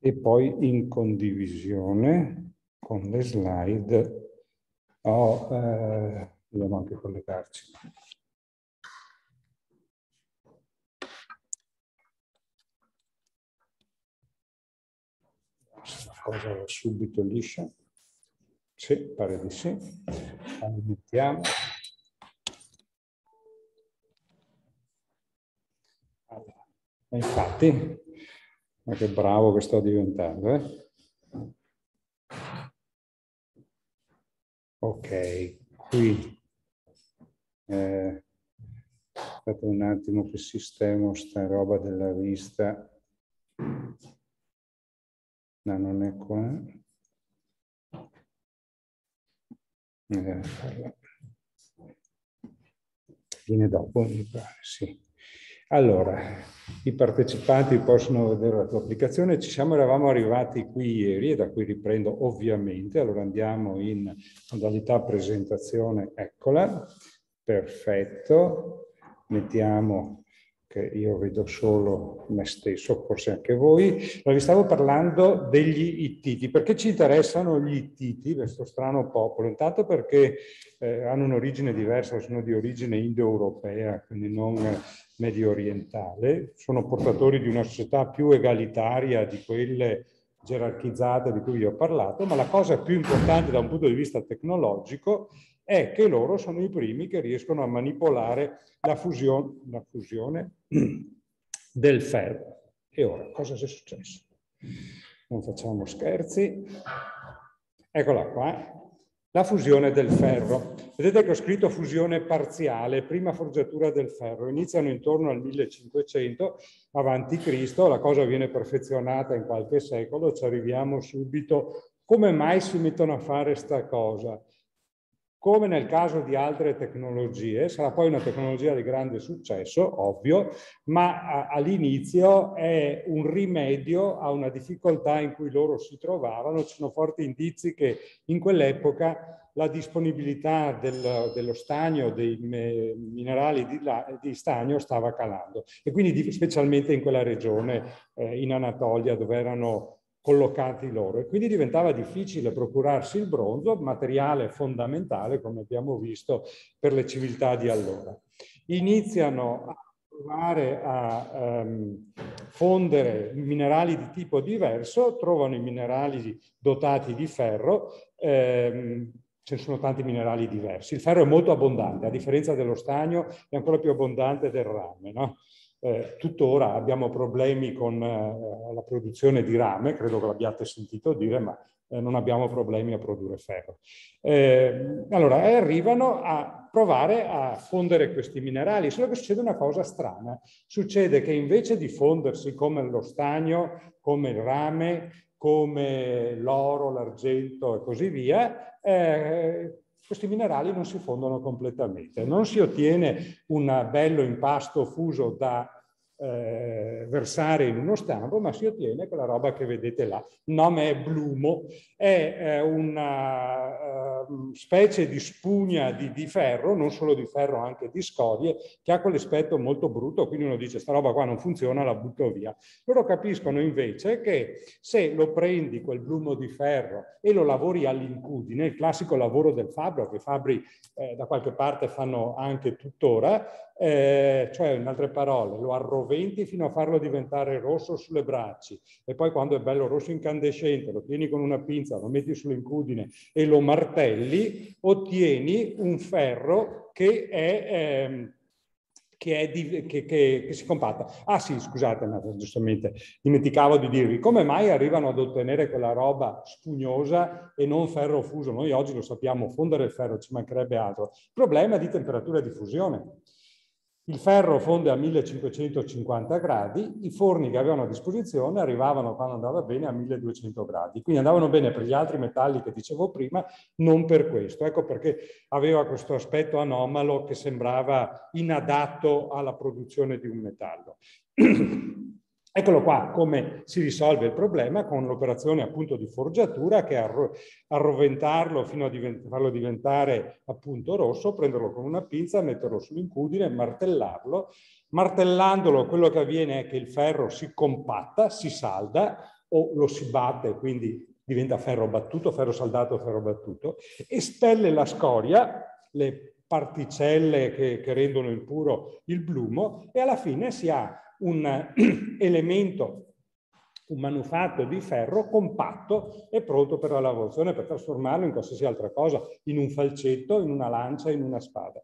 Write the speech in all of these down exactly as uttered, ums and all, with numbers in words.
e poi in condivisione con le slide oh, eh, dobbiamo anche collegarci. La cosa va subito liscia. Sì, pare di sì. La mettiamo. Allora, infatti, ma che bravo che sto diventando, eh? Ok, qui eh, aspetta un attimo che sistemo sta roba della vista. No, non è qua. Eh, viene dopo, mi pare, sì. Allora, i partecipanti possono vedere la tua applicazione. Ci siamo, eravamo arrivati qui ieri e da qui riprendo ovviamente. Allora andiamo in modalità presentazione, eccola. Perfetto. Mettiamo che io vedo solo me stesso, forse anche voi. Allora, vi stavo parlando degli Ittiti. Perché ci interessano gli Ittiti, questo strano popolo? Intanto perché eh, hanno un'origine diversa, sono di origine indoeuropea, quindi non medio orientale, sono portatori di una società più egalitaria di quelle gerarchizzate di cui vi ho parlato, ma la cosa più importante da un punto di vista tecnologico è che loro sono i primi che riescono a manipolare la fusione, la fusione del ferro. E ora, cosa è successo? Non facciamo scherzi. Eccola qua. La fusione del ferro. Vedete che ho scritto fusione parziale, prima forgiatura del ferro. Iniziano intorno al millecinquecento avanti Cristo, la cosa viene perfezionata in qualche secolo, ci arriviamo subito. Come mai si mettono a fare sta cosa? Come nel caso di altre tecnologie, sarà poi una tecnologia di grande successo, ovvio, ma all'inizio è un rimedio a una difficoltà in cui loro si trovavano. Ci sono forti indizi che in quell'epoca la disponibilità del, dello stagno, dei minerali di, di stagno stava calando. E quindi specialmente in quella regione, eh, in Anatolia, dove erano collocati loro, e quindi diventava difficile procurarsi il bronzo, materiale fondamentale, come abbiamo visto, per le civiltà di allora. Iniziano a provare a um, fondere minerali di tipo diverso, trovano i minerali dotati di ferro, ehm, ce ne sono tanti minerali diversi. Il ferro è molto abbondante, a differenza dello stagno è ancora più abbondante del rame, no? Eh, tuttora abbiamo problemi con eh, la produzione di rame, credo che l'abbiate sentito dire, ma eh, non abbiamo problemi a produrre ferro. Eh, allora, arrivano a provare a fondere questi minerali, solo che succede una cosa strana. Succede che invece di fondersi come lo stagno, come il rame, come l'oro, l'argento e così via, eh, questi minerali non si fondono completamente. Non si ottiene un bello impasto fuso da eh, versare in uno stampo, ma si ottiene quella roba che vedete là. Il nome è Blumo, è eh, una uh, specie di spugna di, di ferro, non solo di ferro, anche di scorie, che ha quell'aspetto molto brutto, quindi uno dice, sta roba qua non funziona, la butto via. Loro capiscono invece che se lo prendi quel Blumo di ferro e lo lavori all'incudine, il classico lavoro del fabbro, che i fabbri eh, da qualche parte fanno anche tuttora, eh, cioè in altre parole lo arroventi fino a farlo diventare rosso sulle braccia e poi quando è bello rosso incandescente lo tieni con una pinza, lo metti sull'incudine e lo martelli, ottieni un ferro che è... Ehm, Che, è di, che, che, che si compatta. Ah sì, scusate, ma giustamente dimenticavo di dirvi, come mai arrivano ad ottenere quella roba spugnosa e non ferro fuso? Noi oggi lo sappiamo, fondere il ferro, ci mancherebbe altro. Il problema è di temperatura di fusione. Il ferro fonde a millecinquecentocinquanta gradi, i forni che avevano a disposizione arrivavano, quando andava bene, a milleduecento gradi. Quindi andavano bene per gli altri metalli che dicevo prima, non per questo. Ecco perché aveva questo aspetto anomalo che sembrava inadatto alla produzione di un metallo. Eccolo qua come si risolve il problema con l'operazione appunto di forgiatura, che è arro arroventarlo fino a divent farlo diventare appunto rosso, prenderlo con una pinza, metterlo sull'incudine, martellarlo. Martellandolo quello che avviene è che il ferro si compatta, si salda, o lo si batte, quindi diventa ferro battuto, ferro saldato, ferro battuto, espelle la scoria, le particelle che, che rendono impuro il blumo, e alla fine si ha un elemento, un manufatto di ferro compatto e pronto per la lavorazione, per trasformarlo in qualsiasi altra cosa, in un falcetto, in una lancia, in una spada.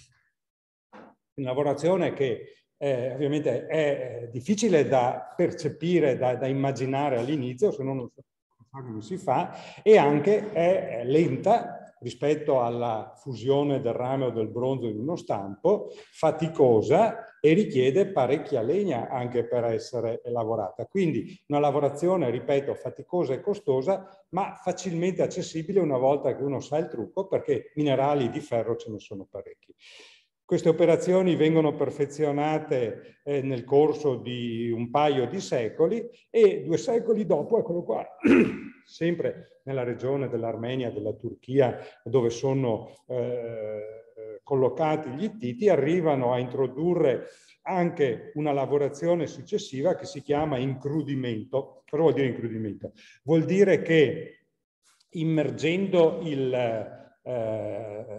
Una lavorazione che eh, ovviamente è difficile da percepire, da, da immaginare all'inizio, se non come si fa, e anche è lenta rispetto alla fusione del rame o del bronzo in uno stampo, faticosa e richiede parecchia legna anche per essere lavorata. Quindi una lavorazione, ripeto, faticosa e costosa, ma facilmente accessibile una volta che uno sa il trucco, perché minerali di ferro ce ne sono parecchi. Queste operazioni vengono perfezionate eh, nel corso di un paio di secoli, e due secoli dopo, eccolo qua, sempre nella regione dell'Armenia, della Turchia, dove sono eh, collocati gli Ittiti, arrivano a introdurre anche una lavorazione successiva che si chiama incrudimento. Cosa vuol dire incrudimento? Vuol dire che immergendo il... Eh,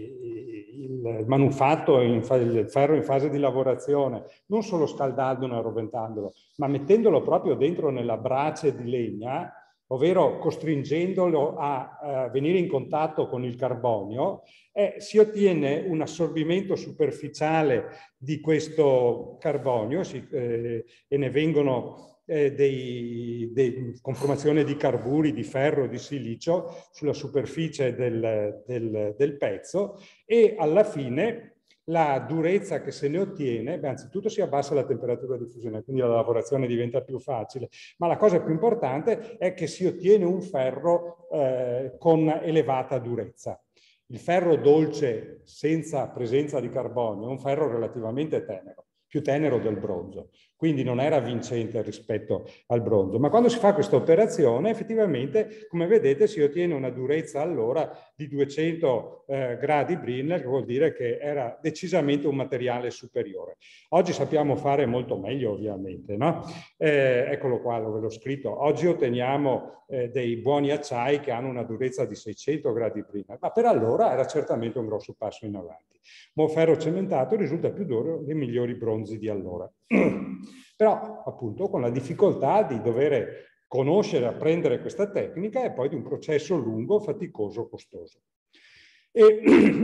il manufatto, in il ferro in fase di lavorazione, non solo scaldandolo e roventandolo, ma mettendolo proprio dentro nella brace di legna, ovvero costringendolo a, a venire in contatto con il carbonio, eh, si ottiene un assorbimento superficiale di questo carbonio si, eh, e ne vengono Eh, dei, dei, conformazione di carburi, di ferro, di silicio sulla superficie del, del, del pezzo, e alla fine la durezza che se ne ottiene, beh, anzitutto si abbassa la temperatura di fusione, quindi la lavorazione diventa più facile, ma la cosa più importante è che si ottiene un ferro eh, con elevata durezza. Il ferro dolce senza presenza di carbonio è un ferro relativamente tenero, più tenero del bronzo, quindi non era vincente rispetto al bronzo. Ma quando si fa questa operazione, effettivamente, come vedete, si ottiene una durezza allora di duecento eh, gradi Brinell, che vuol dire che era decisamente un materiale superiore. Oggi sappiamo fare molto meglio, ovviamente, no? Eh, eccolo qua, dove l'ho scritto. Oggi otteniamo eh, dei buoni acciai che hanno una durezza di seicento gradi Brinell, ma per allora era certamente un grosso passo in avanti. Ma ferro cementato risulta più duro dei migliori bronzi di allora. Però, appunto, con la difficoltà di dover conoscere, apprendere questa tecnica, e poi di un processo lungo, faticoso, costoso. E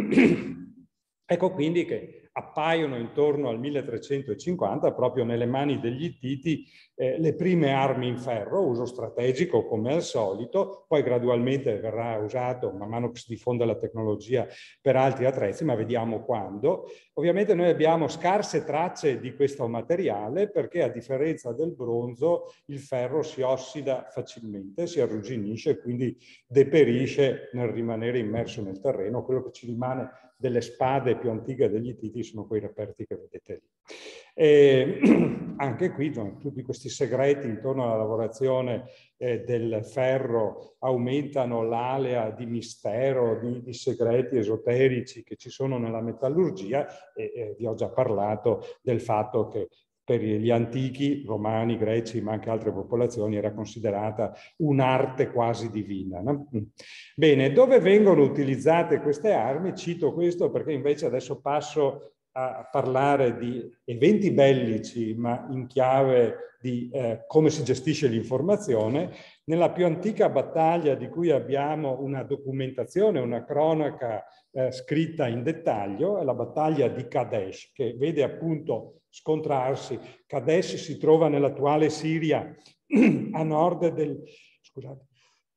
ecco quindi che appaiono intorno al milletrecentocinquanta, proprio nelle mani degli Ittiti, eh, le prime armi in ferro, uso strategico come al solito, poi gradualmente verrà usato, man mano che si diffonde la tecnologia, per altri attrezzi, ma vediamo quando. Ovviamente noi abbiamo scarse tracce di questo materiale, perché a differenza del bronzo il ferro si ossida facilmente, si arrugginisce e quindi deperisce nel rimanere immerso nel terreno. Quello che ci rimane delle spade più antiche degli Ittiti sono quei reperti che vedete lì. E anche qui no, tutti questi segreti intorno alla lavorazione eh, del ferro aumentano l'alea di mistero, di, di segreti esoterici che ci sono nella metallurgia, e eh, vi ho già parlato del fatto che per gli antichi, romani, greci, ma anche altre popolazioni, era considerata un'arte quasi divina. No? Bene, dove vengono utilizzate queste armi? Cito questo perché invece adesso passo a parlare di eventi bellici, ma in chiave di eh, come si gestisce l'informazione. Nella più antica battaglia di cui abbiamo una documentazione, una cronaca eh, scritta in dettaglio, è la battaglia di Kadesh, che vede appunto scontrarsi. Kadesh si trova nell'attuale Siria, a nord del... scusate,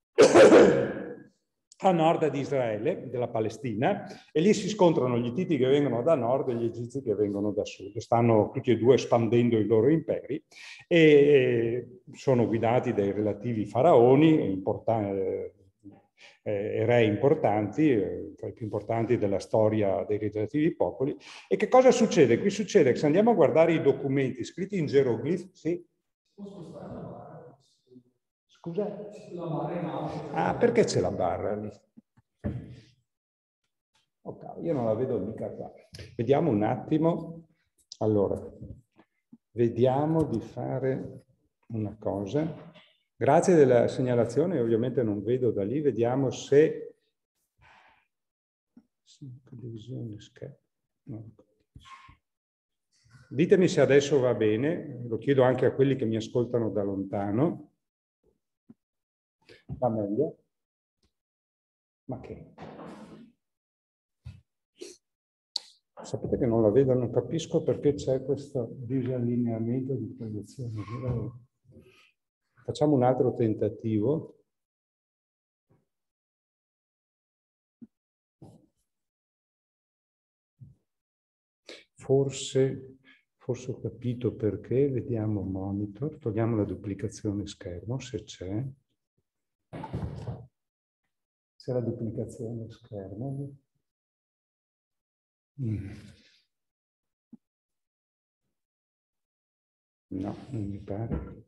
a nord di Israele, della Palestina, e lì si scontrano gli Ittiti che vengono da nord e gli Egizi che vengono da sud. Stanno tutti e due espandendo i loro imperi e sono guidati dai relativi faraoni, importanti, eh, re importanti, eh, tra i più importanti della storia dei relativi popoli. E che cosa succede? Qui succede che se andiamo a guardare i documenti scritti in geroglifi, sì? Scusa? Ah, perché c'è la barra lì? Ok, io non la vedo mica qua. Vediamo un attimo. Allora, vediamo di fare una cosa. Grazie della segnalazione, ovviamente non vedo da lì, vediamo se... Condivisione schermo. No. Ditemi se adesso va bene, lo chiedo anche a quelli che mi ascoltano da lontano. Va meglio? Ma che? Sapete che non la vedo, non capisco perché c'è questo disallineamento di proiezione. Facciamo un altro tentativo. Forse, forse ho capito perché, vediamo monitor, togliamo la duplicazione schermo se c'è. C'è la duplicazione schermo. Mm. No, non mi pare.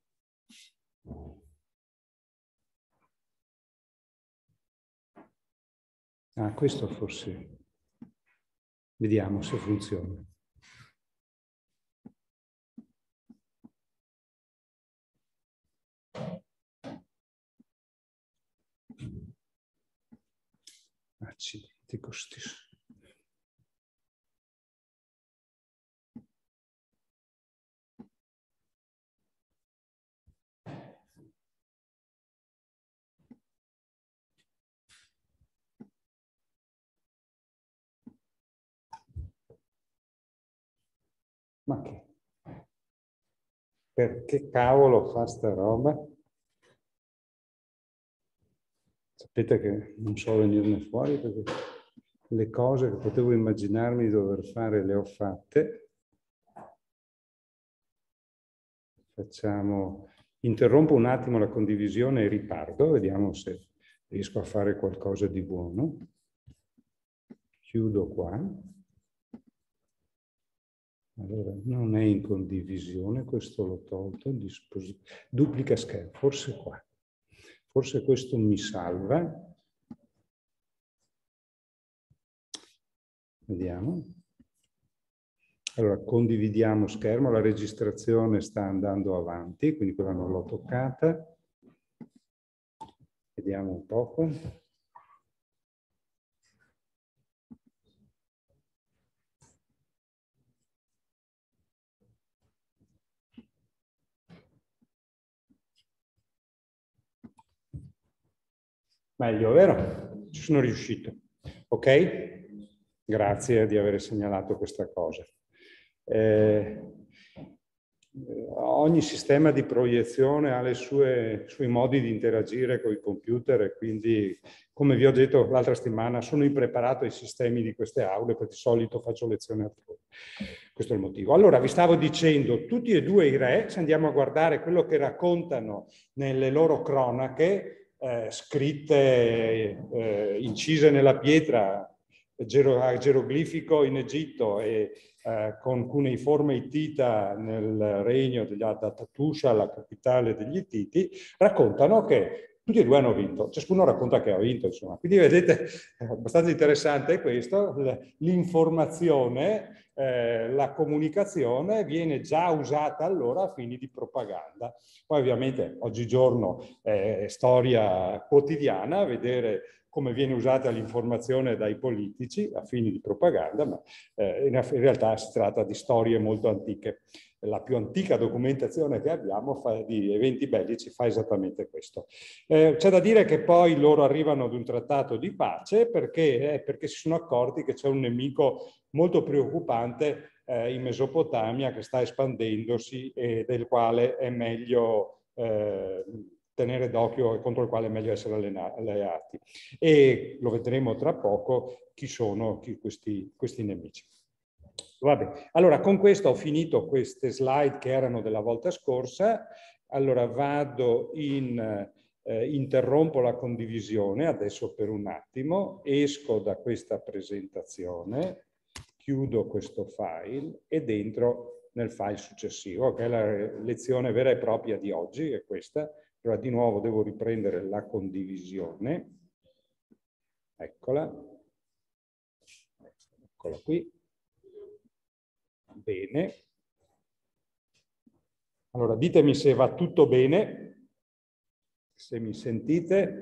Ah, questo forse. Vediamo se funziona. Accidenti costi. Ma che? Perché cavolo fa sta roba? Sapete che non so venirne fuori perché le cose che potevo immaginarmi di dover fare le ho fatte. Facciamo, interrompo un attimo la condivisione e riparto, vediamo se riesco a fare qualcosa di buono. Chiudo qua. Allora, non è in condivisione, questo l'ho tolto, duplica schermo, forse qua. Forse questo mi salva. Vediamo. Allora, condividiamo schermo, la registrazione sta andando avanti, quindi quella non l'ho toccata. Vediamo un poco. Meglio, vero? Ci sono riuscito. Ok? Grazie di aver segnalato questa cosa. Eh, ogni sistema di proiezione ha i suoi modi di interagire con i computer e quindi, come vi ho detto l'altra settimana, sono impreparato ai sistemi di queste aule perché di solito faccio lezione altrove. Questo è il motivo. Allora, vi stavo dicendo, tutti e due i re, se andiamo a guardare quello che raccontano nelle loro cronache, Eh, scritte, eh, incise nella pietra, a geroglifico in Egitto e eh, con cuneiforme ittita nel regno degli Adatattusha, la capitale degli Ittiti, raccontano che tutti e due hanno vinto, ciascuno racconta che ha vinto, insomma. Quindi vedete, è abbastanza interessante questo, l'informazione, eh, la comunicazione viene già usata allora a fini di propaganda. Poi ovviamente oggigiorno è storia quotidiana vedere come viene usata l'informazione dai politici a fini di propaganda, ma eh, in, in realtà si tratta di storie molto antiche. La più antica documentazione che abbiamo fa, di eventi bellici fa esattamente questo. Eh, c'è da dire che poi loro arrivano ad un trattato di pace perché, eh, perché si sono accorti che c'è un nemico molto preoccupante eh, in Mesopotamia che sta espandendosi e del quale è meglio eh, tenere d'occhio e contro il quale è meglio essere alleati. E lo vedremo tra poco chi sono chi, questi, questi nemici. Vabbè. Allora, con questo ho finito queste slide che erano della volta scorsa. Allora vado in... Eh, interrompo la condivisione adesso per un attimo, esco da questa presentazione, chiudo questo file ed entro nel file successivo, che è la lezione vera e propria di oggi, è questa. Allora di nuovo devo riprendere la condivisione. Eccola. Eccola qui. Bene. Allora ditemi se va tutto bene. se mi sentite,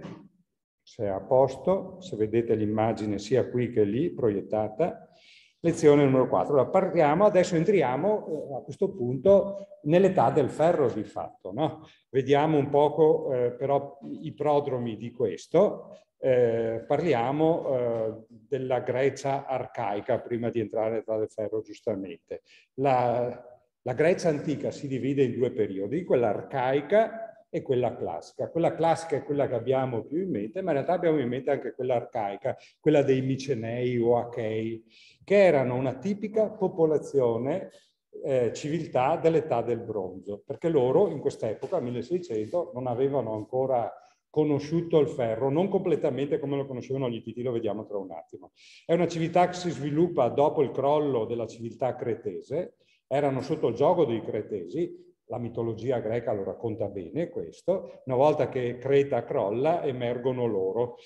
se è a posto, se vedete l'immagine sia qui che lì proiettata. Lezione numero quattro. Allora, parliamo, adesso entriamo eh, a questo punto nell'età del ferro di fatto, no? Vediamo un poco eh, però i prodromi di questo. Eh, parliamo eh, della Grecia arcaica prima di entrare nell'età del ferro, giustamente. La, la Grecia antica si divide in due periodi, quella arcaica e quella classica. Quella classica è quella che abbiamo più in mente, ma in realtà abbiamo in mente anche quella arcaica, quella dei Micenei o Achei, che erano una tipica popolazione eh, civiltà dell'età del bronzo, perché loro in quest'epoca, milleseicento, non avevano ancora conosciuto il ferro, non completamente come lo conoscevano gli Ittiti, lo vediamo tra un attimo. È una civiltà che si sviluppa dopo il crollo della civiltà cretese, erano sotto il gioco dei cretesi. La mitologia greca lo racconta bene questo. Una volta che Creta crolla, emergono loro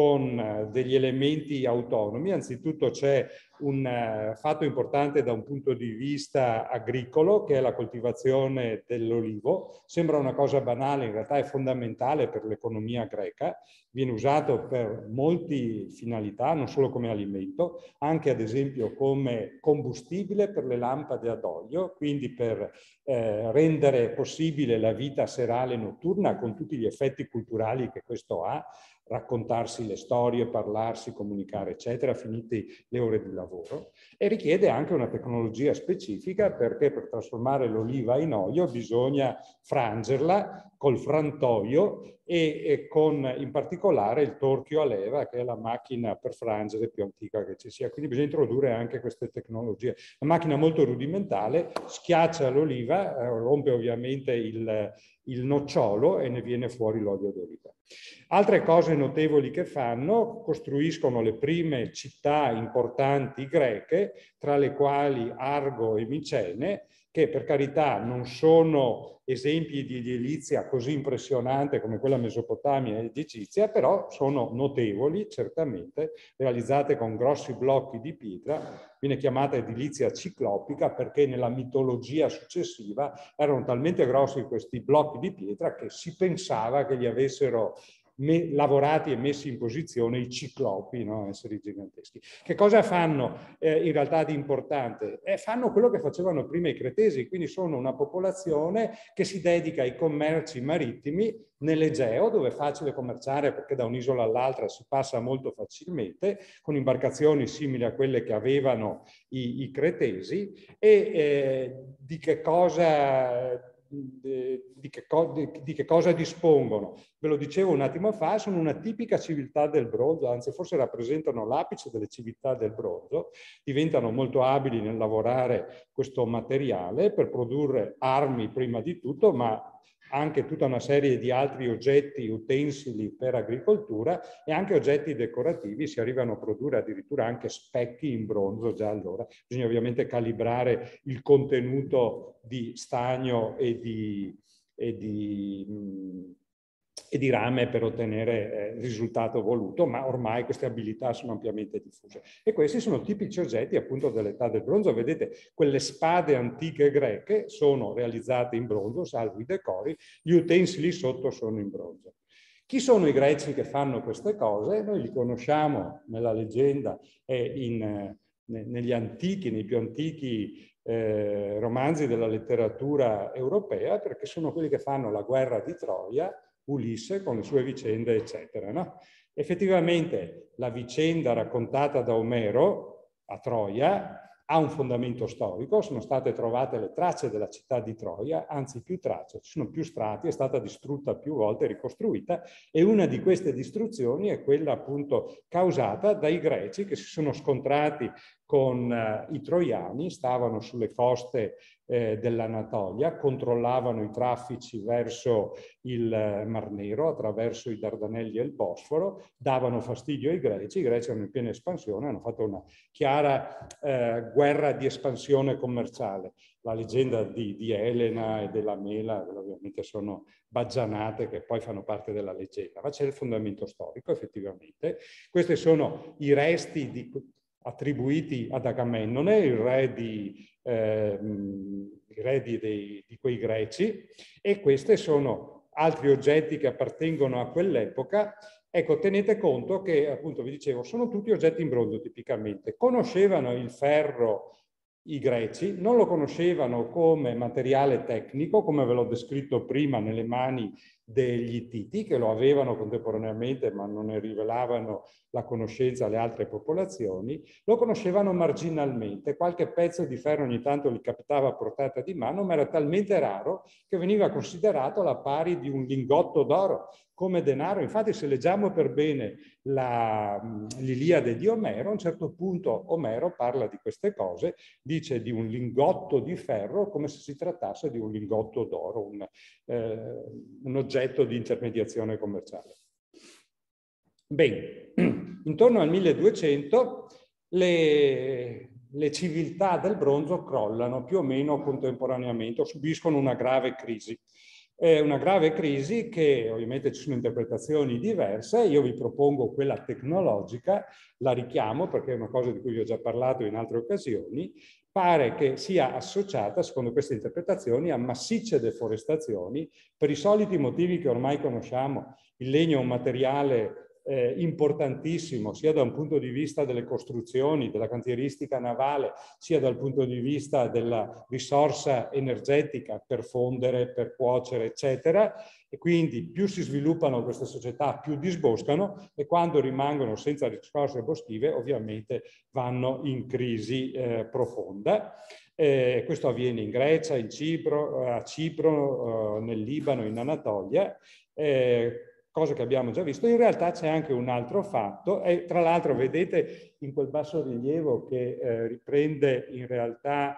con degli elementi autonomi. Anzitutto c'è un uh, fatto importante da un punto di vista agricolo, che è la coltivazione dell'olivo. Sembra una cosa banale, in realtà è fondamentale per l'economia greca. Viene usato per molte finalità, non solo come alimento, anche ad esempio come combustibile per le lampade ad olio, quindi per eh, rendere possibile la vita serale notturna con tutti gli effetti culturali che questo ha, raccontarsi le storie, parlarsi, comunicare, eccetera, finite le ore di lavoro, e richiede anche una tecnologia specifica, perché per trasformare l'oliva in olio bisogna frangerla col frantoio e, e con in particolare il torchio a leva, che è la macchina per frangere più antica che ci sia. Quindi bisogna introdurre anche queste tecnologie. La macchina molto rudimentale schiaccia l'oliva, eh, rompe ovviamente il, il nocciolo e ne viene fuori l'olio d'oliva. Altre cose notevoli che fanno: costruiscono le prime città importanti greche, tra le quali Argo e Micene, che per carità non sono esempi di edilizia così impressionante come quella mesopotamia ed egizia, però sono notevoli, certamente, realizzate con grossi blocchi di pietra. Viene chiamata edilizia ciclopica perché nella mitologia successiva erano talmente grossi questi blocchi di pietra che si pensava che li avessero Me, lavorati e messi in posizione i ciclopi, no? Esseri giganteschi. Che cosa fanno eh, in realtà di importante? Eh, fanno quello che facevano prima i cretesi, quindi sono una popolazione che si dedica ai commerci marittimi nell'Egeo, dove è facile commerciare perché da un'isola all'altra si passa molto facilmente, con imbarcazioni simili a quelle che avevano i, i cretesi. E eh, di che cosa... Di che, di, di che cosa dispongono? Ve lo dicevo un attimo fa, sono una tipica civiltà del bronzo, anzi forse rappresentano l'apice delle civiltà del bronzo. Diventano molto abili nel lavorare questo materiale per produrre armi prima di tutto, ma anche tutta una serie di altri oggetti, utensili per agricoltura e anche oggetti decorativi. Si arrivano a produrre addirittura anche specchi in bronzo già allora. Bisogna ovviamente calibrare il contenuto di stagno e di, e di, mh, e di rame per ottenere eh, il risultato voluto, ma ormai queste abilità sono ampiamente diffuse. E questi sono tipici oggetti appunto dell'età del bronzo. Vedete, quelle spade antiche greche sono realizzate in bronzo, salvo i decori, gli utensili sotto sono in bronzo. Chi sono i greci che fanno queste cose? Noi li conosciamo nella leggenda e in, eh, negli antichi, nei più antichi eh, romanzi della letteratura europea, perché sono quelli che fanno la guerra di Troia, Ulisse con le sue vicende, eccetera. No? Effettivamente la vicenda raccontata da Omero a Troia ha un fondamento storico, sono state trovate le tracce della città di Troia, anzi più tracce, ci sono più strati, è stata distrutta più volte, ricostruita, e una di queste distruzioni è quella appunto causata dai greci che si sono scontrati con uh, i troiani, stavano sulle coste eh, dell'Anatolia, controllavano i traffici verso il uh, Mar Nero attraverso i Dardanelli e il Bosforo, davano fastidio ai greci, i greci erano in piena espansione, hanno fatto una chiara eh, guerra di espansione commerciale. La leggenda di, di Elena e della Mela ovviamente sono baggianate che poi fanno parte della leggenda, ma c'è il fondamento storico effettivamente. Questi sono i resti di, attribuiti ad Agamennone, il re di, eh, il re di, dei, di quei greci, e queste sono altri oggetti che appartengono a quell'epoca. Ecco, tenete conto che, appunto, vi dicevo, sono tutti oggetti in bronzo tipicamente. Conoscevano il ferro i greci, non lo conoscevano come materiale tecnico, come ve l'ho descritto prima, nelle mani degli Ittiti, che lo avevano contemporaneamente ma non ne rivelavano la conoscenza alle altre popolazioni. Lo conoscevano marginalmente, qualche pezzo di ferro ogni tanto li capitava a portata di mano, ma era talmente raro che veniva considerato alla pari di un lingotto d'oro come denaro. Infatti, se leggiamo per bene l'Iliade di Omero, a un certo punto Omero parla di queste cose, dice di un lingotto di ferro come se si trattasse di un lingotto d'oro, un, eh, un oggetto di intermediazione commerciale. Bene, intorno al milleduecento le, le civiltà del bronzo crollano più o meno contemporaneamente, o subiscono una grave crisi. È una grave crisi che ovviamente ci sono interpretazioni diverse. Io vi propongo quella tecnologica, la richiamo perché è una cosa di cui vi ho già parlato in altre occasioni. Pare che sia associata, secondo queste interpretazioni, a massicce deforestazioni per i soliti motivi che ormai conosciamo. Il legno è un materiale Eh, importantissimo sia da un punto di vista delle costruzioni, della cantieristica navale, sia dal punto di vista della risorsa energetica per fondere, per cuocere, eccetera. E quindi più si sviluppano queste società, più disboscano, e quando rimangono senza risorse boschive, ovviamente vanno in crisi eh, profonda. Eh, questo avviene in Grecia, in Cipro, a Cipro, eh, nel Libano, in Anatolia. Eh, cosa che abbiamo già visto. In realtà c'è anche un altro fatto, e tra l'altro vedete in quel basso rilievo che eh, riprende in realtà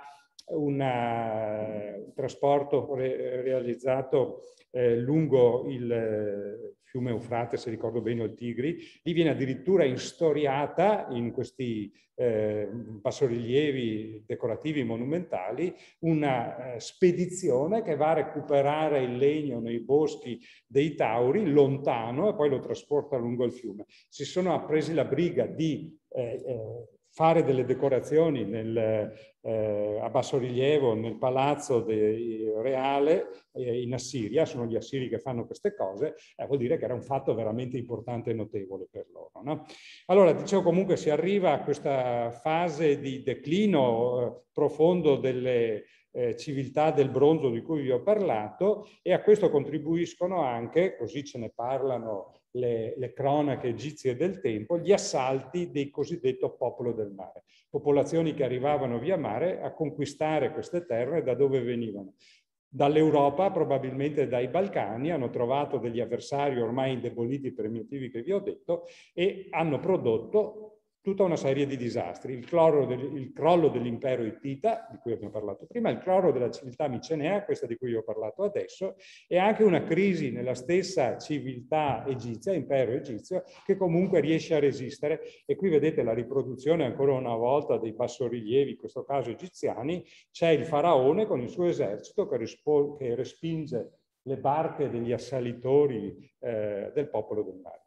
una, un trasporto re, realizzato eh, lungo il eh, fiume Eufrate, se ricordo bene, il Tigri. Lì viene addirittura istoriata in questi eh, bassorilievi decorativi monumentali una eh, spedizione che va a recuperare il legno nei boschi dei Tauri lontano e poi lo trasporta lungo il fiume. Si sono presi la briga di eh, eh, fare delle decorazioni nel, eh, a bassorilievo nel palazzo de, reale eh, in Assiria. Sono gli assiri che fanno queste cose, eh, vuol dire che era un fatto veramente importante e notevole per loro, no? Allora, dicevo, comunque si arriva a questa fase di declino eh, profondo delle Eh, civiltà del bronzo di cui vi ho parlato, e a questo contribuiscono anche, così ce ne parlano le, le cronache egizie del tempo, gli assalti del cosiddetto popolo del mare, popolazioni che arrivavano via mare a conquistare queste terre da dove venivano. Dall'Europa, probabilmente dai Balcani, hanno trovato degli avversari ormai indeboliti per i motivi che vi ho detto e hanno prodotto tutta una serie di disastri. Il, del, il crollo dell'impero Ittita, di cui abbiamo parlato prima, il crollo della civiltà micenea, questa di cui ho parlato adesso, e anche una crisi nella stessa civiltà egizia, impero egizio, che comunque riesce a resistere. E qui vedete la riproduzione ancora una volta dei bassorilievi, in questo caso egiziani. C'è il faraone con il suo esercito che, che respinge le barche degli assalitori eh, del popolo del mare.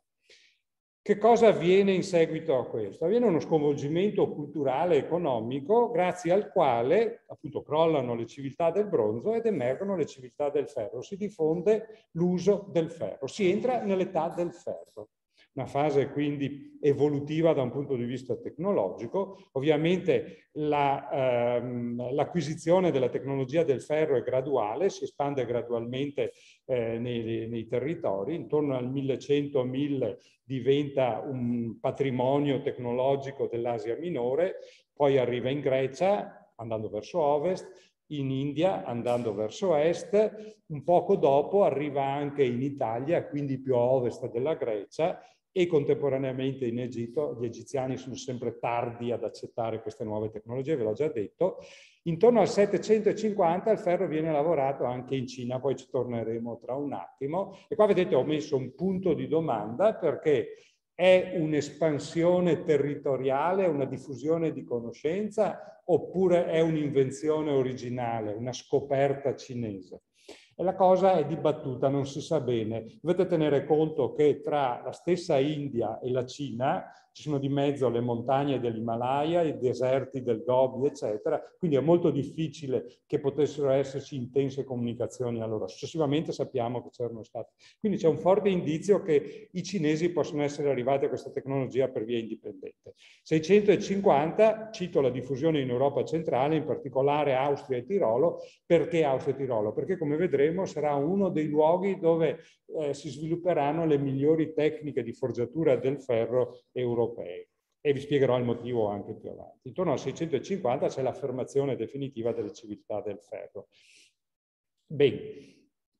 Che cosa avviene in seguito a questo? Avviene uno sconvolgimento culturale e economico grazie al quale appunto crollano le civiltà del bronzo ed emergono le civiltà del ferro. Si diffonde l'uso del ferro, si entra nell'età del ferro. Una fase quindi evolutiva da un punto di vista tecnologico. Ovviamente la, ehm, l'acquisizione della tecnologia del ferro è graduale, si espande gradualmente eh, nei, nei territori. Intorno al millecento mille diventa un patrimonio tecnologico dell'Asia minore, poi arriva in Grecia andando verso ovest, in India andando verso est, un poco dopo arriva anche in Italia, quindi più a ovest della Grecia, e contemporaneamente in Egitto. Gli egiziani sono sempre tardi ad accettare queste nuove tecnologie, ve l'ho già detto. Intorno al settecentocinquanta il ferro viene lavorato anche in Cina, poi ci torneremo tra un attimo. E qua vedete ho messo un punto di domanda perché è un'espansione territoriale, una diffusione di conoscenza, oppure è un'invenzione originale, una scoperta cinese? E la cosa è dibattuta, non si sa bene. Dovete tenere conto che tra la stessa India e la Cina ci sono di mezzo le montagne dell'Himalaya, i deserti del Gobi, eccetera, quindi è molto difficile che potessero esserci intense comunicazioni allora. Successivamente sappiamo che c'erano state. Quindi c'è un forte indizio che i cinesi possono essere arrivati a questa tecnologia per via indipendente. seicentocinquanta, cito la diffusione in Europa centrale, in particolare Austria e Tirolo. Perché Austria e Tirolo? Perché, come vedremo, sarà uno dei luoghi dove eh, si svilupperanno le migliori tecniche di forgiatura del ferro europee. E vi spiegherò il motivo anche più avanti. Intorno al seicentocinquanta c'è l'affermazione definitiva delle civiltà del ferro. Bene.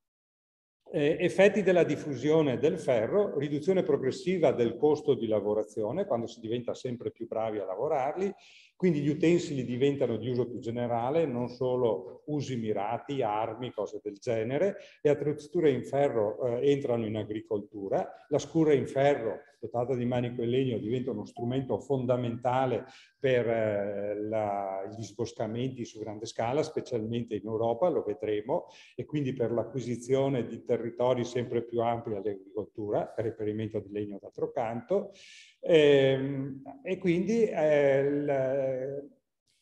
Eh, effetti della diffusione del ferro, riduzione progressiva del costo di lavorazione, quando si diventa sempre più bravi a lavorarli, quindi gli utensili diventano di uso più generale, non solo usi mirati, armi, cose del genere. Le attrezzature in ferro eh, entrano in agricoltura, la scura in ferro dotata di manico e legno diventa uno strumento fondamentale per eh, la, gli sboscamenti su grande scala, specialmente in Europa, lo vedremo, e quindi per l'acquisizione di territori sempre più ampi all'agricoltura, per reperimento di legno d'altro canto. E, e quindi eh, il,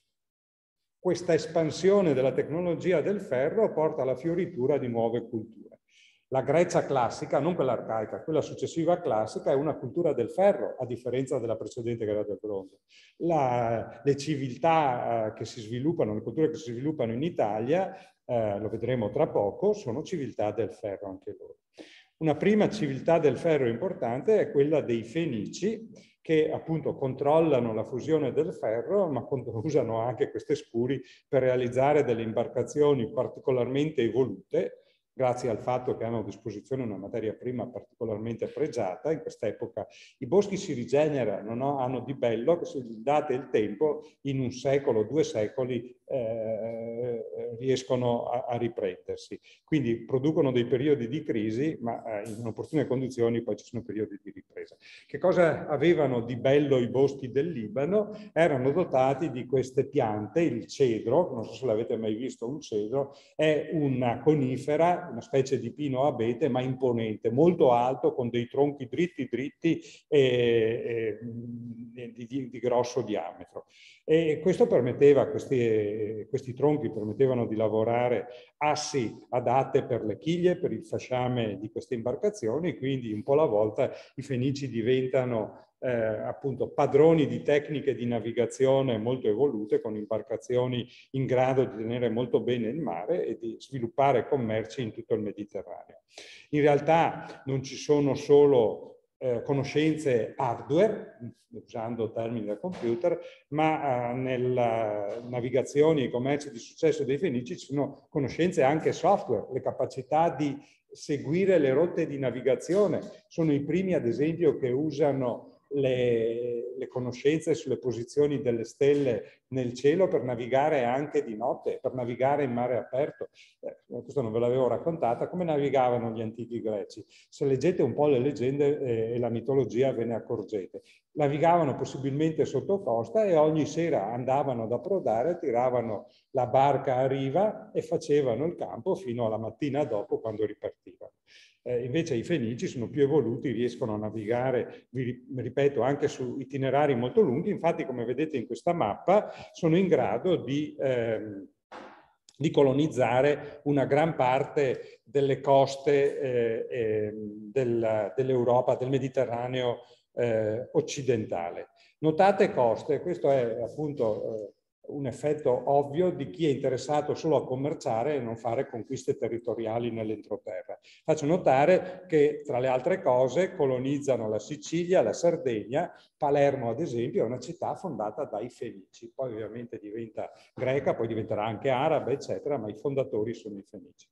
questa espansione della tecnologia del ferro porta alla fioritura di nuove culture. La Grecia classica, non quella arcaica, quella successiva classica, è una cultura del ferro, a differenza della precedente che era del bronzo. La, le civiltà eh, che si sviluppano, le culture che si sviluppano in Italia, eh, lo vedremo tra poco, sono civiltà del ferro anche loro. Una prima civiltà del ferro importante è quella dei Fenici, che appunto controllano la fusione del ferro, ma usano anche queste scuri per realizzare delle imbarcazioni particolarmente evolute, grazie al fatto che hanno a disposizione una materia prima particolarmente pregiata. In quest'epoca i boschi si rigenerano, no? Hanno di bello che, se gli date il tempo, in un secolo, due secoli, eh, riescono a, a riprendersi. Quindi producono dei periodi di crisi, ma eh, in opportune condizioni poi ci sono periodi di ripresa. Che cosa avevano di bello i boschi del Libano? Erano dotati di queste piante, il cedro, non so se l'avete mai visto un cedro, è una conifera, una specie di pino abete, ma imponente, molto alto, con dei tronchi dritti dritti e, e di, di, di grosso diametro. E questo permetteva, questi, questi tronchi permettevano di lavorare assi adatte per le chiglie, per il fasciame di queste imbarcazioni, quindi un po' alla volta i Fenici diventano Eh, appunto padroni di tecniche di navigazione molto evolute, con imbarcazioni in grado di tenere molto bene il mare e di sviluppare commerci in tutto il Mediterraneo. In realtà non ci sono solo eh, conoscenze hardware, usando termini da computer, ma eh, nelle navigazioni e commerci di successo dei Fenici ci sono conoscenze anche software, le capacità di seguire le rotte di navigazione. Sono i primi, ad esempio, che usano Le, le conoscenze sulle posizioni delle stelle nel cielo per navigare anche di notte, per navigare in mare aperto. Eh, questo non ve l'avevo raccontata. Come navigavano gli antichi greci? Se leggete un po' le leggende eh, e la mitologia ve ne accorgete. Navigavano possibilmente sotto costa e ogni sera andavano ad approdare, tiravano la barca a riva e facevano il campo fino alla mattina dopo, quando ripartivano. Eh, invece i Fenici sono più evoluti, riescono a navigare, vi ripeto, anche su itinerari molto lunghi. Infatti, come vedete in questa mappa, sono in grado di, ehm, di colonizzare una gran parte delle coste eh, eh, del, dell'Europa, del Mediterraneo eh, occidentale. Notate coste, questo è appunto eh, un effetto ovvio di chi è interessato solo a commerciare e non fare conquiste territoriali nell'entroterra. Faccio notare che, tra le altre cose, colonizzano la Sicilia, la Sardegna. Palermo, ad esempio, è una città fondata dai Fenici, poi ovviamente diventa greca, poi diventerà anche araba, eccetera, ma i fondatori sono i Fenici.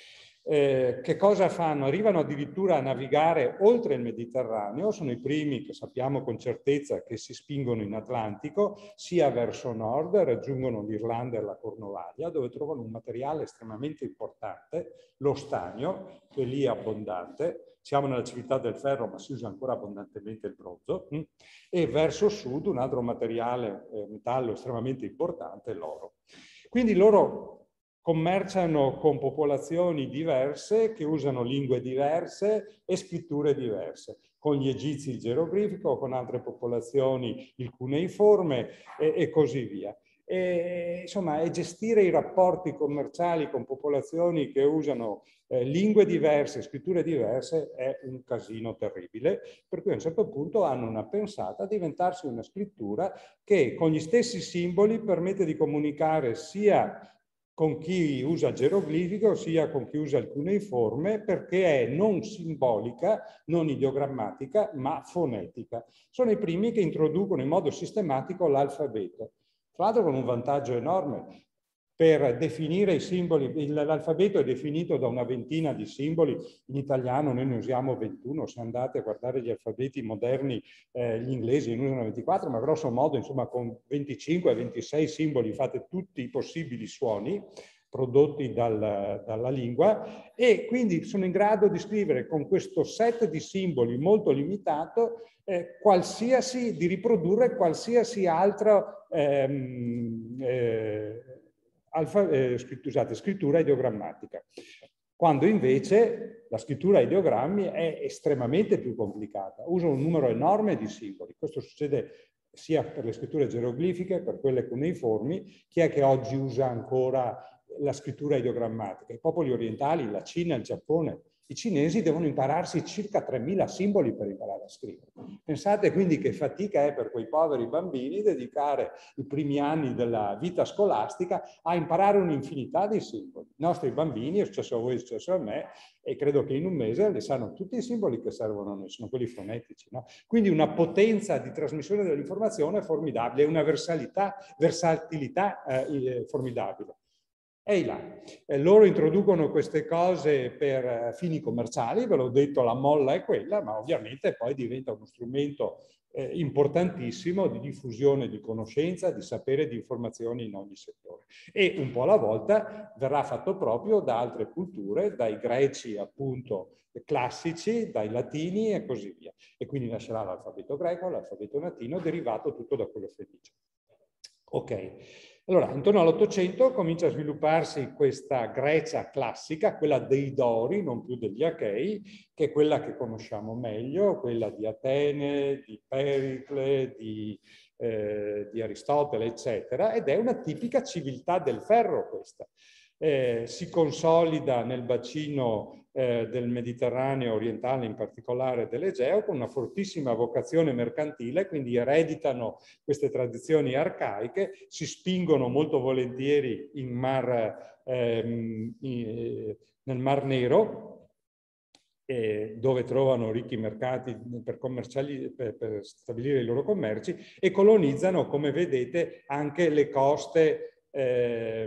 Eh, che cosa fanno? Arrivano addirittura a navigare oltre il Mediterraneo, sono i primi che sappiamo con certezza che si spingono in Atlantico, sia verso nord, raggiungono l'Irlanda e la Cornovaglia, dove trovano un materiale estremamente importante, lo stagno, che lì è abbondante. Siamo nella civiltà del ferro, ma si usa ancora abbondantemente il bronzo, e verso sud un altro materiale, eh, metallo estremamente importante, l'oro. Quindi loro commerciano con popolazioni diverse che usano lingue diverse e scritture diverse. Con gli egizi il geroglifico, con altre popolazioni il cuneiforme e, e così via. E, insomma, e gestire i rapporti commerciali con popolazioni che usano eh, lingue diverse, scritture diverse, è un casino terribile, per cui a un certo punto hanno una pensata a diventarsi una scrittura che con gli stessi simboli permette di comunicare sia con chi usa il geroglifico sia con chi usa il cuneiforme, perché è non simbolica, non ideogrammatica, ma fonetica. Sono i primi che introducono in modo sistematico l'alfabeto. Tra l'altro con un vantaggio enorme. Per definire i simboli, l'alfabeto è definito da una ventina di simboli, in italiano noi ne usiamo ventuno, se andate a guardare gli alfabeti moderni, eh, gli inglesi ne usano ventiquattro, ma grosso modo insomma con venticinque ventisei simboli fate tutti i possibili suoni prodotti dal, dalla lingua, e quindi sono in grado di scrivere con questo set di simboli molto limitato eh, qualsiasi, di riprodurre qualsiasi altro ehm, eh, alfa, eh, scusate, scrittura ideogrammatica. Quando invece la scrittura a ideogrammi è estremamente più complicata, usa un numero enorme di simboli. Questo succede sia per le scritture geroglifiche, per quelle cuneiformi. Chi è che oggi usa ancora la scrittura ideogrammatica? I popoli orientali, la Cina, il Giappone. I cinesi devono impararsi circa tremila simboli per imparare a scrivere. Pensate quindi che fatica è per quei poveri bambini dedicare i primi anni della vita scolastica a imparare un'infinità di simboli. I nostri bambini, è successo a voi, è successo a me, e credo che in un mese le sanno tutti i simboli che servono a noi, sono quelli fonetici, no? Quindi una potenza di trasmissione dell'informazione formidabile, una versatilità, versatilità eh, formidabile. Ehi là, eh, loro introducono queste cose per eh, fini commerciali, ve l'ho detto, la molla è quella, ma ovviamente poi diventa uno strumento eh, importantissimo di diffusione di conoscenza, di sapere, di informazioni in ogni settore. E un po' alla volta verrà fatto proprio da altre culture, dai greci appunto classici, dai latini e così via. E quindi nascerà l'alfabeto greco, l'alfabeto latino, derivato tutto da quello fenicio. Ok. Allora, intorno all'Ottocento comincia a svilupparsi questa Grecia classica, quella dei Dori, non più degli Achei, che è quella che conosciamo meglio, quella di Atene, di Pericle, di, eh, di Aristotele, eccetera, ed è una tipica civiltà del ferro questa. Eh, si consolida nel bacino eh, del Mediterraneo orientale, in particolare dell'Egeo, con una fortissima vocazione mercantile, quindi ereditano queste tradizioni arcaiche, si spingono molto volentieri in mar, ehm, in, nel Mar Nero, eh, dove trovano ricchi mercati per, per, per stabilire i loro commerci, e colonizzano, come vedete, anche le coste eh,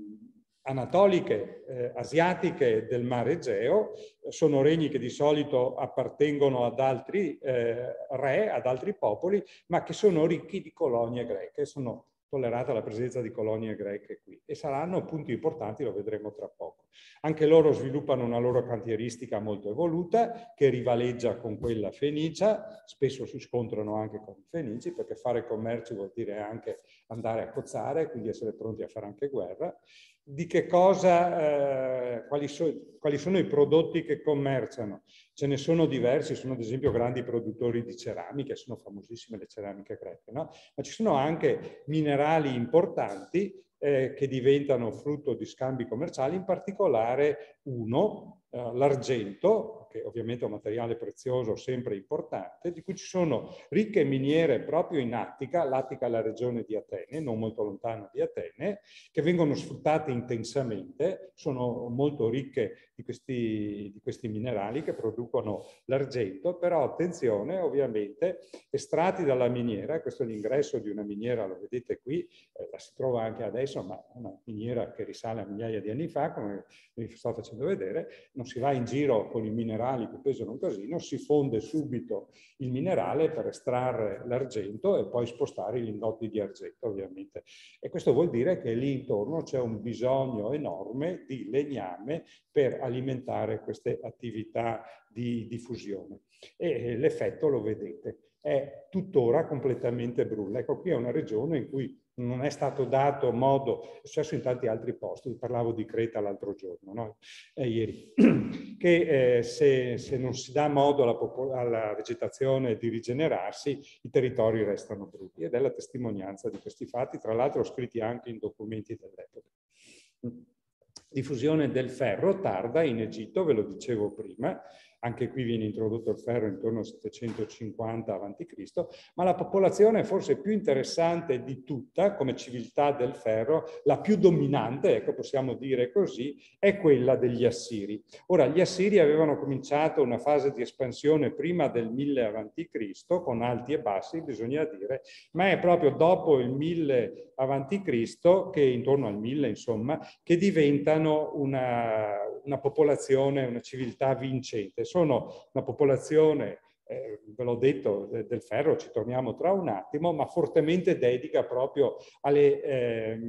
anatoliche, eh, asiatiche del mare Egeo. Sono regni che di solito appartengono ad altri eh, re, ad altri popoli, ma che sono ricchi di colonie greche, sono tollerata la presenza di colonie greche qui, e saranno punti importanti, lo vedremo tra poco. Anche loro sviluppano una loro cantieristica molto evoluta, che rivaleggia con quella fenicia, spesso si scontrano anche con i fenici, perché fare commercio vuol dire anche andare a cozzare, quindi essere pronti a fare anche guerra. Di che cosa, eh, quali, so, quali sono i prodotti che commerciano? Ce ne sono diversi, sono ad esempio grandi produttori di ceramiche, sono famosissime le ceramiche greche, no? Ma ci sono anche minerali importanti eh, che diventano frutto di scambi commerciali, in particolare uno, eh, l'argento, che ovviamente è un materiale prezioso sempre importante, di cui ci sono ricche miniere proprio in Attica. L'Attica è la regione di Atene, non molto lontana di Atene, che vengono sfruttate intensamente, sono molto ricche di questi, di questi minerali che producono l'argento, però attenzione, ovviamente, estratti dalla miniera, questo è l'ingresso di una miniera, lo vedete qui, eh, la si trova anche adesso, ma una miniera che risale a migliaia di anni fa, come vi sto facendo vedere, non si va in giro con i minerali che pesano un casino, si fonde subito il minerale per estrarre l'argento e poi spostare i lingotti di argento, ovviamente. E questo vuol dire che lì intorno c'è un bisogno enorme di legname per alimentare queste attività di diffusione. E l'effetto lo vedete. è tuttora completamente brulla. Ecco, qui è una regione in cui non è stato dato modo, è successo in tanti altri posti, parlavo di Creta l'altro giorno, no? eh, ieri, che eh, se, se non si dà modo alla, alla vegetazione di rigenerarsi, i territori restano brulli, ed è la testimonianza di questi fatti, tra l'altro scritti anche in documenti dell'epoca. Diffusione del ferro tarda in Egitto, ve lo dicevo prima, anche qui viene introdotto il ferro intorno al settecentocinquanta avanti Cristo, ma la popolazione forse più interessante di tutta, come civiltà del ferro, la più dominante, ecco possiamo dire così, è quella degli Assiri. Ora, gli Assiri avevano cominciato una fase di espansione prima del mille avanti Cristo, con alti e bassi, bisogna dire, ma è proprio dopo il mille avanti Cristo, che intorno al mille, insomma, che diventano una, una popolazione, una civiltà vincente. Sono una popolazione, eh, ve l'ho detto, del ferro, ci torniamo tra un attimo, ma fortemente dedica proprio alle, eh,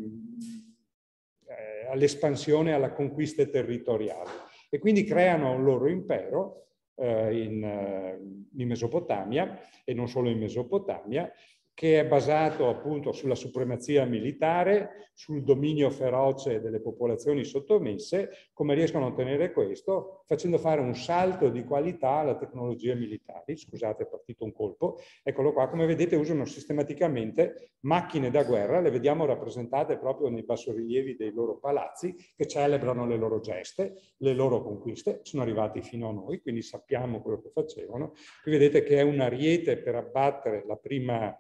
eh, all'espansione, alla conquista territoriale. E quindi creano un loro impero eh, in, eh, in Mesopotamia, e non solo in Mesopotamia, che è basato appunto sulla supremazia militare, sul dominio feroce delle popolazioni sottomesse. Come riescono a ottenere questo? Facendo fare un salto di qualità alle tecnologie militari. Scusate, è partito un colpo. Eccolo qua, come vedete usano sistematicamente macchine da guerra, le vediamo rappresentate proprio nei bassorilievi dei loro palazzi, che celebrano le loro geste, le loro conquiste, sono arrivati fino a noi, quindi sappiamo quello che facevano. Qui vedete che è un ariete per abbattere la prima...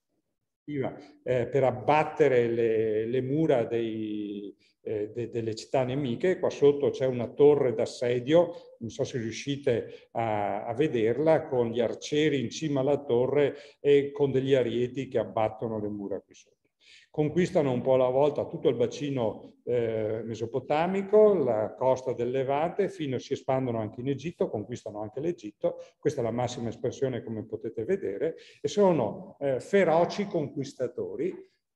Eh, per abbattere le, le mura dei, eh, de, delle città nemiche. Qua sotto c'è una torre d'assedio, non so se riuscite a, a vederla, con gli arcieri in cima alla torre e con degli arieti che abbattono le mura qui sotto. Conquistano un po' alla volta tutto il bacino eh, mesopotamico, la costa del Levante, fino si espandono anche in Egitto, conquistano anche l'Egitto. Questa è la massima espressione, come potete vedere, e sono eh, feroci conquistatori,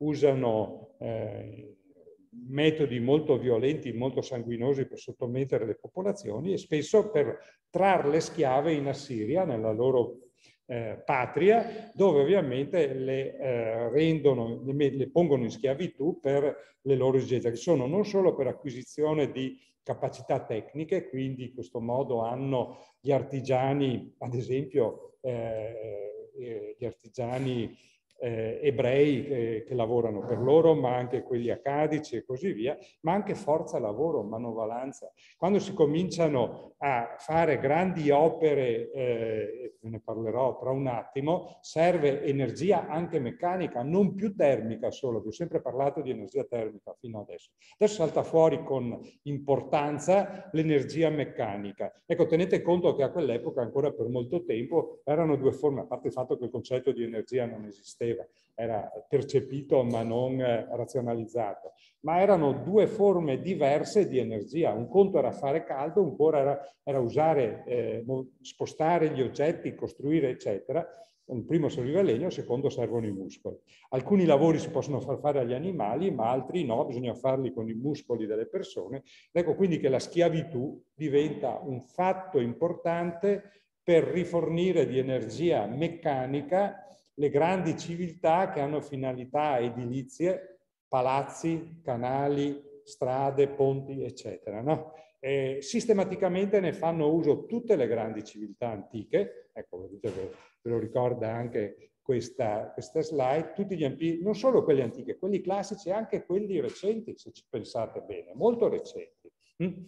usano eh, metodi molto violenti, molto sanguinosi per sottomettere le popolazioni, e spesso per trarle schiave in Assiria, nella loro Eh, patria, dove ovviamente le eh, rendono, le, le pongono in schiavitù per le loro esigenze, che sono non solo per acquisizione di capacità tecniche, quindi in questo modo hanno gli artigiani, ad esempio eh, eh, gli artigiani eh, ebrei che, che lavorano per loro, ma anche quelli accadici e così via, ma anche forza lavoro, manovalanza. Quando si cominciano a fare grandi opere, eh, ve ne parlerò tra un attimo, serve energia anche meccanica, non più termica solo, vi ho sempre parlato di energia termica fino adesso. Adesso salta fuori con importanza l'energia meccanica. Ecco, tenete conto che a quell'epoca ancora per molto tempo erano due forme, a parte il fatto che il concetto di energia non esisteva, era percepito ma non eh, razionalizzato, ma erano due forme diverse di energia. Un conto era fare caldo, un conto era, era usare, eh, spostare gli oggetti, costruire, eccetera. Il primo serviva il legno, il secondo servono i muscoli. Alcuni lavori si possono far fare agli animali, ma altri no, bisogna farli con i muscoli delle persone. Ecco quindi che la schiavitù diventa un fatto importante per rifornire di energia meccanica le grandi civiltà che hanno finalità edilizie, palazzi, canali, strade, ponti, eccetera. No? E sistematicamente ne fanno uso tutte le grandi civiltà antiche, ecco, vedete, ve lo ricorda anche questa, questa slide, tutti gli ampi, non solo quelli antichi, quelli classici, anche quelli recenti, se ci pensate bene, molto recenti. Mm?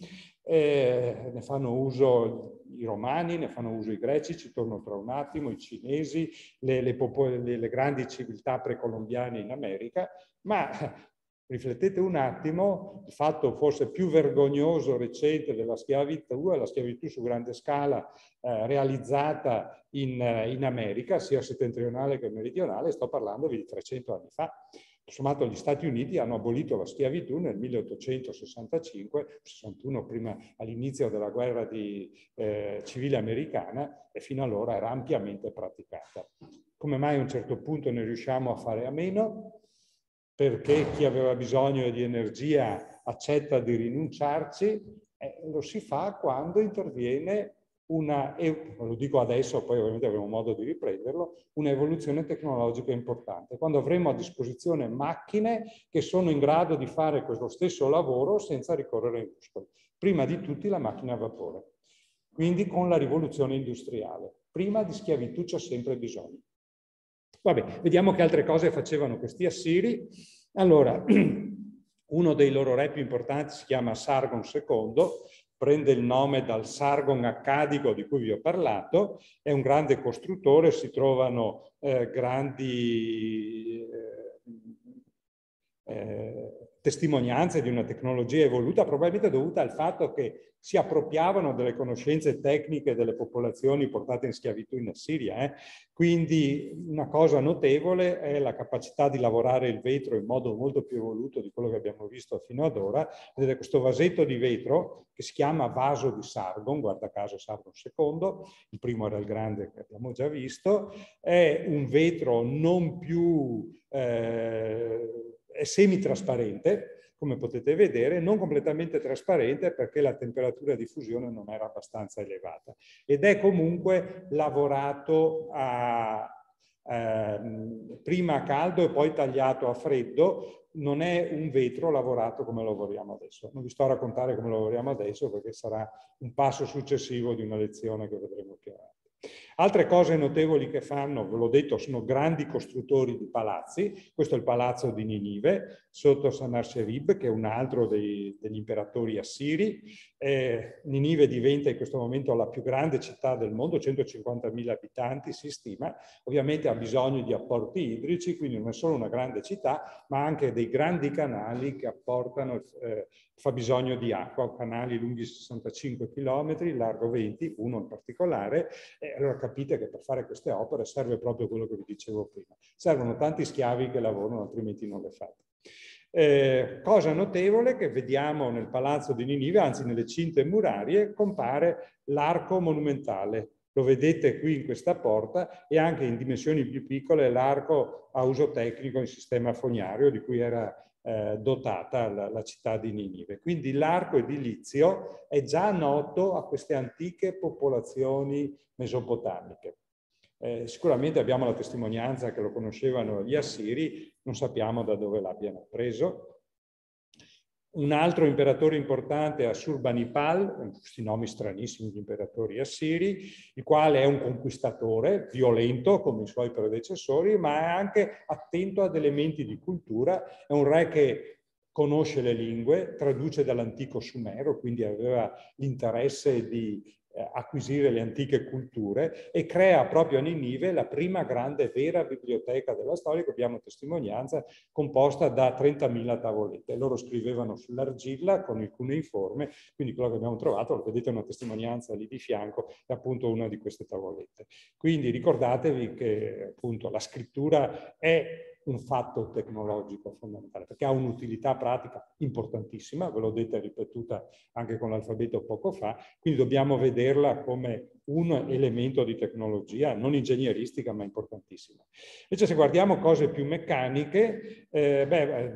Eh, ne fanno uso i romani, ne fanno uso i greci, ci torno tra un attimo, i cinesi, le, le, le, le grandi civiltà precolombiane in America, ma riflettete un attimo, il fatto forse più vergognoso recente della schiavitù è la schiavitù su grande scala eh, realizzata in, in America, sia settentrionale che meridionale, sto parlando di trecento anni fa. Sommato gli Stati Uniti hanno abolito la schiavitù nel milleottocentosessantacinque, sessantuno prima all'inizio della guerra di, eh, civile americana, e fino allora era ampiamente praticata. Come mai a un certo punto ne riusciamo a fare a meno? Perché chi aveva bisogno di energia accetta di rinunciarci, eh, lo si fa quando interviene una, e lo dico adesso, poi ovviamente avremo modo di riprenderlo, un'evoluzione tecnologica importante, quando avremo a disposizione macchine che sono in grado di fare questo stesso lavoro senza ricorrere ai muscoli. Prima di tutti la macchina a vapore, quindi con la rivoluzione industriale. Prima di schiavitù c'è sempre bisogno. Vabbè, vediamo che altre cose facevano questi assiri. Allora, uno dei loro re più importanti si chiama Sargon secondo, prende il nome dal Sargon accadico di cui vi ho parlato, è un grande costruttore, si trovano eh, grandi eh, eh, testimonianze di una tecnologia evoluta, probabilmente dovuta al fatto che si appropriavano delle conoscenze tecniche delle popolazioni portate in schiavitù in Assiria. Eh? Quindi una cosa notevole è la capacità di lavorare il vetro in modo molto più evoluto di quello che abbiamo visto fino ad ora. Vedete questo vasetto di vetro che si chiama vaso di Sargon, guarda caso Sargon secondo, il primo era il grande che abbiamo già visto, è un vetro non più, eh, è semitrasparente, come potete vedere, non completamente trasparente perché la temperatura di fusione non era abbastanza elevata. Ed è comunque lavorato a, eh, prima a caldo e poi tagliato a freddo. Non è un vetro lavorato come lo lavoriamo adesso. Non vi sto a raccontare come lo lavoriamo adesso perché sarà un passo successivo di una lezione che vedremo più avanti. Altre cose notevoli che fanno, ve l'ho detto, sono grandi costruttori di palazzi. Questo è il palazzo di Ninive, sotto Sanarserib, che è un altro dei, degli imperatori assiri. Eh, Ninive diventa in questo momento la più grande città del mondo, centocinquantamila abitanti si stima. Ovviamente ha bisogno di apporti idrici, quindi non è solo una grande città, ma anche dei grandi canali che apportano eh, fabbisogno di acqua, canali lunghi sessantacinque chilometri, largo venti, uno in particolare. E allora capite che per fare queste opere serve proprio quello che vi dicevo prima. Servono tanti schiavi che lavorano, altrimenti non le fate. Eh, cosa notevole che vediamo nel palazzo di Ninive, anzi nelle cinte murarie, compare l'arco monumentale. Lo vedete qui in questa porta e anche in dimensioni più piccole l'arco a uso tecnico in sistema fognario di cui era eh, dotata la, la città di Ninive. Quindi l'arco edilizio è già noto a queste antiche popolazioni mesopotamiche. Eh, sicuramente abbiamo la testimonianza che lo conoscevano gli assiri, non sappiamo da dove l'abbiano preso. Un altro imperatore importante è Assurbanipal, questi nomi stranissimi di imperatori assiri, il quale è un conquistatore violento come i suoi predecessori, ma è anche attento ad elementi di cultura. È un re che conosce le lingue, traduce dall'antico sumero, quindi aveva l'interesse di eh, acquisire le antiche culture e crea proprio a Ninive la prima grande vera biblioteca della storia, che abbiamo testimonianza, composta da trentamila tavolette. Loro scrivevano sull'argilla con il cuneiforme, quindi quello che abbiamo trovato, lo vedete una testimonianza lì di fianco, è appunto una di queste tavolette. Quindi ricordatevi che appunto la scrittura è un fatto tecnologico fondamentale, perché ha un'utilità pratica importantissima, ve l'ho detta e ripetuta anche con l'alfabeto poco fa, quindi dobbiamo vederla come un elemento di tecnologia, non ingegneristica, ma importantissima. Invece se guardiamo cose più meccaniche, eh, beh,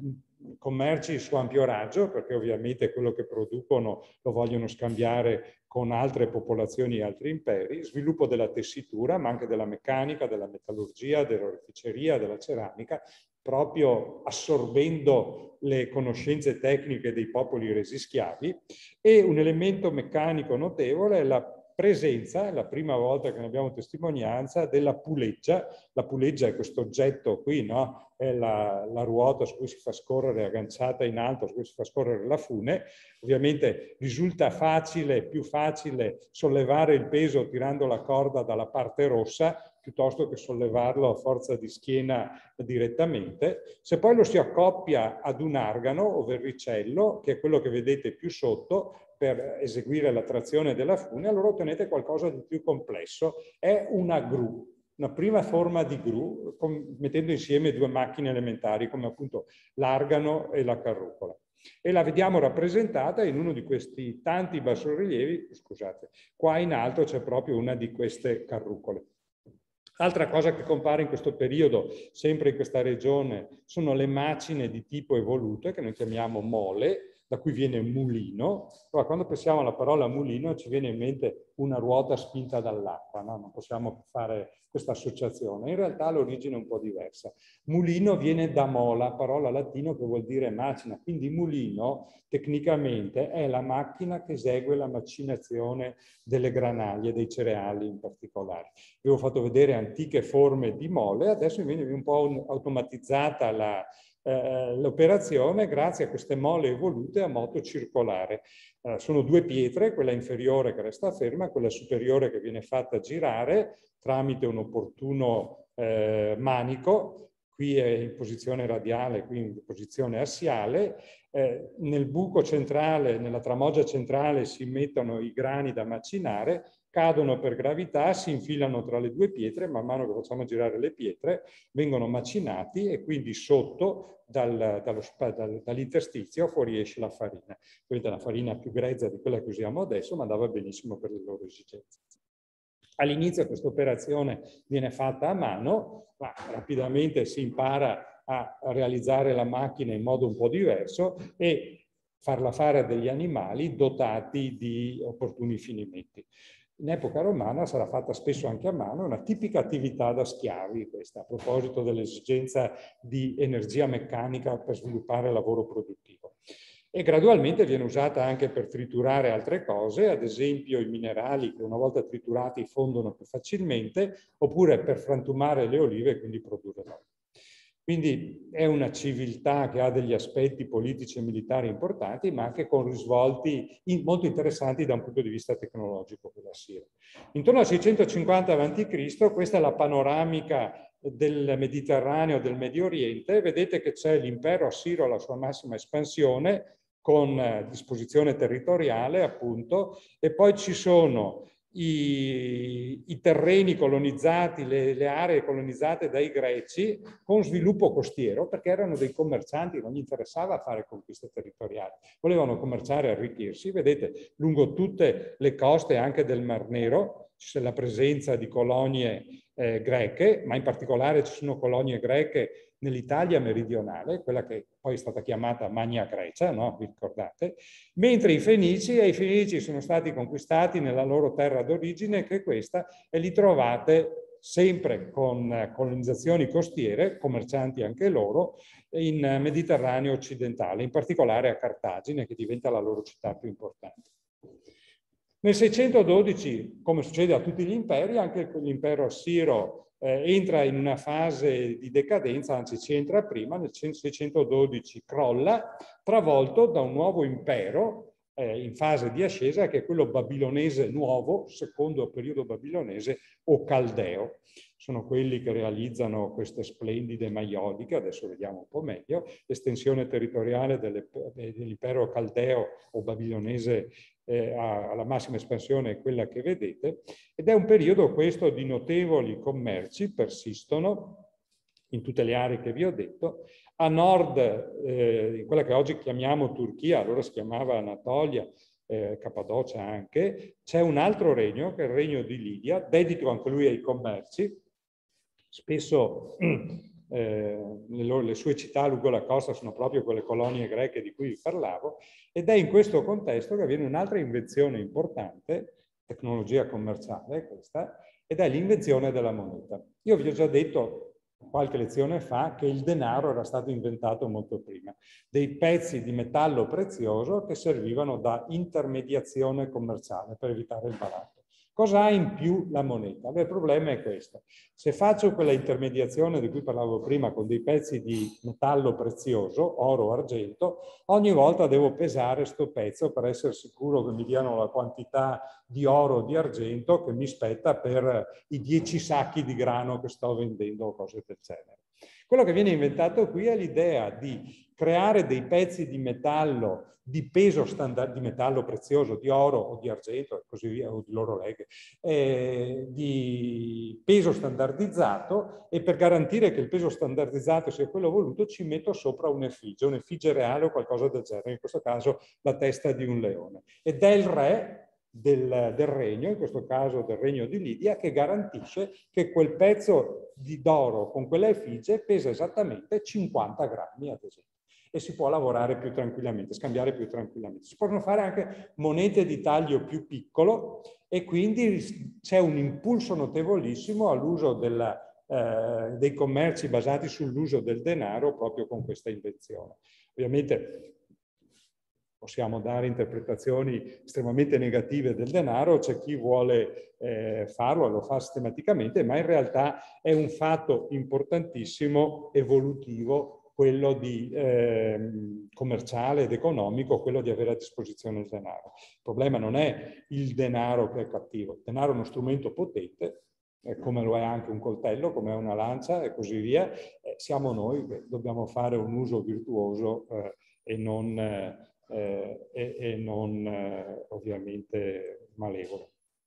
commerci su ampio raggio, perché ovviamente quello che producono lo vogliono scambiare con altre popolazioni e altri imperi, sviluppo della tessitura, ma anche della meccanica, della metallurgia, dell'oreficeria, della ceramica, proprio assorbendo le conoscenze tecniche dei popoli resi schiavi. E un elemento meccanico notevole è la presenza, la prima volta che ne abbiamo testimonianza, della puleggia. La puleggia è questo oggetto qui, no? È la, la ruota su cui si fa scorrere, agganciata in alto, su cui si fa scorrere la fune. Ovviamente risulta facile, più facile sollevare il peso tirando la corda dalla parte rossa piuttosto che sollevarlo a forza di schiena direttamente. Se poi lo si accoppia ad un argano o verricello, che è quello che vedete più sotto, per eseguire la trazione della fune, allora ottenete qualcosa di più complesso. È una gru, una prima forma di gru, mettendo insieme due macchine elementari come appunto l'argano e la carrucola. E la vediamo rappresentata in uno di questi tanti bassorilievi, scusate, qua in alto c'è proprio una di queste carrucole. Altra cosa che compare in questo periodo, sempre in questa regione, sono le macine di tipo evoluto, che noi chiamiamo mole. da cui viene mulino. Allora, quando pensiamo alla parola mulino ci viene in mente una ruota spinta dall'acqua, no? Non possiamo fare questa associazione. In realtà l'origine è un po' diversa. Mulino viene da mola, parola latino che vuol dire macina, quindi mulino tecnicamente è la macchina che esegue la macinazione delle granaglie, dei cereali in particolare. Vi ho fatto vedere antiche forme di mole, adesso viene un po' automatizzata la Eh, l'operazione grazie a queste mole evolute a moto circolare. Eh, sono due pietre, quella inferiore che resta ferma, quella superiore che viene fatta girare tramite un opportuno eh, manico. Qui è in posizione radiale, qui in posizione assiale. Eh, nel buco centrale, nella tramoggia centrale si mettono i grani da macinare, cadono per gravità, si infilano tra le due pietre, man mano che facciamo girare le pietre vengono macinati e quindi sotto dal, dallo, dal, dall'interstizio fuoriesce la farina. Questa è una farina più grezza di quella che usiamo adesso, ma andava benissimo per le loro esigenze. All'inizio questa operazione viene fatta a mano, ma rapidamente si impara a realizzare la macchina in modo un po' diverso e farla fare a degli animali dotati di opportuni finimenti. In epoca romana sarà fatta spesso anche a mano, una tipica attività da schiavi, questa, a proposito dell'esigenza di energia meccanica per sviluppare il lavoro produttivo. E gradualmente viene usata anche per triturare altre cose, ad esempio i minerali che una volta triturati fondono più facilmente, oppure per frantumare le olive e quindi produrre l'olio. Quindi è una civiltà che ha degli aspetti politici e militari importanti, ma anche con risvolti in, molto interessanti da un punto di vista tecnologico, quella Sira. Intorno al seicentocinquanta avanti Cristo, questa è la panoramica del Mediterraneo, del Medio Oriente. Vedete che c'è l'impero assiro alla sua massima espansione, con eh, disposizione territoriale, appunto, e poi ci sono I, i terreni colonizzati, le, le aree colonizzate dai greci con sviluppo costiero, perché erano dei commercianti, non gli interessava fare conquiste territoriali, volevano commerciare e arricchirsi. Vedete, lungo tutte le coste anche del Mar Nero c'è la presenza di colonie eh, greche, ma in particolare ci sono colonie greche nell'Italia meridionale, quella che poi è stata chiamata Magna Grecia, no? Vi ricordate? Mentre i Fenici, e i Fenici sono stati conquistati nella loro terra d'origine, che è questa, e li trovate sempre con colonizzazioni costiere, commercianti anche loro, in Mediterraneo occidentale, in particolare a Cartagine, che diventa la loro città più importante. Nel seicentododici, come succede a tutti gli imperi, anche l'impero assiro eh, entra in una fase di decadenza, anzi ci entra prima, nel seicentododici crolla, travolto da un nuovo impero eh, in fase di ascesa, che è quello babilonese nuovo, secondo periodo babilonese o caldeo. Sono quelli che realizzano queste splendide maioliche, adesso vediamo un po' meglio, l'estensione territoriale dell'impero caldeo o babilonese eh, alla massima espansione è quella che vedete, ed è un periodo questo di notevoli commerci, persistono in tutte le aree che vi ho detto. A nord, eh, in quella che oggi chiamiamo Turchia, allora si chiamava Anatolia, eh, Cappadocia anche, c'è un altro regno, che è il regno di Lidia, dedito anche lui ai commerci. Spesso eh, le, loro, le sue città lungo la costa sono proprio quelle colonie greche di cui vi parlavo, ed è in questo contesto che avviene un'altra invenzione importante, tecnologia commerciale questa, ed è l'invenzione della moneta. Io vi ho già detto qualche lezione fa che il denaro era stato inventato molto prima, dei pezzi di metallo prezioso che servivano da intermediazione commerciale per evitare il baratto. Cosa ha in più la moneta? Beh, il problema è questo. Se faccio quella intermediazione di cui parlavo prima con dei pezzi di metallo prezioso, oro o argento, ogni volta devo pesare sto pezzo per essere sicuro che mi diano la quantità di oro o di argento che mi spetta per i dieci sacchi di grano che sto vendendo o cose del genere. Quello che viene inventato qui è l'idea di creare dei pezzi di metallo di peso standard, di metallo prezioso, di oro o di argento e così via, o di loro leghe, eh, di peso standardizzato, e per garantire che il peso standardizzato sia quello voluto ci metto sopra un'effigie, un'effigie reale o qualcosa del genere, in questo caso la testa di un leone. Ed è il re Del, del regno, in questo caso del regno di Lidia, che garantisce che quel pezzo di d'oro con quella effigie pesa esattamente cinquanta grammi, ad esempio. e si può lavorare più tranquillamente, scambiare più tranquillamente. Si possono fare anche monete di taglio più piccolo e quindi c'è un impulso notevolissimo all'uso della Eh, dei commerci basati sull'uso del denaro proprio con questa invenzione. Ovviamente possiamo dare interpretazioni estremamente negative del denaro, c'è chi vuole eh, farlo e lo fa sistematicamente, ma in realtà è un fatto importantissimo, evolutivo, quello di, eh, commerciale ed economico, quello di avere a disposizione il denaro. Il problema non è il denaro che è cattivo, il denaro è uno strumento potente, come lo è anche un coltello, come è una lancia e così via. Eh, siamo noi che dobbiamo fare un uso virtuoso eh, e non, eh, e, e non eh, ovviamente malevolo.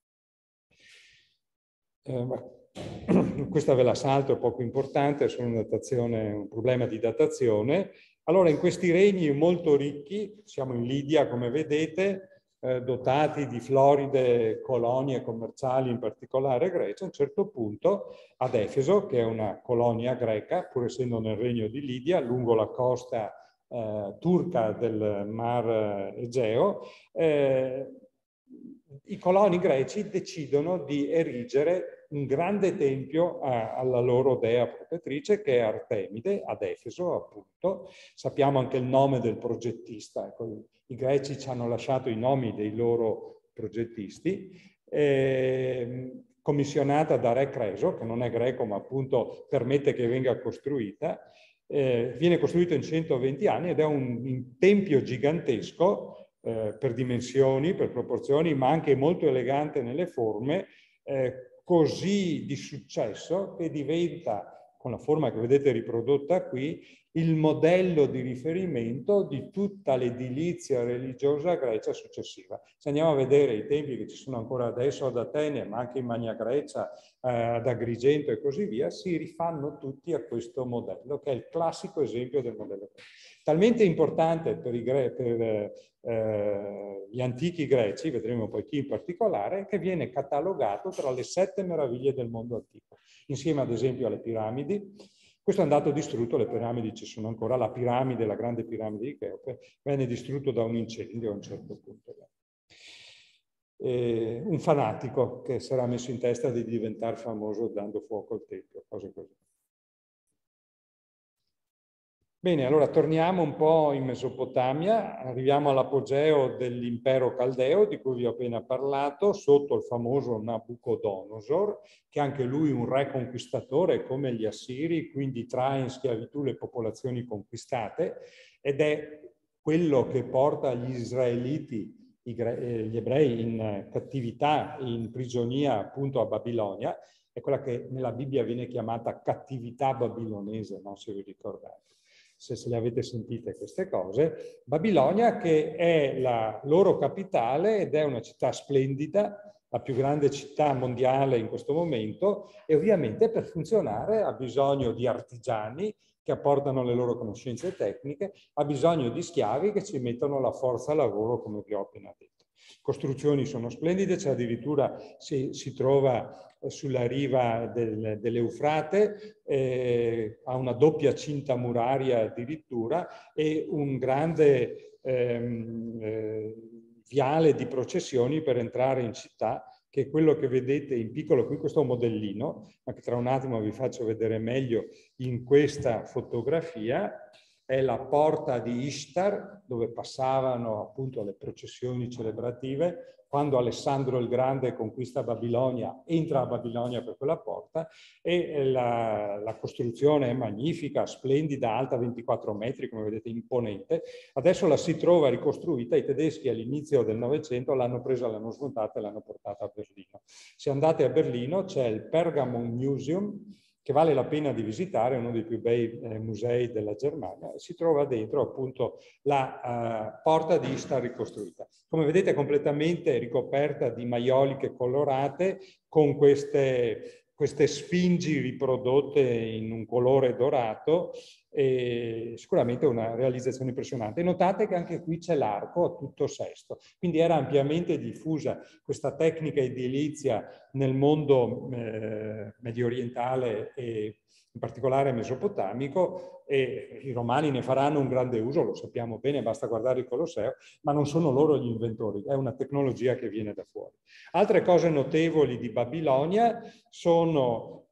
Eh, questa ve la salto, è poco importante, è solo una datazione, un problema di datazione. Allora, in questi regni molto ricchi, siamo in Lidia come vedete, Eh, dotati di floride colonie commerciali, in particolare Grecia, a un certo punto ad Efeso, che è una colonia greca, pur essendo nel regno di Lidia, lungo la costa eh, turca del mar Egeo, eh, i coloni greci decidono di erigere un grande tempio a, alla loro dea protettrice, che è Artemide, ad Efeso appunto. Sappiamo anche il nome del progettista, ecco, i greci ci hanno lasciato i nomi dei loro progettisti, eh, commissionata da Re Creso, che non è greco ma appunto permette che venga costruita. Eh, viene costruito in centoventi anni ed è un, un tempio gigantesco eh, per dimensioni, per proporzioni, ma anche molto elegante nelle forme, eh, così di successo che diventa, con la forma che vedete riprodotta qui, il modello di riferimento di tutta l'edilizia religiosa grecia successiva. Se andiamo a vedere i templi che ci sono ancora adesso ad Atene, ma anche in Magna Grecia, eh, ad Agrigento e così via, si rifanno tutti a questo modello, che è il classico esempio del modello greco. Talmente importante per, i gre per eh, gli antichi greci, vedremo poi chi in particolare, che viene catalogato tra le sette meraviglie del mondo antico, insieme ad esempio alle piramidi. Questo è andato distrutto, le piramidi ci sono ancora, la piramide, la grande piramide di Cheope, venne distrutto da un incendio a un certo punto. E un fanatico che si era messo in testa di diventare famoso dando fuoco al tempio, cose così. Bene, allora torniamo un po' in Mesopotamia, arriviamo all'apogeo dell'impero caldeo di cui vi ho appena parlato, sotto il famoso Nabucodonosor, che anche lui un re conquistatore come gli Assiri, quindi trae in schiavitù le popolazioni conquistate, ed è quello che porta gli israeliti, gli ebrei in cattività, in prigionia appunto a Babilonia, è quella che nella Bibbia viene chiamata cattività babilonese, no? Se vi ricordate. Se, se le avete sentite queste cose, Babilonia che è la loro capitale ed è una città splendida, la più grande città mondiale in questo momento, e ovviamente per funzionare ha bisogno di artigiani che apportano le loro conoscenze tecniche, ha bisogno di schiavi che ci mettono la forza lavoro, come vi ho appena detto. Costruzioni sono splendide, c'è addirittura si, si trova sulla riva del, dell'Eufrate, eh, ha una doppia cinta muraria addirittura e un grande ehm, eh, viale di processioni per entrare in città, che è quello che vedete in piccolo qui, questo modellino, ma che tra un attimo vi faccio vedere meglio in questa fotografia. È la porta di Ishtar, dove passavano appunto le processioni celebrative. Quando Alessandro il Grande conquista Babilonia, entra a Babilonia per quella porta e la, la costruzione è magnifica, splendida, alta ventiquattro metri, come vedete, imponente. Adesso la si trova ricostruita, i tedeschi all'inizio del Novecento l'hanno presa, l'hanno smontata e l'hanno portata a Berlino. Se andate a Berlino c'è il Pergamon Museum, che vale la pena di visitare, uno dei più bei eh, musei della Germania, e si trova dentro appunto la uh, porta di Ishtar ricostruita. Come vedete è completamente ricoperta di maioliche colorate con queste, queste sfingi riprodotte in un colore dorato, e sicuramente una realizzazione impressionante. E notate che anche qui c'è l'arco a tutto sesto, quindi era ampiamente diffusa questa tecnica edilizia nel mondo eh, medio orientale e in particolare mesopotamico, e i romani ne faranno un grande uso, lo sappiamo bene, basta guardare il Colosseo, ma non sono loro gli inventori, è una tecnologia che viene da fuori. Altre cose notevoli di Babilonia sono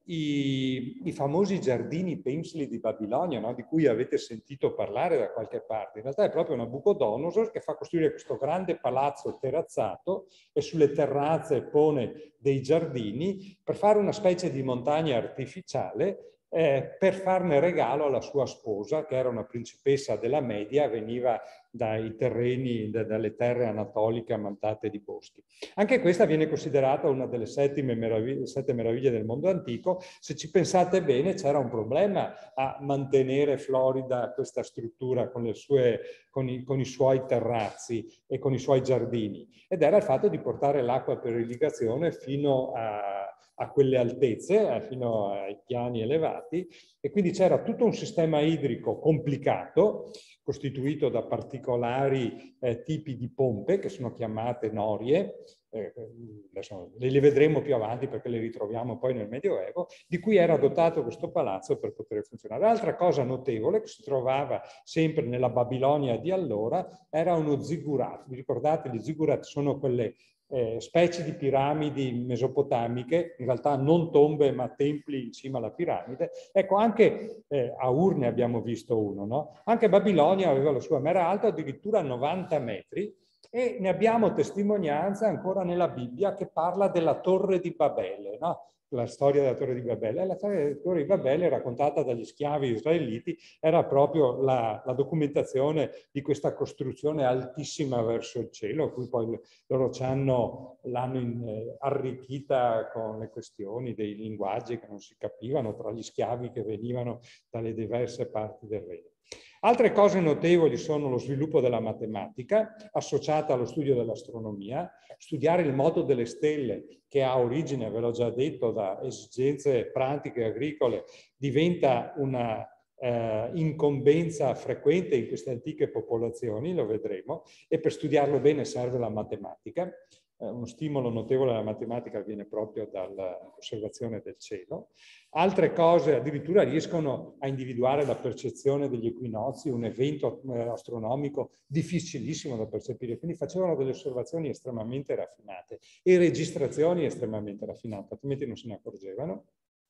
i, i famosi giardini pensili di Babilonia, no? Di cui avete sentito parlare da qualche parte. In realtà è proprio Nabucodonosor che fa costruire questo grande palazzo terrazzato e sulle terrazze pone dei giardini per fare una specie di montagna artificiale Eh, per farne regalo alla sua sposa, che era una principessa della Media, veniva dai terreni, da, dalle terre anatoliche ammantate di boschi. Anche questa viene considerata una delle settime meraviglie, sette meraviglie del mondo antico. Se ci pensate bene, c'era un problema a mantenere florida questa struttura con, le sue, con, i, con i suoi terrazzi e con i suoi giardini, ed era il fatto di portare l'acqua per irrigazione fino a a quelle altezze, fino ai piani elevati, e quindi c'era tutto un sistema idrico complicato, costituito da particolari eh, tipi di pompe, che sono chiamate norie, eh, adesso le vedremo più avanti perché le ritroviamo poi nel Medioevo, di cui era dotato questo palazzo per poter funzionare. Altra cosa notevole che si trovava sempre nella Babilonia di allora era uno ziggurat. Vi ricordate? Gli ziggurat sono quelle Eh, specie di piramidi mesopotamiche, in realtà non tombe ma templi in cima alla piramide. Ecco, anche eh, a Urne abbiamo visto uno, no? Anche Babilonia aveva la sua, ma era alto addirittura novanta metri, e ne abbiamo testimonianza ancora nella Bibbia che parla della Torre di Babele, no? La storia della Torre di Babele. La storia della Torre di Babele, raccontata dagli schiavi israeliti, era proprio la, la documentazione di questa costruzione altissima verso il cielo, a cui poi loro l'hanno eh, arricchita con le questioni dei linguaggi che non si capivano tra gli schiavi che venivano dalle diverse parti del regno. Altre cose notevoli sono lo sviluppo della matematica associata allo studio dell'astronomia, studiare il moto delle stelle, che ha origine, ve l'ho già detto, da esigenze pratiche e agricole, diventa una eh, incombenza frequente in queste antiche popolazioni, lo vedremo, e per studiarlo bene serve la matematica. Eh, uno stimolo notevole alla matematica viene proprio dall'osservazione del cielo. Altre cose addirittura riescono a individuare la percezione degli equinozi, un evento eh, astronomico difficilissimo da percepire, quindi facevano delle osservazioni estremamente raffinate e registrazioni estremamente raffinate, altrimenti non se ne accorgevano.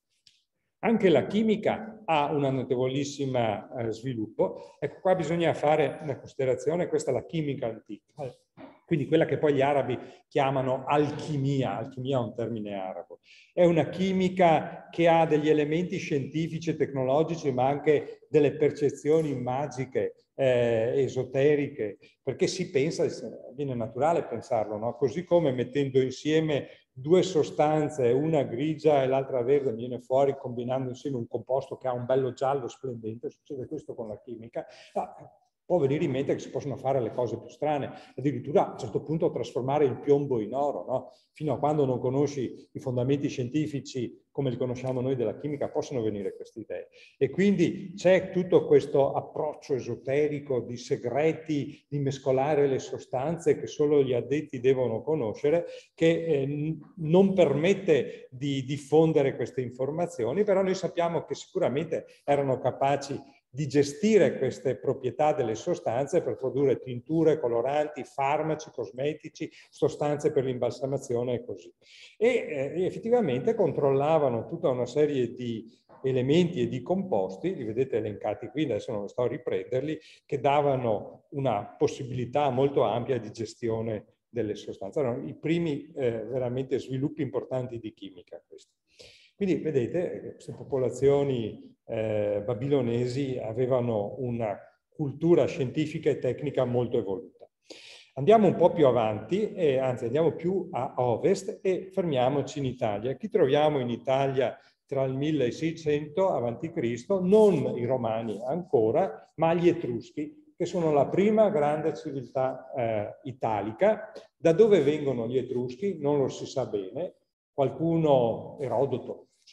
Anche la chimica ha un notevolissimo eh, sviluppo. Ecco, qua bisogna fare una considerazione, questa è la chimica antica, quindi quella che poi gli arabi chiamano alchimia, alchimia è un termine arabo. È una chimica che ha degli elementi scientifici e tecnologici, ma anche delle percezioni magiche, eh, esoteriche, perché si pensa, viene naturale pensarlo, no? Così come mettendo insieme due sostanze, una grigia e l'altra verde, viene fuori combinando insieme un composto che ha un bello giallo splendente, succede questo con la chimica. Ah, può venire in mente che si possono fare le cose più strane, addirittura a un certo punto trasformare il piombo in oro, no? Fino a quando non conosci i fondamenti scientifici come li conosciamo noi della chimica, possono venire queste idee. E quindi c'è tutto questo approccio esoterico di segreti, di mescolare le sostanze che solo gli addetti devono conoscere, che eh, non permette di diffondere queste informazioni, però noi sappiamo che sicuramente erano capaci di gestire queste proprietà delle sostanze per produrre tinture, coloranti, farmaci, cosmetici, sostanze per l'imbalsamazione e così. E eh, effettivamente controllavano tutta una serie di elementi e di composti, li vedete elencati qui, adesso non sto a riprenderli, che davano una possibilità molto ampia di gestione delle sostanze. Erano i primi eh, veramente sviluppi importanti di chimica questi. Quindi vedete, queste popolazioni eh, babilonesi avevano una cultura scientifica e tecnica molto evoluta. Andiamo un po' più avanti, e anzi andiamo più a ovest e fermiamoci in Italia. Chi troviamo in Italia tra il milleseicento avanti Cristo? Non i romani ancora, ma gli Etruschi, che sono la prima grande civiltà eh, italica. Da dove vengono gli Etruschi? Non lo si sa bene. Qualcuno, Erodoto,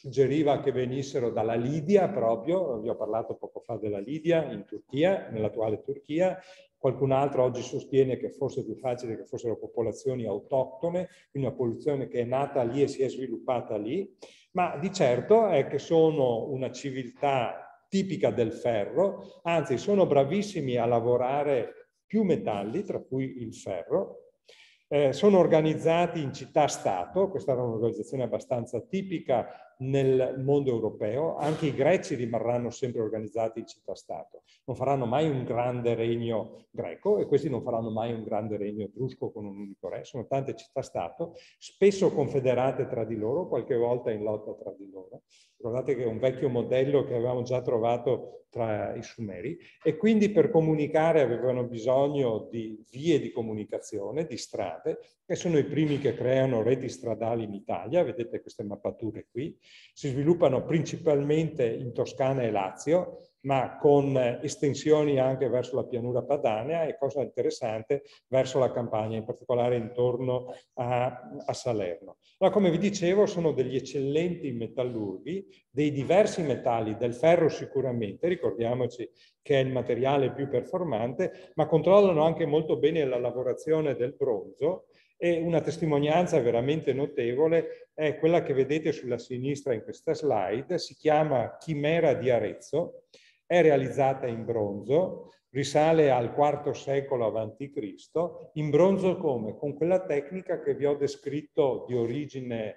suggeriva che venissero dalla Lidia proprio, vi ho parlato poco fa della Lidia in Turchia, nell'attuale Turchia. Qualcun altro oggi sostiene che fosse più facile che fossero popolazioni autoctone, quindi una popolazione che è nata lì e si è sviluppata lì, ma di certo è che sono una civiltà tipica del ferro, anzi sono bravissimi a lavorare più metalli, tra cui il ferro. Eh, sono organizzati in città-stato, questa era un'organizzazione abbastanza tipica nel mondo europeo. Anche i greci rimarranno sempre organizzati in città-stato, non faranno mai un grande regno greco e questi non faranno mai un grande regno etrusco con un unico re, sono tante città-stato, spesso confederate tra di loro, qualche volta in lotta tra di loro. Guardate che è un vecchio modello che avevamo già trovato tra i Sumeri, e quindi per comunicare avevano bisogno di vie di comunicazione, di strade, che sono i primi che creano reti stradali in Italia. Vedete queste mappature qui, si sviluppano principalmente in Toscana e Lazio, ma con estensioni anche verso la pianura padana e, cosa interessante, verso la campagna, in particolare intorno a, a Salerno. Allora, come vi dicevo, sono degli eccellenti metallurghi, dei diversi metalli, del ferro sicuramente, ricordiamoci che è il materiale più performante, ma controllano anche molto bene la lavorazione del bronzo. E una testimonianza veramente notevole è quella che vedete sulla sinistra in questa slide, si chiama Chimera di Arezzo, è realizzata in bronzo, risale al quarto secolo avanti Cristo, in bronzo come? Con quella tecnica che vi ho descritto di origine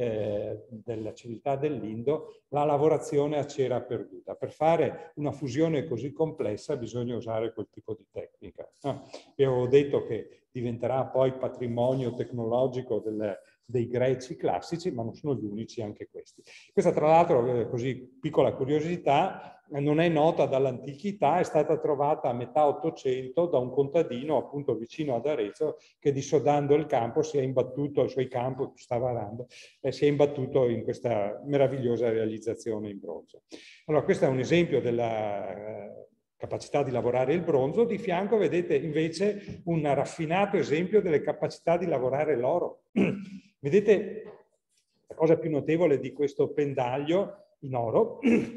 eh, della civiltà dell'Indo, la lavorazione a cera perduta. Per fare una fusione così complessa bisogna usare quel tipo di tecnica. Ah, vi avevo detto che diventerà poi patrimonio tecnologico del, dei greci classici, ma non sono gli unici anche questi. Questa, tra l'altro, così piccola curiosità, non è nota dall'antichità, è stata trovata a metà Ottocento da un contadino appunto vicino ad Arezzo che, dissodando il campo, si è imbattuto, i suoi campi stava arando, e si è imbattuto in questa meravigliosa realizzazione in bronzo. Allora, questo è un esempio della eh, capacità di lavorare il bronzo. Di fianco vedete invece un raffinato esempio delle capacità di lavorare l'oro. Vedete, la cosa più notevole di questo pendaglio in oro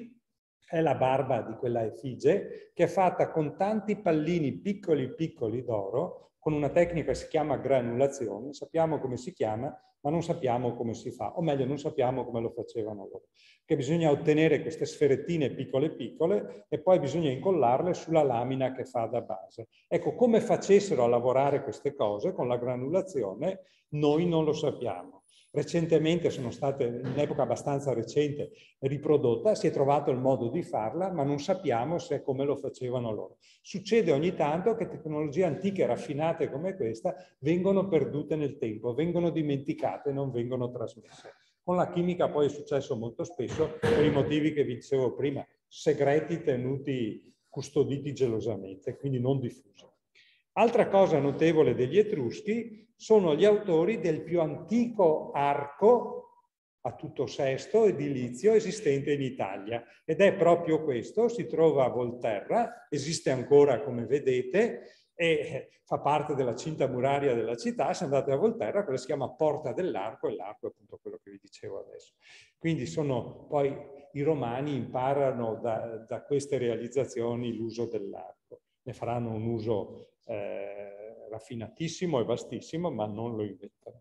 è la barba di quella effigie, che è fatta con tanti pallini piccoli piccoli d'oro, con una tecnica che si chiama granulazione. Sappiamo come si chiama, ma non sappiamo come si fa, o meglio non sappiamo come lo facevano loro. Che bisogna ottenere queste sferettine piccole piccole e poi bisogna incollarle sulla lamina che fa da base. Ecco, come facessero a lavorare queste cose con la granulazione, noi non lo sappiamo. Recentemente sono state, in un'epoca abbastanza recente, riprodotta, si è trovato il modo di farla, ma non sappiamo se è come lo facevano loro. Succede ogni tanto che tecnologie antiche raffinate come questa vengono perdute nel tempo, vengono dimenticate, non vengono trasmesse. Con la chimica poi è successo molto spesso per i motivi che vi dicevo prima, segreti tenuti, custoditi gelosamente, quindi non diffusi. Altra cosa notevole degli Etruschi sono gli autori del più antico arco a tutto sesto edilizio esistente in Italia, ed è proprio questo, si trova a Volterra, esiste ancora come vedete e fa parte della cinta muraria della città. Se andate a Volterra, quella si chiama Porta dell'Arco, e l'arco è appunto quello che vi dicevo adesso. Quindi sono poi i romani imparano da, da queste realizzazioni l'uso dell'arco, ne faranno un uso Eh, raffinatissimo e vastissimo, ma non lo inventano.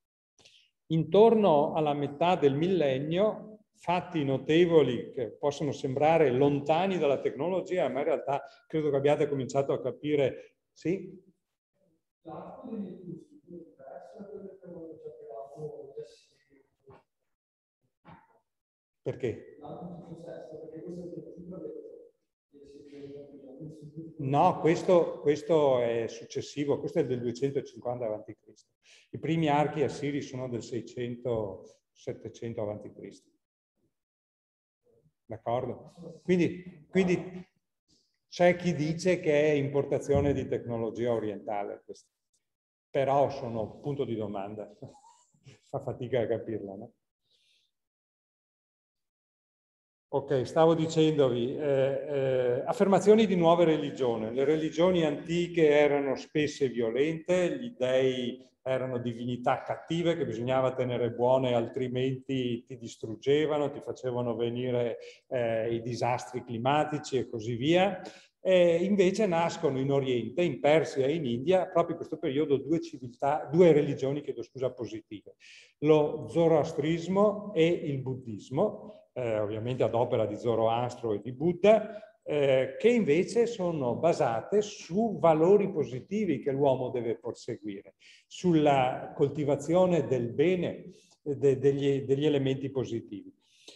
Intorno alla metà del millennio, fatti notevoli che possono sembrare lontani dalla tecnologia, ma in realtà credo che abbiate cominciato a capire, sì? L'arco degli Etruschi è diverso da quello che avevo già trovato già sicuro. Perché? L'arco tutto sesto, perché questo è il tipo No, questo, questo è successivo, questo è del duecentocinquanta avanti Cristo. I primi archi assiri sono del seicento settecento avanti Cristo. D'accordo? Quindi, quindi c'è chi dice che è importazione di tecnologia orientale, questo. Però sono punto di domanda. Fa fatica a capirla, no? Ok, stavo dicendovi, eh, eh, affermazioni di nuove religioni. Le religioni antiche erano spesse violente, gli dei erano divinità cattive che bisognava tenere buone, altrimenti ti distruggevano, ti facevano venire eh, i disastri climatici e così via. E invece nascono in Oriente, in Persia e in India, proprio in questo periodo, due civiltà, due religioni, chiedo scusa, positive. Lo zoroastrismo e il buddismo, eh, ovviamente ad opera di Zoroastro e di Buddha, eh, che invece sono basate su valori positivi che l'uomo deve perseguire, sulla coltivazione del bene, de, degli, degli elementi positivi.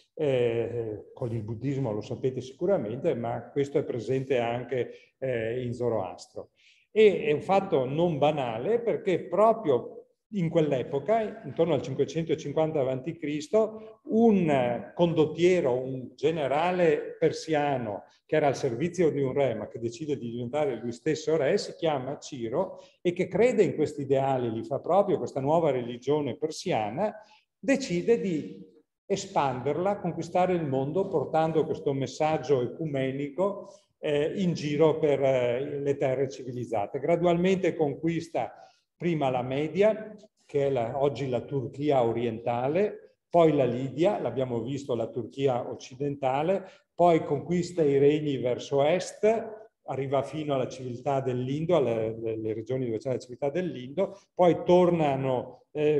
Eh, con il buddismo lo sapete sicuramente, ma questo è presente anche eh, in Zoroastro. E è un fatto non banale perché proprio in quell'epoca, intorno al cinquecentocinquanta avanti Cristo, un condottiero, un generale persiano che era al servizio di un re, ma che decide di diventare lui stesso re, si chiama Ciro e che crede in questi ideali, li fa proprio questa nuova religione persiana, decide di espanderla, conquistare il mondo portando questo messaggio ecumenico eh, in giro per eh, le terre civilizzate. Gradualmente conquista prima la Media, che è la, oggi la Turchia orientale, poi la Lidia, l'abbiamo visto, la Turchia occidentale, poi conquista i regni verso est, arriva fino alla civiltà dell'Indo, alle, alle regioni dove c'è la civiltà dell'Indo, poi tornano eh,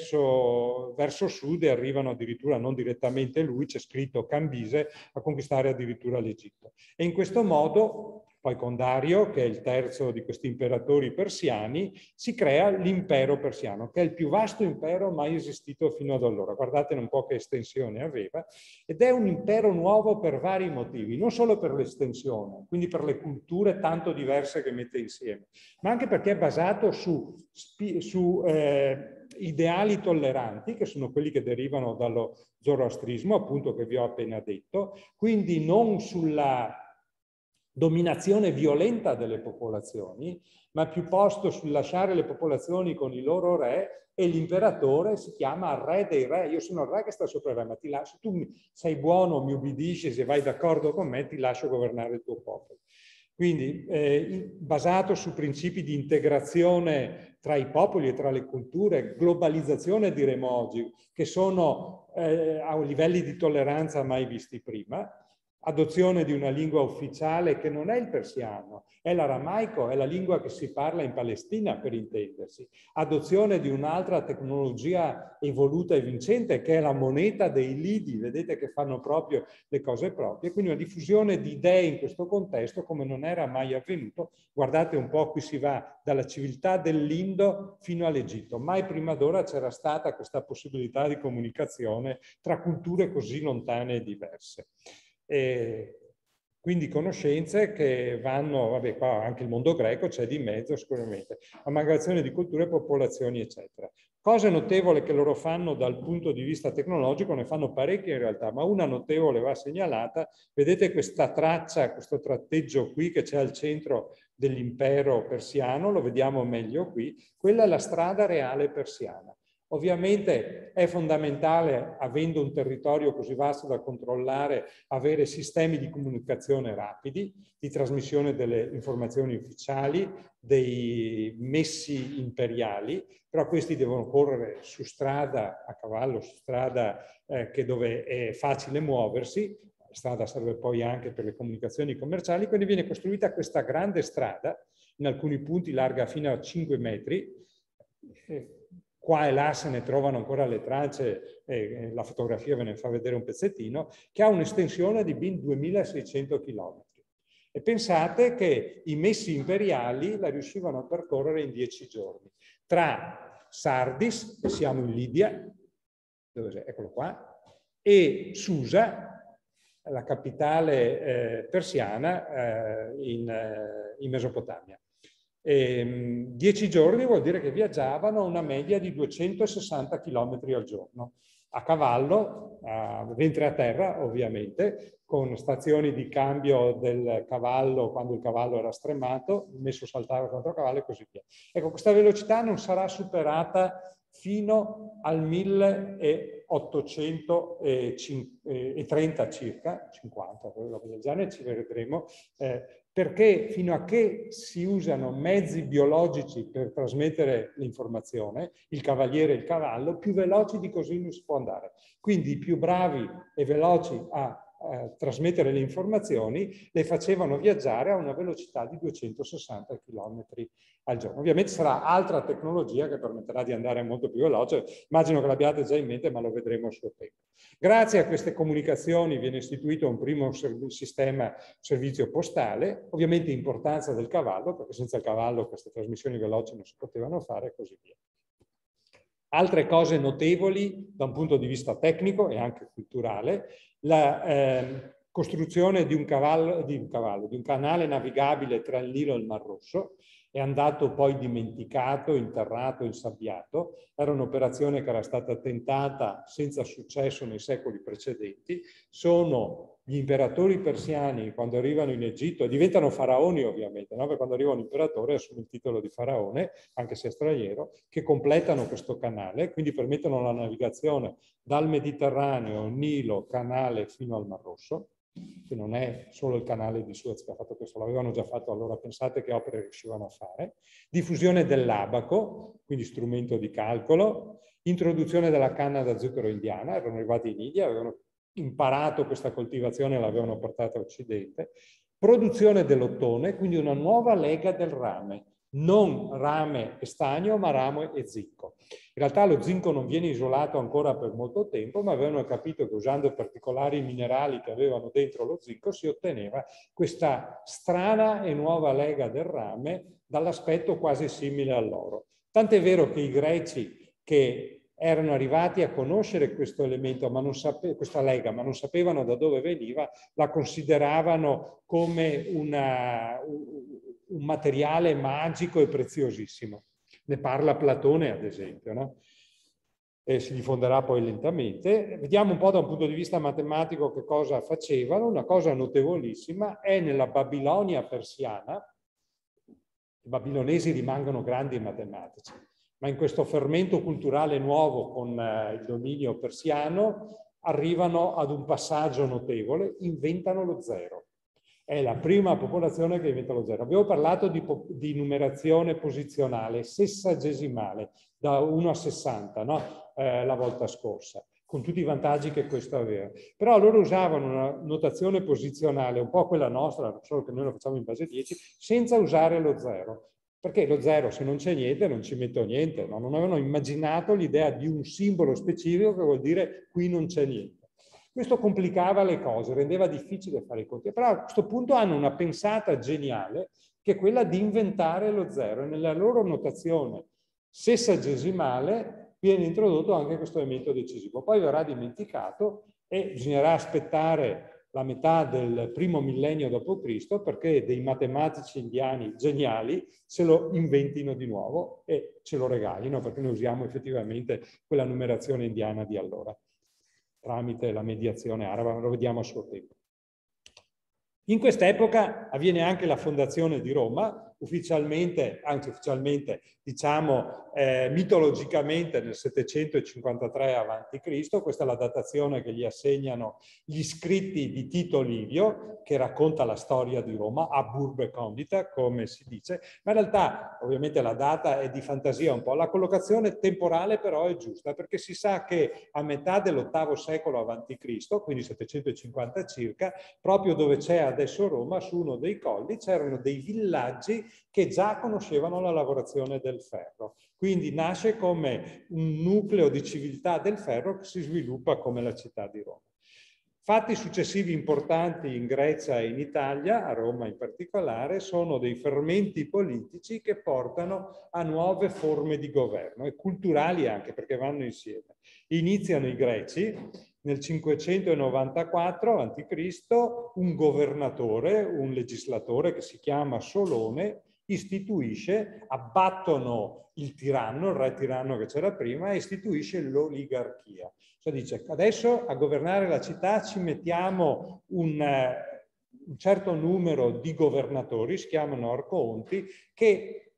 verso, verso sud e arrivano addirittura, non direttamente lui, c'è scritto Cambise, a conquistare addirittura l'Egitto. E in questo modo, poi con Dario, che è il terzo di questi imperatori persiani, si crea l'impero persiano, che è il più vasto impero mai esistito fino ad allora. Guardate un po' che estensione aveva. Ed è un impero nuovo per vari motivi, non solo per l'estensione, quindi per le culture tanto diverse che mette insieme, ma anche perché è basato su, su eh, ideali tolleranti, che sono quelli che derivano dallo zoroastrismo, appunto, che vi ho appena detto, quindi non sulla dominazione violenta delle popolazioni, ma piuttosto sul lasciare le popolazioni con i loro re, e l'imperatore si chiama re dei re. Io sono il re che sta sopra il re, ma ti lascio, tu sei buono, mi ubbidisci, se vai d'accordo con me ti lascio governare il tuo popolo. Quindi eh, basato su principi di integrazione tra i popoli e tra le culture, globalizzazione diremo oggi, che sono eh, a livelli di tolleranza mai visti prima, adozione di una lingua ufficiale che non è il persiano, è l'aramaico, è la lingua che si parla in Palestina, per intendersi. Adozione di un'altra tecnologia evoluta e vincente, che è la moneta dei lidi, vedete che fanno proprio le cose proprie. Quindi una diffusione di idee in questo contesto come non era mai avvenuto. Guardate un po', qui si va dalla civiltà dell'Indo fino all'Egitto. Mai prima d'ora c'era stata questa possibilità di comunicazione tra culture così lontane e diverse. E quindi conoscenze che vanno, vabbè, qua anche il mondo greco c'è di mezzo sicuramente, amalgamazione di culture, popolazioni, eccetera. Cose notevole che loro fanno dal punto di vista tecnologico, ne fanno parecchie in realtà, ma una notevole va segnalata. Vedete questa traccia, questo tratteggio qui che c'è al centro dell'impero persiano, lo vediamo meglio qui, quella è la strada reale persiana. Ovviamente è fondamentale, avendo un territorio così vasto da controllare, avere sistemi di comunicazione rapidi, di trasmissione delle informazioni ufficiali, dei messi imperiali, però questi devono correre su strada, a cavallo, su strada eh, che dove è facile muoversi. La strada serve poi anche per le comunicazioni commerciali, quindi viene costruita questa grande strada, in alcuni punti larga fino a cinque metri, eh, qua e là se ne trovano ancora le tracce, eh, la fotografia ve ne fa vedere un pezzettino, che ha un'estensione di ben duemilaseicento chilometri. E pensate che i messi imperiali la riuscivano a percorrere in dieci giorni. Tra Sardis, e siamo in Lidia, dove, eccolo qua, e Susa, la capitale eh, persiana eh, in, eh, in Mesopotamia. E, dieci giorni vuol dire che viaggiavano una media di duecentosessanta chilometri al giorno, a cavallo, a ventre a terra ovviamente, con stazioni di cambio del cavallo quando il cavallo era stremato, messo saltare contro cavallo e così via. Ecco, questa velocità non sarà superata fino al millequattrocento milleottocentotrenta circa, cinquanta, proprio del genere, ci vedremo, eh, perché fino a che si usano mezzi biologici per trasmettere l'informazione, il cavaliere e il cavallo, più veloci di così non si può andare. Quindi i più bravi e veloci a eh, trasmettere le informazioni le facevano viaggiare a una velocità di duecentosessanta chilometri al giorno. Ovviamente sarà altra tecnologia che permetterà di andare molto più veloce, immagino che l'abbiate già in mente, ma lo vedremo a suo tempo. Grazie a queste comunicazioni viene istituito un primo sistema servizio postale, ovviamente importanza del cavallo, perché senza il cavallo queste trasmissioni veloci non si potevano fare e così via. Altre cose notevoli da un punto di vista tecnico e anche culturale, la eh, costruzione di un, cavallo, di un cavallo, di un canale navigabile tra il Nilo e il Mar Rosso, è andato poi dimenticato, interrato, insabbiato. Era un'operazione che era stata tentata senza successo nei secoli precedenti. Sono gli imperatori persiani, quando arrivano in Egitto, diventano faraoni ovviamente, no? Perché quando arriva un imperatore assume il titolo di faraone, anche se è straniero, che completano questo canale, quindi permettono la navigazione dal Mediterraneo, Nilo, canale fino al Mar Rosso, che non è solo il canale di Suez che ha fatto questo, l'avevano già fatto allora, pensate che opere riuscivano a fare. Diffusione dell'abaco, quindi strumento di calcolo, introduzione della canna da zucchero indiana, erano arrivati in India, avevano imparato questa coltivazione e l'avevano portata a Occidente, produzione dell'ottone, quindi una nuova lega del rame, non rame e stagno, ma rame e zinco. In realtà lo zinco non viene isolato ancora per molto tempo, ma avevano capito che usando particolari minerali che avevano dentro lo zinco si otteneva questa strana e nuova lega del rame dall'aspetto quasi simile all'oro. Tant'è vero che i greci che erano arrivati a conoscere questo elemento, ma non sape- questa lega, ma non sapevano da dove veniva, la consideravano come una, un materiale magico e preziosissimo. Ne parla Platone, ad esempio, no? E si diffonderà poi lentamente. Vediamo un po' da un punto di vista matematico che cosa facevano. Una cosa notevolissima è nella Babilonia persiana. I babilonesi rimangono grandi matematici, ma in questo fermento culturale nuovo con eh, il dominio persiano arrivano ad un passaggio notevole, inventano lo zero. È la prima popolazione che inventa lo zero. Abbiamo parlato di, di numerazione posizionale, sessagesimale, da uno a sessanta, no? eh, la volta scorsa, con tutti i vantaggi che questo aveva. Però loro usavano una notazione posizionale, un po' quella nostra, solo che noi lo facciamo in base dieci, senza usare lo zero. Perché lo zero, se non c'è niente, non ci metto niente. No? Non avevano immaginato l'idea di un simbolo specifico che vuol dire qui non c'è niente. Questo complicava le cose, rendeva difficile fare i conti. Però a questo punto hanno una pensata geniale, che è quella di inventare lo zero. E nella loro notazione sessagesimale viene introdotto anche questo elemento decisivo. Poi verrà dimenticato e bisognerà aspettare la metà del primo millennio dopo Cristo perché dei matematici indiani geniali se lo inventino di nuovo e ce lo regalino, perché noi usiamo effettivamente quella numerazione indiana di allora, tramite la mediazione araba, lo vediamo a suo tempo. In quest'epoca avviene anche la fondazione di Roma, ufficialmente, anzi ufficialmente, diciamo eh, mitologicamente nel settecentocinquantatré avanti Cristo, questa è la datazione che gli assegnano gli scritti di Tito Livio, che racconta la storia di Roma, ab urbe condita, come si dice, ma in realtà ovviamente la data è di fantasia un po', la collocazione temporale però è giusta, perché si sa che a metà dell'ottavo secolo avanti Cristo, quindi settecentocinquanta circa, proprio dove c'è adesso Roma, su uno dei colli c'erano dei villaggi che già conoscevano la lavorazione del ferro. Quindi nasce come un nucleo di civiltà del ferro che si sviluppa come la città di Roma. Fatti successivi importanti in Grecia e in Italia, a Roma in particolare, sono dei fermenti politici che portano a nuove forme di governo e culturali anche, perché vanno insieme. Iniziano i greci, nel cinquecentonovantaquattro avanti Cristo un governatore, un legislatore che si chiama Solone, istituisce, abbattono il tiranno, il re tiranno che c'era prima, e istituisce l'oligarchia. Cioè dice, adesso a governare la città ci mettiamo un, uh, un certo numero di governatori, si chiamano arconti, che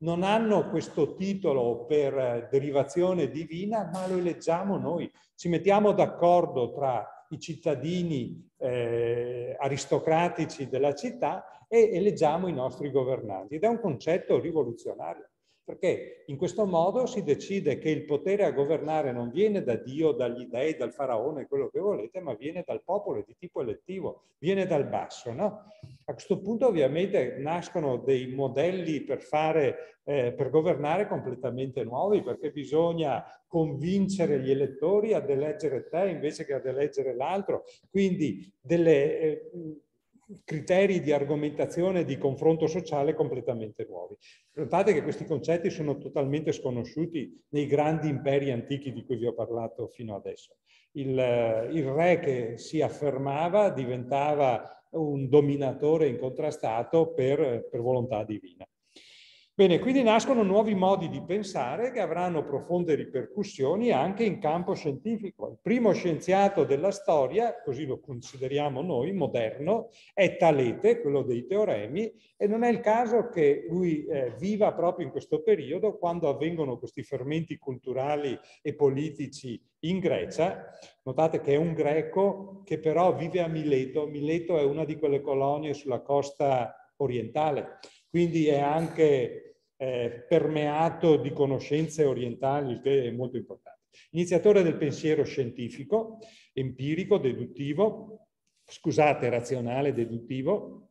non hanno questo titolo per derivazione divina, ma lo eleggiamo noi. Ci mettiamo d'accordo tra i cittadini eh, aristocratici della città e eleggiamo i nostri governanti. Ed è un concetto rivoluzionario, perché in questo modo si decide che il potere a governare non viene da Dio, dagli dei, dal faraone, quello che volete, ma viene dal popolo di tipo elettivo, viene dal basso, no? A questo punto ovviamente nascono dei modelli per fare, eh, per governare completamente nuovi, perché bisogna convincere gli elettori ad eleggere te invece che ad eleggere l'altro, quindi delle eh, criteri di argomentazione e di confronto sociale completamente nuovi. Notate che questi concetti sono totalmente sconosciuti nei grandi imperi antichi di cui vi ho parlato fino adesso. Il, il re che si affermava diventava un dominatore incontrastato per, per volontà divina. Bene, quindi nascono nuovi modi di pensare che avranno profonde ripercussioni anche in campo scientifico. Il primo scienziato della storia, così lo consideriamo noi, moderno, è Talete, quello dei teoremi, e non è il caso che lui eh, viva proprio in questo periodo, quando avvengono questi fermenti culturali e politici in Grecia. Notate che è un greco che però vive a Mileto. Mileto è una di quelle colonie sulla costa orientale, quindi è anche eh, permeato di conoscenze orientali, che è molto importante. Iniziatore del pensiero scientifico, empirico, deduttivo, scusate, razionale, deduttivo,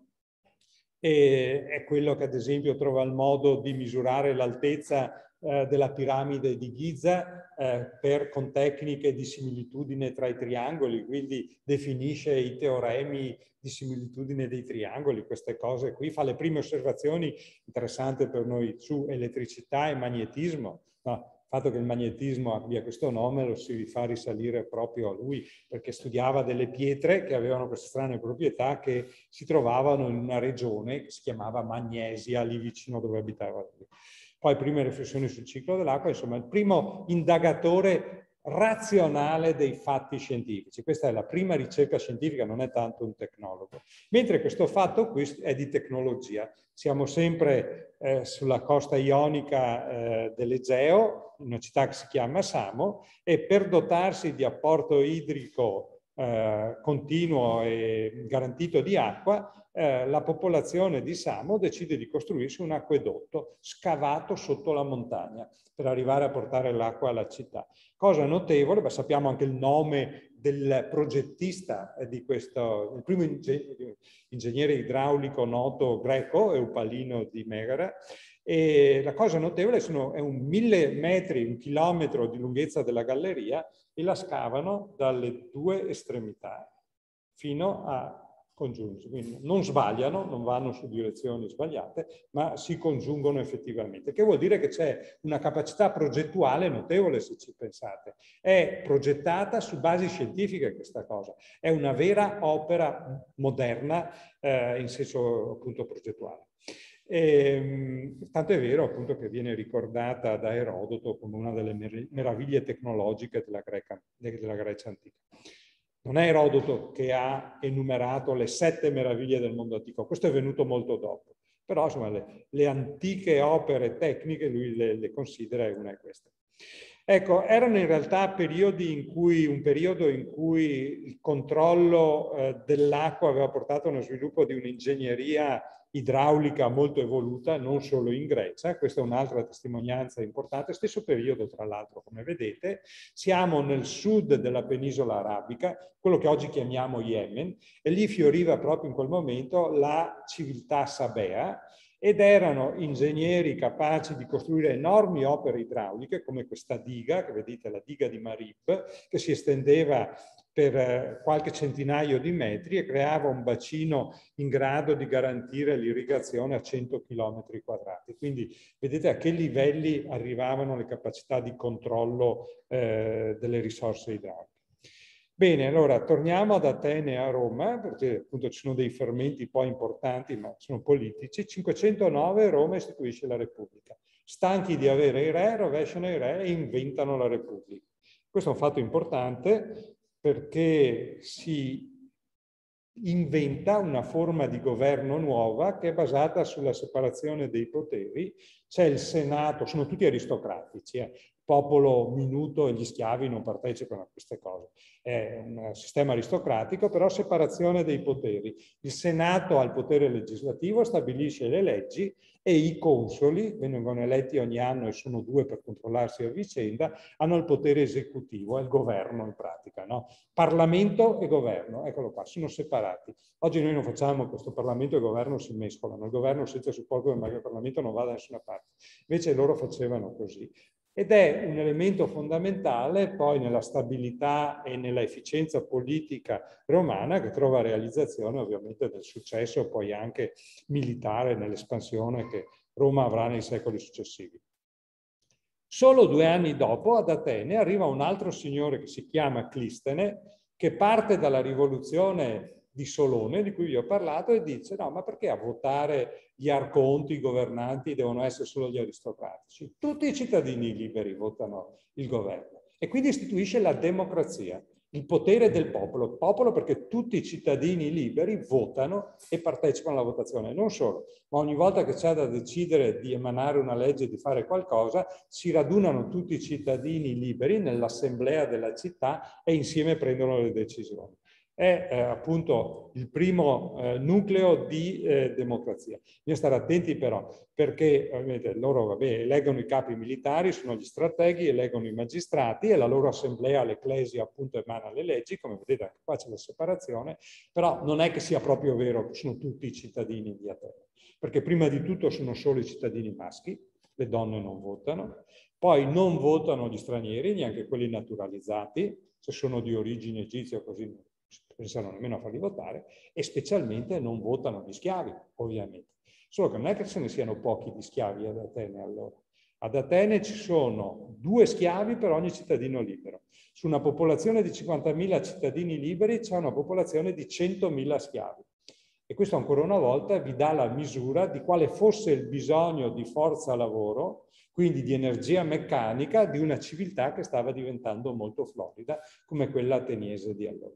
e è quello che ad esempio trova il modo di misurare l'altezza eh, della piramide di Giza eh, per, con tecniche di similitudine tra i triangoli, quindi definisce i teoremi di similitudine dei triangoli, queste cose qui, fa le prime osservazioni interessanti per noi su elettricità e magnetismo. No, il fatto che il magnetismo abbia questo nome lo si fa risalire proprio a lui, perché studiava delle pietre che avevano queste strane proprietà che si trovavano in una regione che si chiamava Magnesia, lì vicino dove abitava lui. Poi prime riflessioni sul ciclo dell'acqua, insomma il primo indagatore razionale dei fatti scientifici. Questa è la prima ricerca scientifica, non è tanto un tecnologo. Mentre questo fatto qui è di tecnologia. Siamo sempre eh, sulla costa ionica eh, dell'Egeo, in una città che si chiama Samo, e per dotarsi di apporto idrico eh, continuo e garantito di acqua, eh, la popolazione di Samo decide di costruirsi un acquedotto scavato sotto la montagna per arrivare a portare l'acqua alla città. Cosa notevole, beh, sappiamo anche il nome del progettista di questo, il primo ingegnere idraulico noto greco, Eupalino di Megara, e la cosa notevole sono, è un mille metri, un chilometro di lunghezza della galleria, e la scavano dalle due estremità fino a congiungersi. Quindi non sbagliano, non vanno su direzioni sbagliate, ma si congiungono effettivamente, che vuol dire che c'è una capacità progettuale notevole, se ci pensate. È progettata su basi scientifiche questa cosa, è una vera opera moderna eh, in senso appunto progettuale. E, tanto è vero appunto che viene ricordata da Erodoto come una delle mer meraviglie tecnologiche della, Greca, della Grecia antica. Non è Erodoto che ha enumerato le sette meraviglie del mondo antico, questo è venuto molto dopo, però insomma le, le antiche opere tecniche lui le, le considera, e una è questa. Ecco, erano in realtà periodi in cui, un periodo in cui il controllo eh, dell'acqua aveva portato a uno sviluppo di un'ingegneria idraulica molto evoluta, non solo in Grecia. Questa è un'altra testimonianza importante. Stesso periodo, tra l'altro, come vedete, siamo nel sud della penisola arabica, quello che oggi chiamiamo Yemen, e lì fioriva proprio in quel momento la civiltà sabea, ed erano ingegneri capaci di costruire enormi opere idrauliche, come questa diga, che vedete, la diga di Marib, che si estendeva per qualche centinaio di metri e creava un bacino in grado di garantire l'irrigazione a cento chilometri quadrati. Quindi vedete a che livelli arrivavano le capacità di controllo eh, delle risorse idrauliche. Bene, allora torniamo ad Atene e a Roma, perché appunto ci sono dei fermenti poi importanti, ma sono politici. cinquecentonove Roma istituisce la Repubblica. Stanchi di avere i re, rovesciano i re e inventano la Repubblica. Questo è un fatto importante perché si inventa una forma di governo nuova che è basata sulla separazione dei poteri. C'è il Senato, sono tutti aristocratici, eh. Il popolo minuto e gli schiavi non partecipano a queste cose. È un sistema aristocratico, però separazione dei poteri. Il Senato ha il potere legislativo, stabilisce le leggi, e i consoli, vengono eletti ogni anno e sono due per controllarsi a vicenda, hanno il potere esecutivo, è il governo in pratica, no? Parlamento e governo, eccolo qua, sono separati. Oggi noi non facciamo questo, Parlamento e governo si mescolano, il governo senza supporto del Parlamento non va da nessuna parte, invece loro facevano così. Ed è un elemento fondamentale poi nella stabilità e nella efficienza politica romana, che trova realizzazione ovviamente del successo poi anche militare nell'espansione che Roma avrà nei secoli successivi. Solo due anni dopo, ad Atene, arriva un altro signore che si chiama Clistene, che parte dalla rivoluzione di Solone, di cui vi ho parlato, e dice: no, ma perché a votare gli arconti, i governanti, devono essere solo gli aristocratici? Tutti i cittadini liberi votano il governo. E quindi istituisce la democrazia, il potere del popolo. Il popolo perché tutti i cittadini liberi votano e partecipano alla votazione. Non solo, ma ogni volta che c'è da decidere di emanare una legge, di fare qualcosa, si radunano tutti i cittadini liberi nell'assemblea della città e insieme prendono le decisioni. È eh, appunto il primo eh, nucleo di eh, democrazia. Bisogna stare attenti però, perché ovviamente loro vabbè, eleggono i capi militari, sono gli strateghi, eleggono i magistrati e la loro assemblea, l'ecclesia, appunto emana le leggi. Come vedete anche qua c'è la separazione, però non è che sia proprio vero che sono tutti i cittadini di Atene, perché prima di tutto sono solo i cittadini maschi, le donne non votano, poi non votano gli stranieri, neanche quelli naturalizzati, se sono di origine egizia o così non pensano nemmeno a farli votare, e specialmente non votano gli schiavi, ovviamente. Solo che non è che ce ne siano pochi di schiavi ad Atene allora. Ad Atene ci sono due schiavi per ogni cittadino libero. Su una popolazione di cinquantamila cittadini liberi c'è una popolazione di centomila schiavi. E questo ancora una volta vi dà la misura di quale fosse il bisogno di forza lavoro, quindi di energia meccanica, di una civiltà che stava diventando molto florida, come quella ateniese di allora.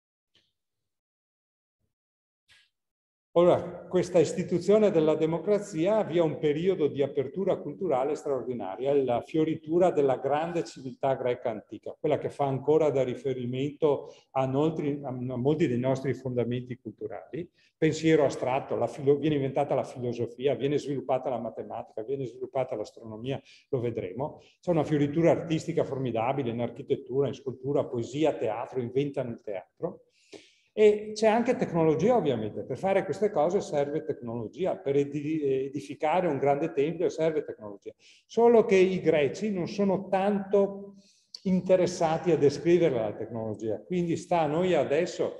Ora, questa istituzione della democrazia avvia un periodo di apertura culturale straordinaria, la fioritura della grande civiltà greca antica, quella che fa ancora da riferimento a, molti, a molti dei nostri fondamenti culturali. Pensiero astratto, la filo, viene inventata la filosofia, viene sviluppata la matematica, viene sviluppata l'astronomia, lo vedremo. C'è una fioritura artistica formidabile in architettura, in scultura, poesia, teatro, inventano il teatro. E c'è anche tecnologia, ovviamente. Per fare queste cose serve tecnologia, per edificare un grande tempio serve tecnologia. Solo che i greci non sono tanto interessati a descrivere la tecnologia, quindi sta a noi adesso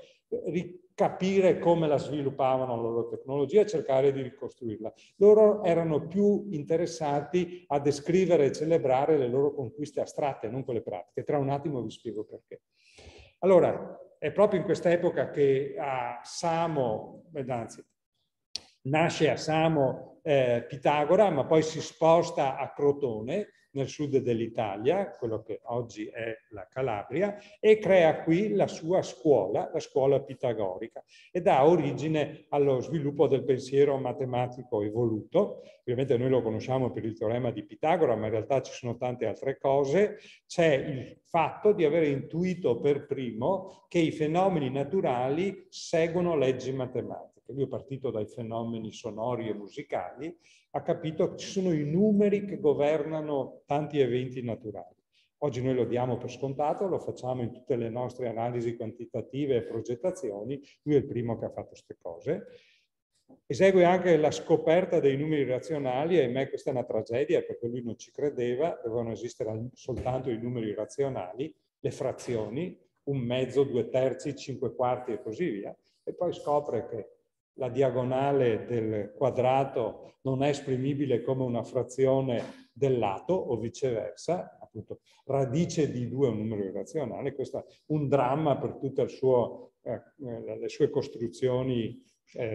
capire come la sviluppavano la loro tecnologia e cercare di ricostruirla. Loro erano più interessati a descrivere e celebrare le loro conquiste astratte, non quelle pratiche. Tra un attimo vi spiego perché. Allora, è proprio in questa epoca che a Samo, anzi, nasce a Samo eh, Pitagora, ma poi si sposta a Crotone, nel sud dell'Italia, quello che oggi è la Calabria, e crea qui la sua scuola, la scuola pitagorica, e dà origine allo sviluppo del pensiero matematico evoluto. Ovviamente noi lo conosciamo per il teorema di Pitagora, ma in realtà ci sono tante altre cose. C'è il fatto di avere intuito per primo che i fenomeni naturali seguono leggi matematiche. Lui è partito dai fenomeni sonori e musicali, ha capito che ci sono i numeri che governano tanti eventi naturali. Oggi noi lo diamo per scontato, lo facciamo in tutte le nostre analisi quantitative e progettazioni. Lui è il primo che ha fatto queste cose. Esegue anche la scoperta dei numeri razionali, e ahimè questa è una tragedia perché lui non ci credeva, dovevano esistere soltanto i numeri razionali, le frazioni, un mezzo, due terzi, cinque quarti e così via, e poi scopre che la diagonale del quadrato non è esprimibile come una frazione del lato o viceversa, appunto radice di due è un numero irrazionale. Questo è un dramma per tutte il suo, eh, le sue costruzioni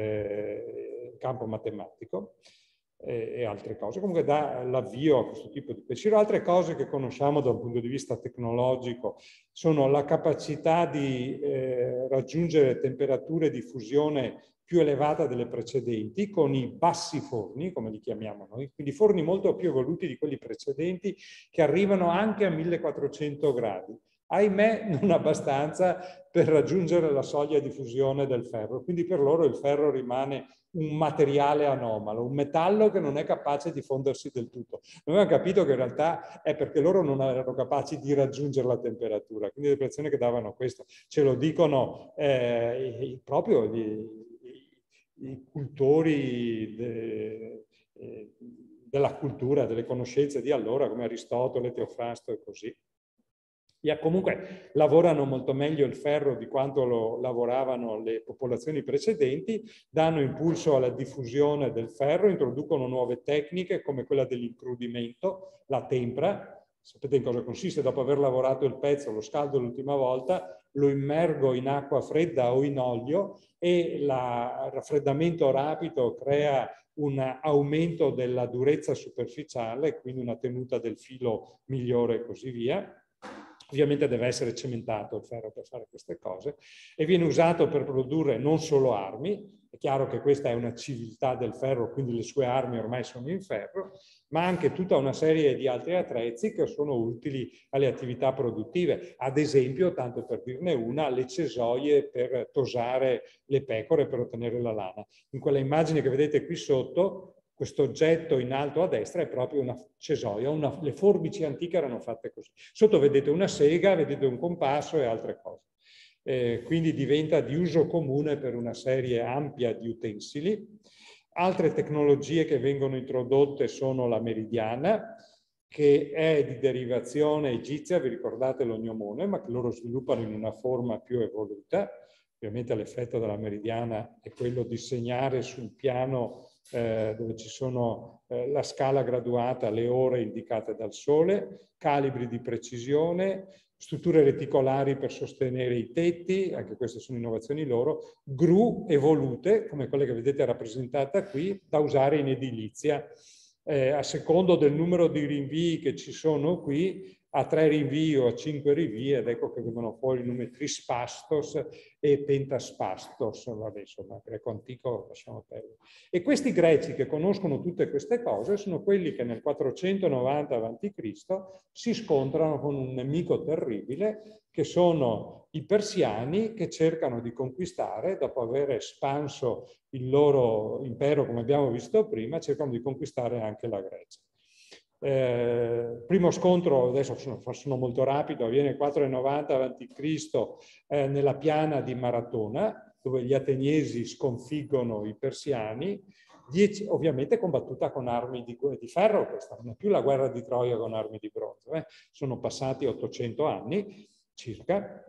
eh, in campo matematico eh, e altre cose. Comunque dà l'avvio a questo tipo di pensiero. Altre cose che conosciamo da un punto di vista tecnologico sono la capacità di eh, raggiungere temperature di fusione più elevata delle precedenti, con i bassi forni, come li chiamiamo noi, quindi forni molto più evoluti di quelli precedenti, che arrivano anche a millequattrocento gradi. Ahimè, non abbastanza per raggiungere la soglia di fusione del ferro, quindi per loro il ferro rimane un materiale anomalo, un metallo che non è capace di fondersi del tutto. Noi abbiamo capito che in realtà è perché loro non erano capaci di raggiungere la temperatura, quindi le persone che davano questo ce lo dicono eh, proprio gli, i cultori de, eh, della cultura, delle conoscenze di allora, come Aristotele, Teofrasto e così. Yeah, comunque lavorano molto meglio il ferro di quanto lo lavoravano le popolazioni precedenti, danno impulso alla diffusione del ferro, introducono nuove tecniche come quella dell'incrudimento, la tempra. Sapete in cosa consiste? Dopo aver lavorato il pezzo, lo scaldo l'ultima volta, lo immergo in acqua fredda o in olio e il raffreddamento rapido crea un aumento della durezza superficiale, quindi una tenuta del filo migliore e così via. Ovviamente deve essere cementato il ferro per fare queste cose e viene usato per produrre non solo armi, è chiaro che questa è una civiltà del ferro, quindi le sue armi ormai sono in ferro, ma anche tutta una serie di altri attrezzi che sono utili alle attività produttive. Ad esempio, tanto per dirne una, le cesoie per tosare le pecore per ottenere la lana. In quella immagine che vedete qui sotto, questo oggetto in alto a destra è proprio una cesoia, una, le forbici antiche erano fatte così. Sotto vedete una sega, vedete un compasso e altre cose. Eh, quindi diventa di uso comune per una serie ampia di utensili. Altre tecnologie che vengono introdotte sono la meridiana, che è di derivazione egizia, vi ricordate l'ognomone, ma che loro sviluppano in una forma più evoluta. Ovviamente l'effetto della meridiana è quello di segnare sul piano Eh, dove ci sono eh, la scala graduata, le ore indicate dal Sole, calibri di precisione, strutture reticolari per sostenere i tetti, anche queste sono innovazioni loro, gru evolute, come quelle che vedete rappresentata qui, da usare in edilizia. Eh, a secondo del numero di rinvii che ci sono qui, a tre rinvii o a cinque rinvii, ed ecco che vengono fuori i numeri trispastos e pentaspastos, vabbè, insomma, greco antico lasciamo perdere. E questi greci che conoscono tutte queste cose sono quelli che nel quattrocentonovanta avanti Cristo si scontrano con un nemico terribile, che sono i persiani, che cercano di conquistare, dopo aver espanso il loro impero, come abbiamo visto prima, cercano di conquistare anche la Grecia. Eh, primo scontro, adesso sono, sono molto rapido, avviene nel quattrocentonovanta avanti Cristo eh, nella piana di Maratona, dove gli ateniesi sconfiggono i persiani, dieci, ovviamente combattuta con armi di, di ferro, questa non è più la guerra di Troia con armi di bronzo, eh. Sono passati ottocento anni circa,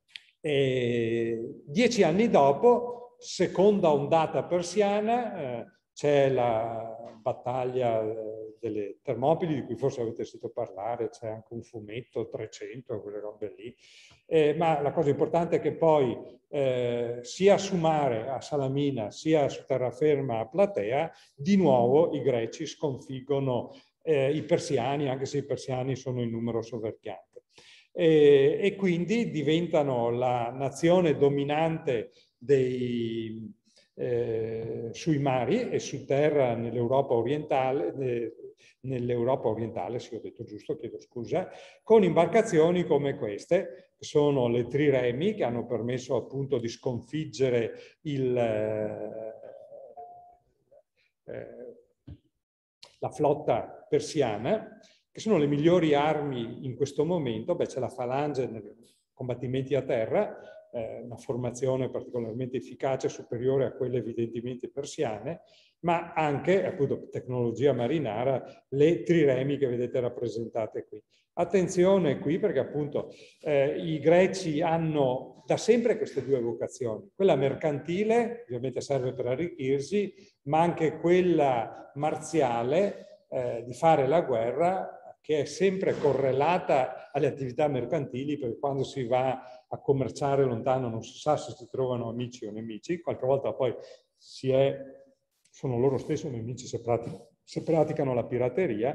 e dieci anni dopo, seconda ondata persiana, eh, c'è la battaglia delle Termopili, di cui forse avete sentito parlare, c'è anche un fumetto, trecento, quelle robe lì. Eh, ma la cosa importante è che poi eh, sia su mare a Salamina, sia su terraferma a Platea, di nuovo i greci sconfiggono eh, i persiani, anche se i persiani sono in numero soverchiante. E, e quindi diventano la nazione dominante dei... Eh, sui mari e su terra nell'Europa orientale, eh, nell'Europa orientale, se ho detto giusto, chiedo scusa, con imbarcazioni come queste, che sono le triremi, che hanno permesso appunto di sconfiggere il, eh, eh, la flotta persiana, che sono le migliori armi in questo momento. Beh, c'è la falange nei combattimenti a terra, eh, una formazione particolarmente efficace, superiore a quelle evidentemente persiane, ma anche, appunto, tecnologia marinara, le triremi che vedete rappresentate qui. Attenzione qui perché appunto eh, i greci hanno da sempre queste due vocazioni, quella mercantile, ovviamente serve per arricchirsi, ma anche quella marziale, eh, di fare la guerra, che è sempre correlata alle attività mercantili, perché quando si va a commerciare lontano non si sa se si trovano amici o nemici, qualche volta poi si è, sono loro stessi nemici se praticano, se praticano la pirateria,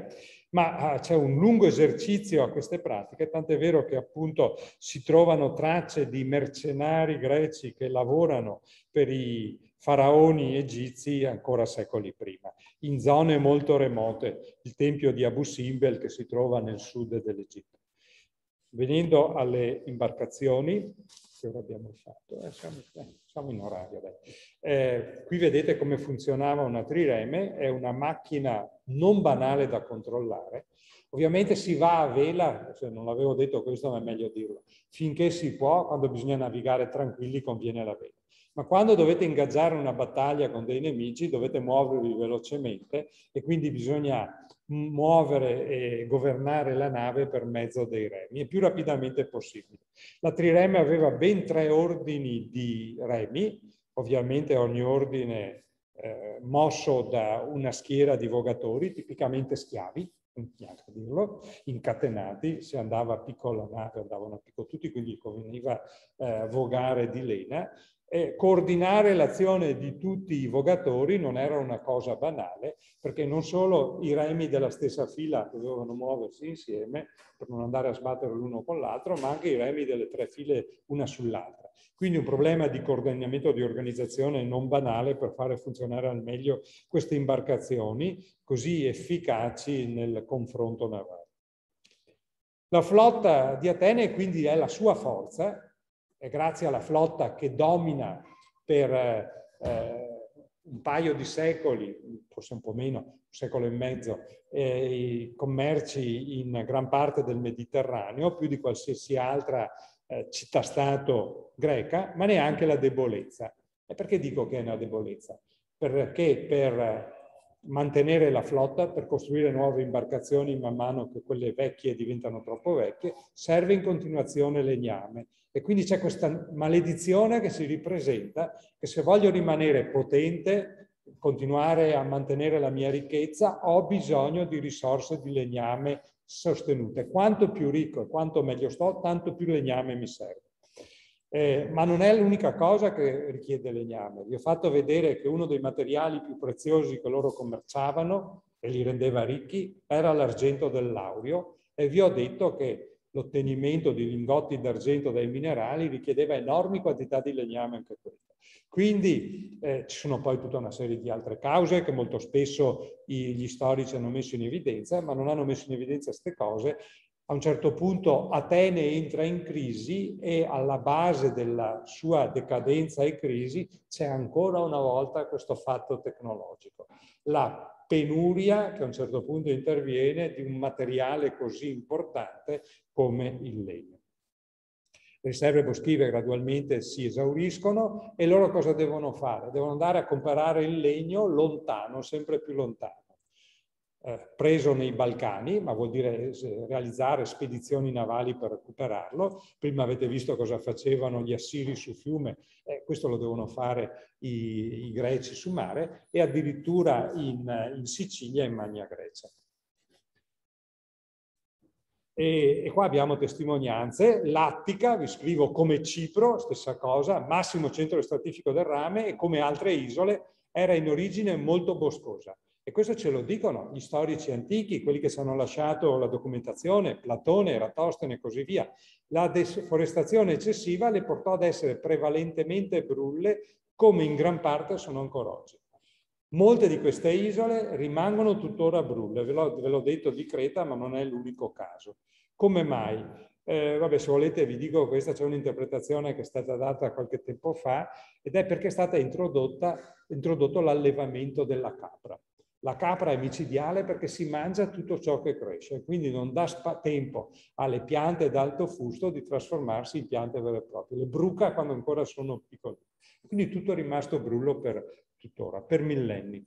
Ma ah, c'è un lungo esercizio a queste pratiche, tant'è vero che appunto si trovano tracce di mercenari greci che lavorano per i faraoni egizi ancora secoli prima, in zone molto remote, il tempio di Abu Simbel che si trova nel sud dell'Egitto. Venendo alle imbarcazioni, che ora abbiamo fatto, eh, siamo, eh, siamo in orario. Eh, qui vedete come funzionava una trireme, è una macchina non banale da controllare. Ovviamente si va a vela, cioè non l'avevo detto questo ma è meglio dirlo, finché si può, quando bisogna navigare tranquilli conviene la vela. Ma quando dovete ingaggiare una battaglia con dei nemici dovete muovervi velocemente e quindi bisogna muovere e governare la nave per mezzo dei remi, il più rapidamente possibile. La trireme aveva ben tre ordini di remi, ovviamente ogni ordine eh, mosso da una schiera di vogatori, tipicamente schiavi, neanche a dirlo, incatenati, se andava a piccola nave andavano a picco tutti, quindi conveniva eh, vogare di lena. E coordinare l'azione di tutti i vogatori non era una cosa banale, perché non solo i remi della stessa fila dovevano muoversi insieme per non andare a sbattere l'uno con l'altro, ma anche i remi delle tre file una sull'altra. Quindi un problema di coordinamento, di organizzazione non banale per fare funzionare al meglio queste imbarcazioni così efficaci nel confronto navale. La flotta di Atene quindi è la sua forza, è grazie alla flotta che domina per eh, un paio di secoli, forse un po' meno, un secolo e mezzo, eh, i commerci in gran parte del Mediterraneo, più di qualsiasi altra eh, città-stato greca, ma neanche la debolezza. E perché dico che è una debolezza? Perché per mantenere la flotta, per costruire nuove imbarcazioni man mano che quelle vecchie diventano troppo vecchie, serve in continuazione legname. E quindi c'è questa maledizione che si ripresenta, che se voglio rimanere potente, continuare a mantenere la mia ricchezza, ho bisogno di risorse di legname sostenute. Quanto più ricco e quanto meglio sto, tanto più legname mi serve. Eh, ma non è l'unica cosa che richiede legname. Vi ho fatto vedere che uno dei materiali più preziosi che loro commerciavano e li rendeva ricchi era l'argento del laurio, e vi ho detto che l'ottenimento di lingotti d'argento dai minerali richiedeva enormi quantità di legname anche questo. Quindi eh, ci sono poi tutta una serie di altre cause che molto spesso i, gli storici hanno messo in evidenza, ma non hanno messo in evidenza queste cose. A un certo punto Atene entra in crisi e alla base della sua decadenza e crisi c'è ancora una volta questo fatto tecnologico. La penuria che a un certo punto interviene di un materiale così importante come il legno. Le riserve boschive gradualmente si esauriscono e loro cosa devono fare? Devono andare a comprare il legno lontano, sempre più lontano. Eh, preso nei Balcani, ma vuol dire realizzare spedizioni navali per recuperarlo. Prima avete visto cosa facevano gli assiri su fiume, eh, questo lo devono fare i, i greci su mare, e addirittura in, in Sicilia e in Magna Grecia. E, e qua abbiamo testimonianze. L'Attica, vi scrivo come Cipro, stessa cosa, massimo centro stratifico del rame, e come altre isole era in origine molto boscosa. E questo ce lo dicono gli storici antichi, quelli che ci hanno lasciato la documentazione, Platone, Eratostene e così via. La deforestazione eccessiva le portò ad essere prevalentemente brulle, come in gran parte sono ancora oggi. Molte di queste isole rimangono tuttora brulle, ve l'ho detto di Creta, ma non è l'unico caso. Come mai? Eh, vabbè, se volete vi dico che questa c'è un'interpretazione che è stata data qualche tempo fa, ed è perché è stata introdotta, introdotto l'allevamento della capra. La capra è micidiale perché si mangia tutto ciò che cresce, quindi non dà tempo alle piante d'alto fusto di trasformarsi in piante vere e proprie. Le bruca quando ancora sono piccole. Quindi tutto è rimasto brullo per tuttora, per millenni.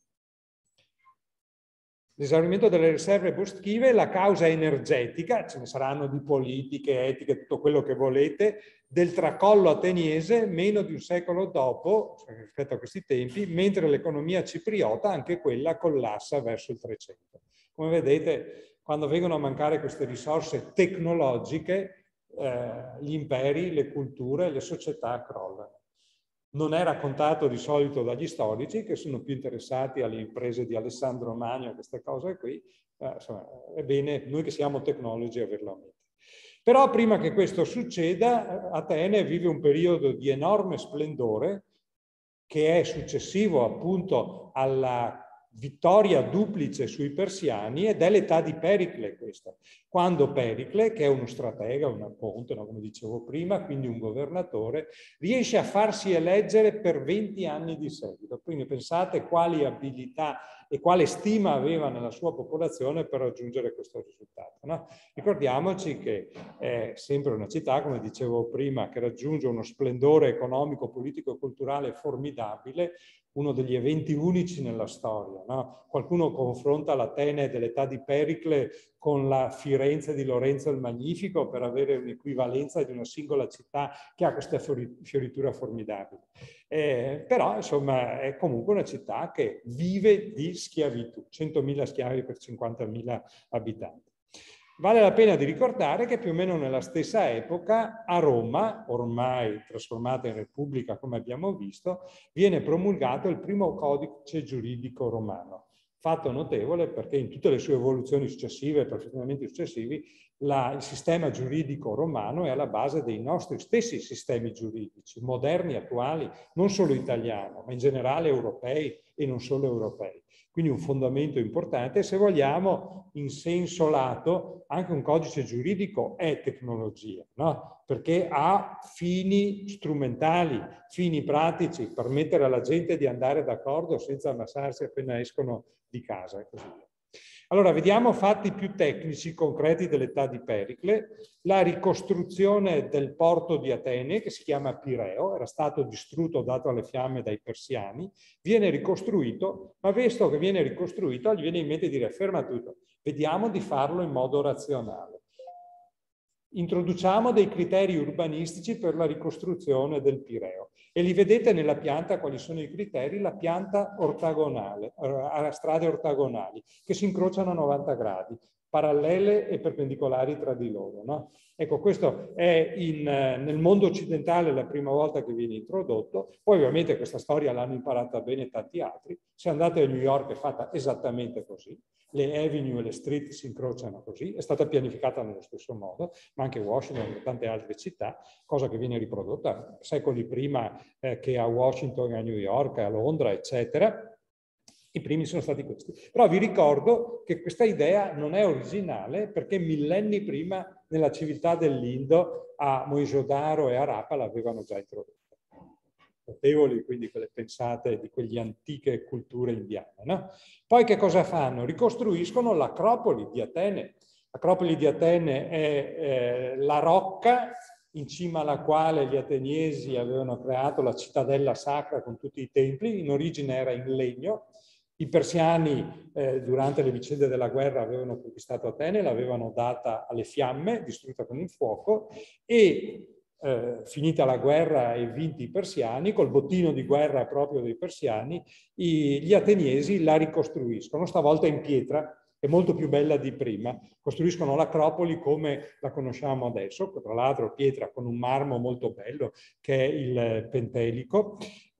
L'esaurimento delle riserve boschive, la causa energetica, ce ne saranno di politiche, etiche, tutto quello che volete, del tracollo ateniese meno di un secolo dopo, rispetto a questi tempi, mentre l'economia cipriota, anche quella, collassa verso il trecento. Come vedete, quando vengono a mancare queste risorse tecnologiche, eh, gli imperi, le culture, le società crollano. non è raccontato di solito dagli storici, che sono più interessati alle imprese di Alessandro Magno, queste cose qui. Eh, insomma, è bene, noi che siamo tecnologi, averlo a mente. Però prima che questo succeda, Atene vive un periodo di enorme splendore, che è successivo appunto alla vittoria duplice sui persiani, ed è l'età di Pericle questa. Quando Pericle, che è uno stratega, un ponte, no, come dicevo prima, quindi un governatore, riesce a farsi eleggere per venti anni di seguito. Quindi pensate quali abilità e quale stima aveva nella sua popolazione per raggiungere questo risultato, no? Ricordiamoci che è sempre una città, come dicevo prima, che raggiunge uno splendore economico, politico e culturale formidabile, uno degli eventi unici nella storia, no? Qualcuno confronta l'Atene dell'età di Pericle con la Firenze di Lorenzo il Magnifico per avere un'equivalenza di una singola città che ha questa fioritura formidabile. Eh, però, insomma, è comunque una città che vive di schiavitù, centomila schiavi per cinquantamila abitanti. Vale la pena di ricordare che più o meno nella stessa epoca a Roma, ormai trasformata in Repubblica come abbiamo visto, viene promulgato il primo codice giuridico romano. Fatto notevole perché in tutte le sue evoluzioni successive, perfettamente successivi, la, il sistema giuridico romano è alla base dei nostri stessi sistemi giuridici, moderni, attuali, non solo italiano, ma in generale europei e non solo europei. Quindi un fondamento importante, e se vogliamo, in senso lato, anche un codice giuridico è tecnologia, no? Perché ha fini strumentali, fini pratici, per mettere alla gente di andare d'accordo senza ammassarsi appena escono di casa e così via. Allora, vediamo fatti più tecnici, concreti dell'età di Pericle. La ricostruzione del porto di Atene, che si chiama Pireo, era stato distrutto, dato alle fiamme dai persiani, viene ricostruito, ma visto che viene ricostruito, gli viene in mente di dire: ferma tutto, vediamo di farlo in modo razionale. Introduciamo dei criteri urbanistici per la ricostruzione del Pireo. E li vedete nella pianta quali sono i criteri? La pianta ortogonale, a strade ortogonali, che si incrociano a novanta gradi, parallele e perpendicolari tra di loro, no? Ecco, questo è in, nel mondo occidentale la prima volta che viene introdotto. Poi ovviamente questa storia l'hanno imparata bene tanti altri. Se andate a New York è fatta esattamente così. Le avenue e le street si incrociano così, è stata pianificata nello stesso modo, ma anche Washington e tante altre città, cosa che viene riprodotta secoli prima eh, che a Washington, a New York, a Londra, eccetera. I primi sono stati questi. Però vi ricordo che questa idea non è originale, perché millenni prima nella civiltà dell'Indo a Mohenjo-daro e a Harappa l'avevano già introdotta. Notevoli quindi quelle pensate di quelle antiche culture indiane, no? Poi che cosa fanno? Ricostruiscono l'Acropoli di Atene. L'Acropoli di Atene è eh, la rocca in cima alla quale gli ateniesi avevano creato la cittadella sacra con tutti i templi. In origine era in legno. I persiani eh, durante le vicende della guerra avevano conquistato Atene, l'avevano data alle fiamme, distrutta con il fuoco, e Eh, finita la guerra e vinti i persiani, col bottino di guerra proprio dei persiani, i, gli ateniesi la ricostruiscono, stavolta in pietra, è molto più bella di prima. Costruiscono l'Acropoli come la conosciamo adesso, tra l'altro pietra con un marmo molto bello, che è il Pentelico,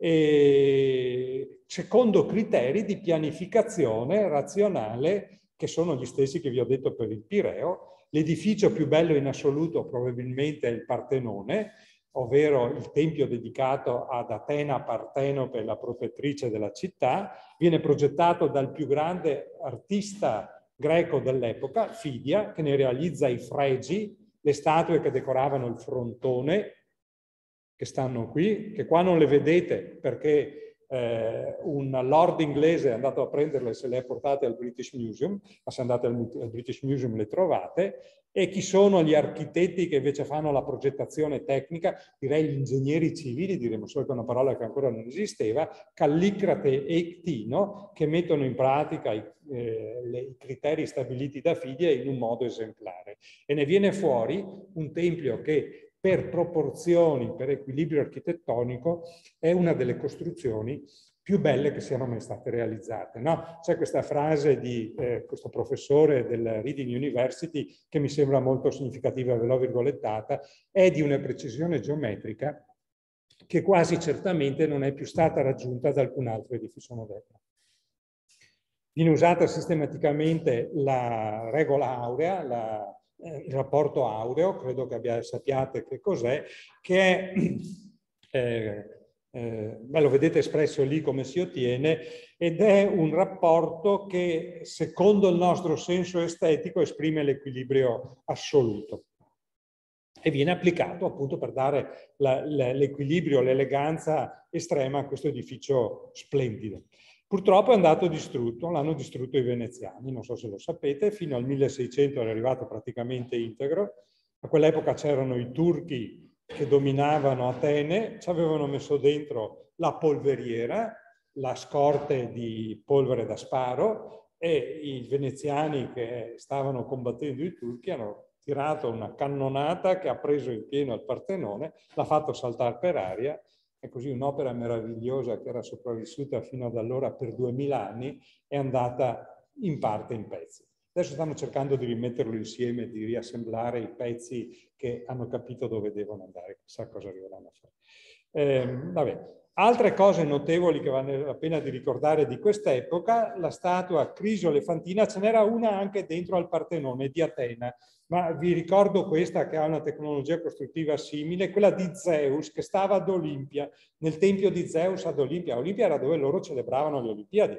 e secondo criteri di pianificazione razionale, che sono gli stessi che vi ho detto per il Pireo. L'edificio più bello in assoluto probabilmente è il Partenone, ovvero il tempio dedicato ad Atena Partenope, la protettrice della città. Viene progettato dal più grande artista greco dell'epoca, Fidia, che ne realizza i fregi, le statue che decoravano il frontone, che stanno qui, che qua non le vedete perché Eh, un lord inglese è andato a prenderle e se le ha portate al British Museum, ma se andate al, al British Museum le trovate. E chi sono gli architetti che invece fanno la progettazione tecnica? Direi gli ingegneri civili, diremo solo che è una parola che ancora non esisteva, Callicrate e Ictino, che mettono in pratica i, eh, le, i criteri stabiliti da Fidia in un modo esemplare. E ne viene fuori un tempio che per proporzioni, per equilibrio architettonico, è una delle costruzioni più belle che siano mai state realizzate, no? C'è questa frase di eh, questo professore del Reading University che mi sembra molto significativa, ve l'ho virgolettata, è di una precisione geometrica che quasi certamente non è più stata raggiunta da alcun altro edificio moderno. Viene usata sistematicamente la regola aurea, la, eh, il rapporto aureo, credo che abbia, sappiate che cos'è, che è, eh, eh, beh, lo vedete espresso lì come si ottiene, ed è un rapporto che, secondo il nostro senso estetico, esprime l'equilibrio assoluto. E viene applicato appunto per dare l'equilibrio, l'eleganza estrema a questo edificio splendido. Purtroppo è andato distrutto, l'hanno distrutto i veneziani, non so se lo sapete, fino al milleseicento era arrivato praticamente integro. A quell'epoca c'erano i turchi che dominavano Atene, ci avevano messo dentro la polveriera, la scorte di polvere da sparo, e i veneziani che stavano combattendo i turchi hanno tirato una cannonata che ha preso in pieno il Partenone, l'ha fatto saltare per aria, e così un'opera meravigliosa che era sopravvissuta fino ad allora per duemila anni è andata in parte in pezzi. Adesso stanno cercando di rimetterlo insieme, di riassemblare i pezzi che hanno capito dove devono andare, chissà cosa arriveranno a fare. Eh, vabbè. Altre cose notevoli che vale la pena di ricordare di quest'epoca: la statua Crisio-Elefantina, ce n'era una anche dentro al Partenone di Atena, ma vi ricordo questa che ha una tecnologia costruttiva simile, quella di Zeus che stava ad Olimpia, nel tempio di Zeus ad Olimpia. Olimpia era dove loro celebravano le Olimpiadi.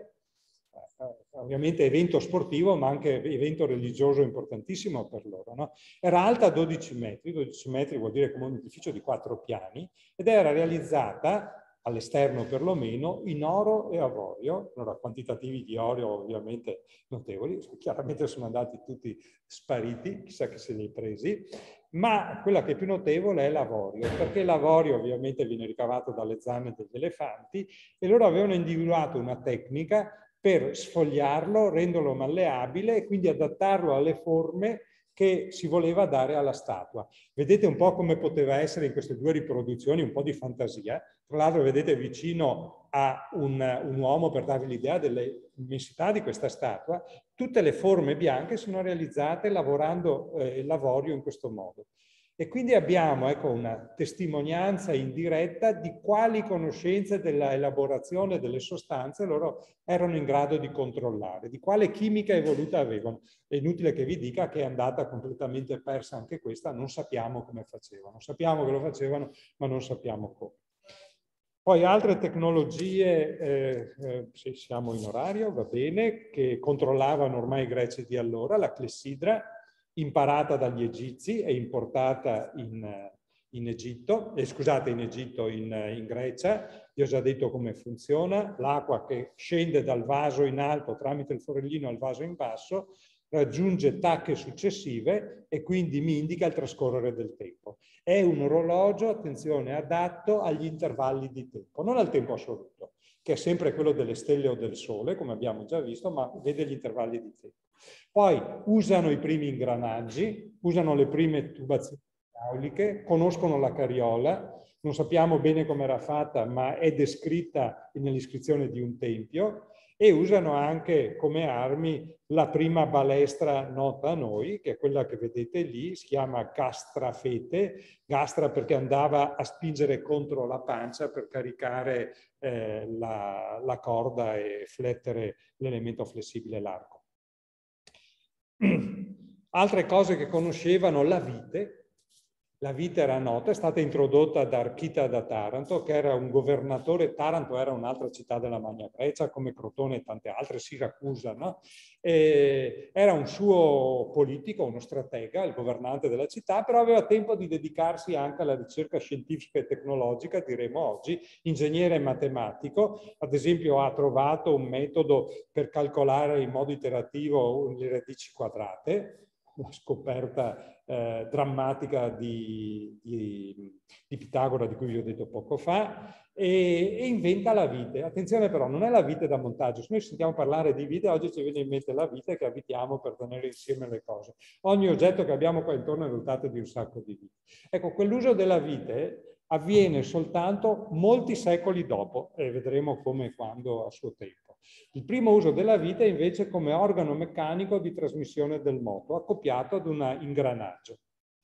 Ovviamente evento sportivo, ma anche evento religioso importantissimo per loro, no? Era alta dodici metri, dodici metri vuol dire come un edificio di quattro piani, ed era realizzata, all'esterno perlomeno, in oro e avorio. Allora, quantitativi di oro ovviamente notevoli, chiaramente sono andati tutti spariti, chissà che se li hai presi, ma quella che è più notevole è l'avorio, perché l'avorio ovviamente viene ricavato dalle zanne degli elefanti, e loro avevano individuato una tecnica per sfogliarlo, renderlo malleabile e quindi adattarlo alle forme che si voleva dare alla statua. Vedete un po' come poteva essere in queste due riproduzioni, un po' di fantasia. Tra l'altro vedete vicino a un, un uomo, per darvi l'idea dell'immensità di questa statua, tutte le forme bianche sono realizzate lavorando eh, l'avorio in questo modo. E quindi abbiamo, ecco, una testimonianza indiretta di quali conoscenze della elaborazione delle sostanze loro erano in grado di controllare, di quale chimica evoluta avevano. È inutile che vi dica che è andata completamente persa anche questa, non sappiamo come facevano. Sappiamo che lo facevano, ma non sappiamo come. Poi altre tecnologie, eh, eh, se siamo in orario, va bene, che controllavano ormai i greci di allora, la clessidra, imparata dagli egizi e importata in, in Egitto, eh, scusate, in Egitto, in, in Grecia. Vi ho già detto come funziona: l'acqua che scende dal vaso in alto tramite il forellino al vaso in basso, raggiunge tacche successive e quindi mi indica il trascorrere del tempo. È un orologio, attenzione, adatto agli intervalli di tempo, non al tempo assoluto, che è sempre quello delle stelle o del sole, come abbiamo già visto, ma vede gli intervalli di tempo. Poi usano i primi ingranaggi, usano le prime tubazioni idrauliche, conoscono la carriola, non sappiamo bene come era fatta, ma è descritta nell'iscrizione di un tempio, e usano anche come armi la prima balestra nota a noi, che è quella che vedete lì, si chiama gastrafete, gastra perché andava a spingere contro la pancia per caricare eh, la, la corda e flettere l'elemento flessibile, l'arco. Altre cose che conoscevano: la vite. La vite era nota, è stata introdotta da Archita da Taranto, che era un governatore. Taranto era un'altra città della Magna Grecia, come Crotone e tante altre, Siracusa, no? E era un suo politico, uno stratega, il governante della città, però aveva tempo di dedicarsi anche alla ricerca scientifica e tecnologica, diremo oggi, ingegnere matematico. Ad esempio ha trovato un metodo per calcolare in modo iterativo le radici quadrate, una scoperta eh, drammatica di, di, di Pitagora, di cui vi ho detto poco fa, e, e inventa la vite. Attenzione però, non è la vite da montaggio. Se noi sentiamo parlare di vite, oggi ci viene in mente la vite che abitiamo per tenere insieme le cose. Ogni oggetto che abbiamo qua intorno è dotato di un sacco di vite. Ecco, quell'uso della vite avviene soltanto molti secoli dopo, e vedremo come e quando a suo tempo. Il primo uso della vite è invece come organo meccanico di trasmissione del moto, accoppiato ad un ingranaggio.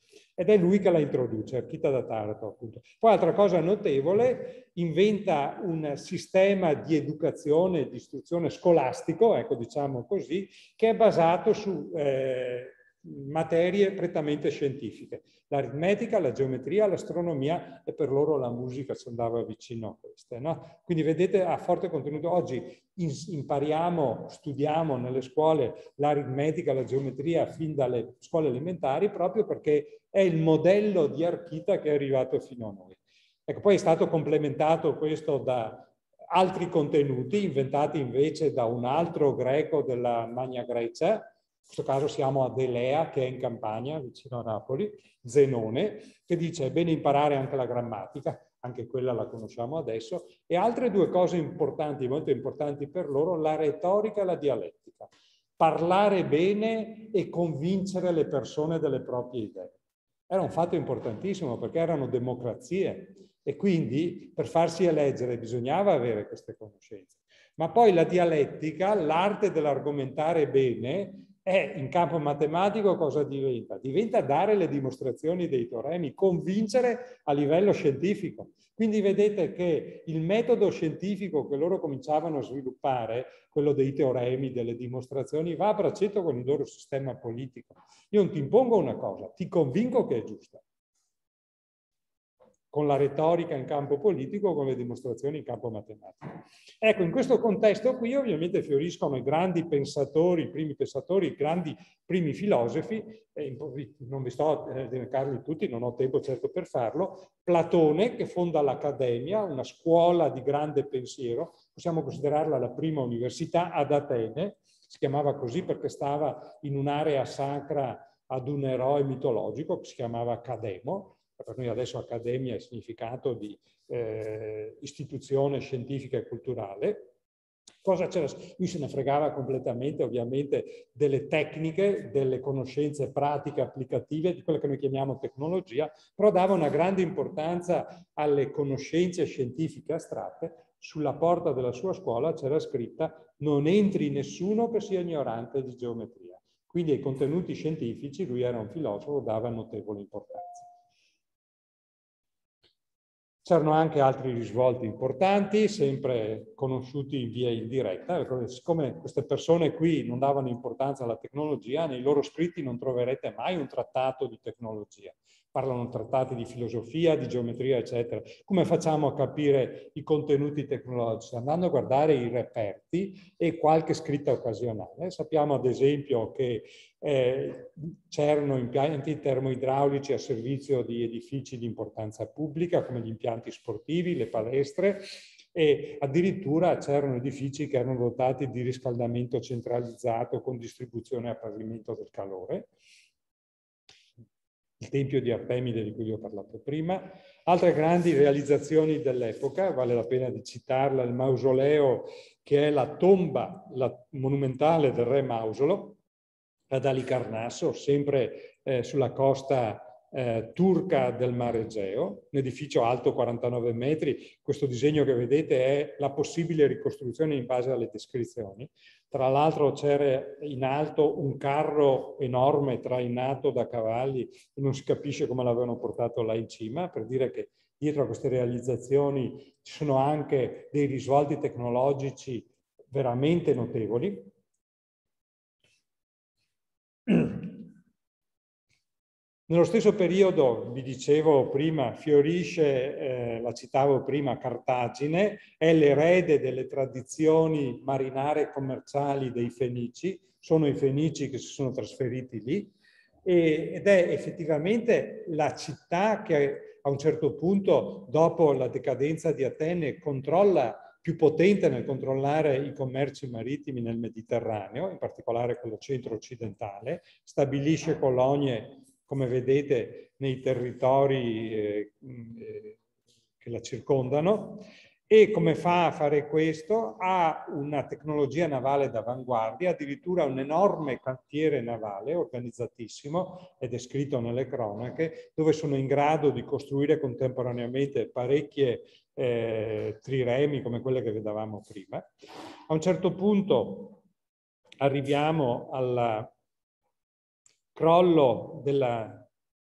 ed è lui che la introduce, Archita da Taranto, appunto. Poi, altra cosa notevole, inventa un sistema di educazione, di istruzione scolastico, ecco, diciamo così, che è basato su eh, materie prettamente scientifiche. L'aritmetica, la geometria, l'astronomia, e per loro la musica ci andava vicino a queste, no? Quindi vedete, ha forte contenuto. Oggi impariamo, studiamo nelle scuole l'aritmetica, la geometria fin dalle scuole elementari, proprio perché è il modello di Archita che è arrivato fino a noi. Ecco, poi è stato complementato questo da altri contenuti inventati invece da un altro greco della Magna Grecia. In questo caso siamo ad Elea, che è in Campania, vicino a Napoli, Zenone, che dice è bene imparare anche la grammatica, anche quella la conosciamo adesso, e altre due cose importanti, molto importanti per loro, la retorica e la dialettica. Parlare bene e convincere le persone delle proprie idee. Era un fatto importantissimo perché erano democrazie e quindi per farsi eleggere bisognava avere queste conoscenze. Ma poi la dialettica, l'arte dell'argomentare bene, è in campo matematico cosa diventa? Diventa dare le dimostrazioni dei teoremi, convincere a livello scientifico. Quindi vedete che il metodo scientifico che loro cominciavano a sviluppare, quello dei teoremi, delle dimostrazioni, va a braccetto con il loro sistema politico. Io non ti impongo una cosa, ti convinco che è giusta. Con la retorica in campo politico, con le dimostrazioni in campo matematico. Ecco, in questo contesto qui ovviamente fioriscono i grandi pensatori, i primi pensatori, i grandi primi filosofi, eh, non vi sto a elencarli tutti, non ho tempo certo per farlo. Platone, che fonda l'Accademia, una scuola di grande pensiero, possiamo considerarla la prima università ad Atene, si chiamava così perché stava in un'area sacra ad un eroe mitologico che si chiamava Cademo. Per noi adesso accademia è il significato di eh, istituzione scientifica e culturale. Cosa c'era? Lui se ne fregava completamente, ovviamente, delle tecniche, delle conoscenze pratiche applicative, di quella che noi chiamiamo tecnologia, però dava una grande importanza alle conoscenze scientifiche astratte. Sulla porta della sua scuola c'era scritta: non entri nessuno che sia ignorante di geometria. Quindi ai contenuti scientifici, lui era un filosofo, dava notevole importanza. C'erano anche altri risvolti importanti, sempre conosciuti in via indiretta. Siccome queste persone qui non davano importanza alla tecnologia, nei loro scritti non troverete mai un trattato di tecnologia. Parlano trattati di filosofia, di geometria, eccetera. Come facciamo a capire i contenuti tecnologici? Andando a guardare i reperti e qualche scritta occasionale. Sappiamo ad esempio che eh, c'erano impianti termoidraulici a servizio di edifici di importanza pubblica, come gli impianti sportivi, le palestre, e addirittura c'erano edifici che erano dotati di riscaldamento centralizzato con distribuzione a pavimento del calore. Il Tempio di Artemide di cui vi ho parlato prima. Altre grandi realizzazioni dell'epoca, vale la pena di citarla, il mausoleo, che è la tomba la monumentale del re Mausolo, ad Alicarnasso, sempre eh, sulla costa eh, turca del Mar Egeo, un edificio alto quarantanove metri. Questo disegno che vedete è la possibile ricostruzione in base alle descrizioni. Tra l'altro c'era in alto un carro enorme trainato da cavalli e non si capisce come l'avevano portato là in cima, per dire che dietro a queste realizzazioni ci sono anche dei risvolti tecnologici veramente notevoli. Nello stesso periodo, vi dicevo prima, fiorisce, eh, la citavo prima, Cartagine, è l'erede delle tradizioni marinare commerciali dei Fenici, sono i Fenici che si sono trasferiti lì, e, ed è effettivamente la città che a un certo punto, dopo la decadenza di Atene, controlla, più potente nel controllare i commerci marittimi nel Mediterraneo, in particolare quello centro-occidentale, stabilisce colonie, come vedete, nei territori eh, eh, che la circondano. E come fa a fare questo? Ha una tecnologia navale d'avanguardia, addirittura un enorme cantiere navale organizzatissimo, è descritto nelle cronache, dove sono in grado di costruire contemporaneamente parecchie eh, triremi come quelle che vedevamo prima. A un certo punto arriviamo al crollo della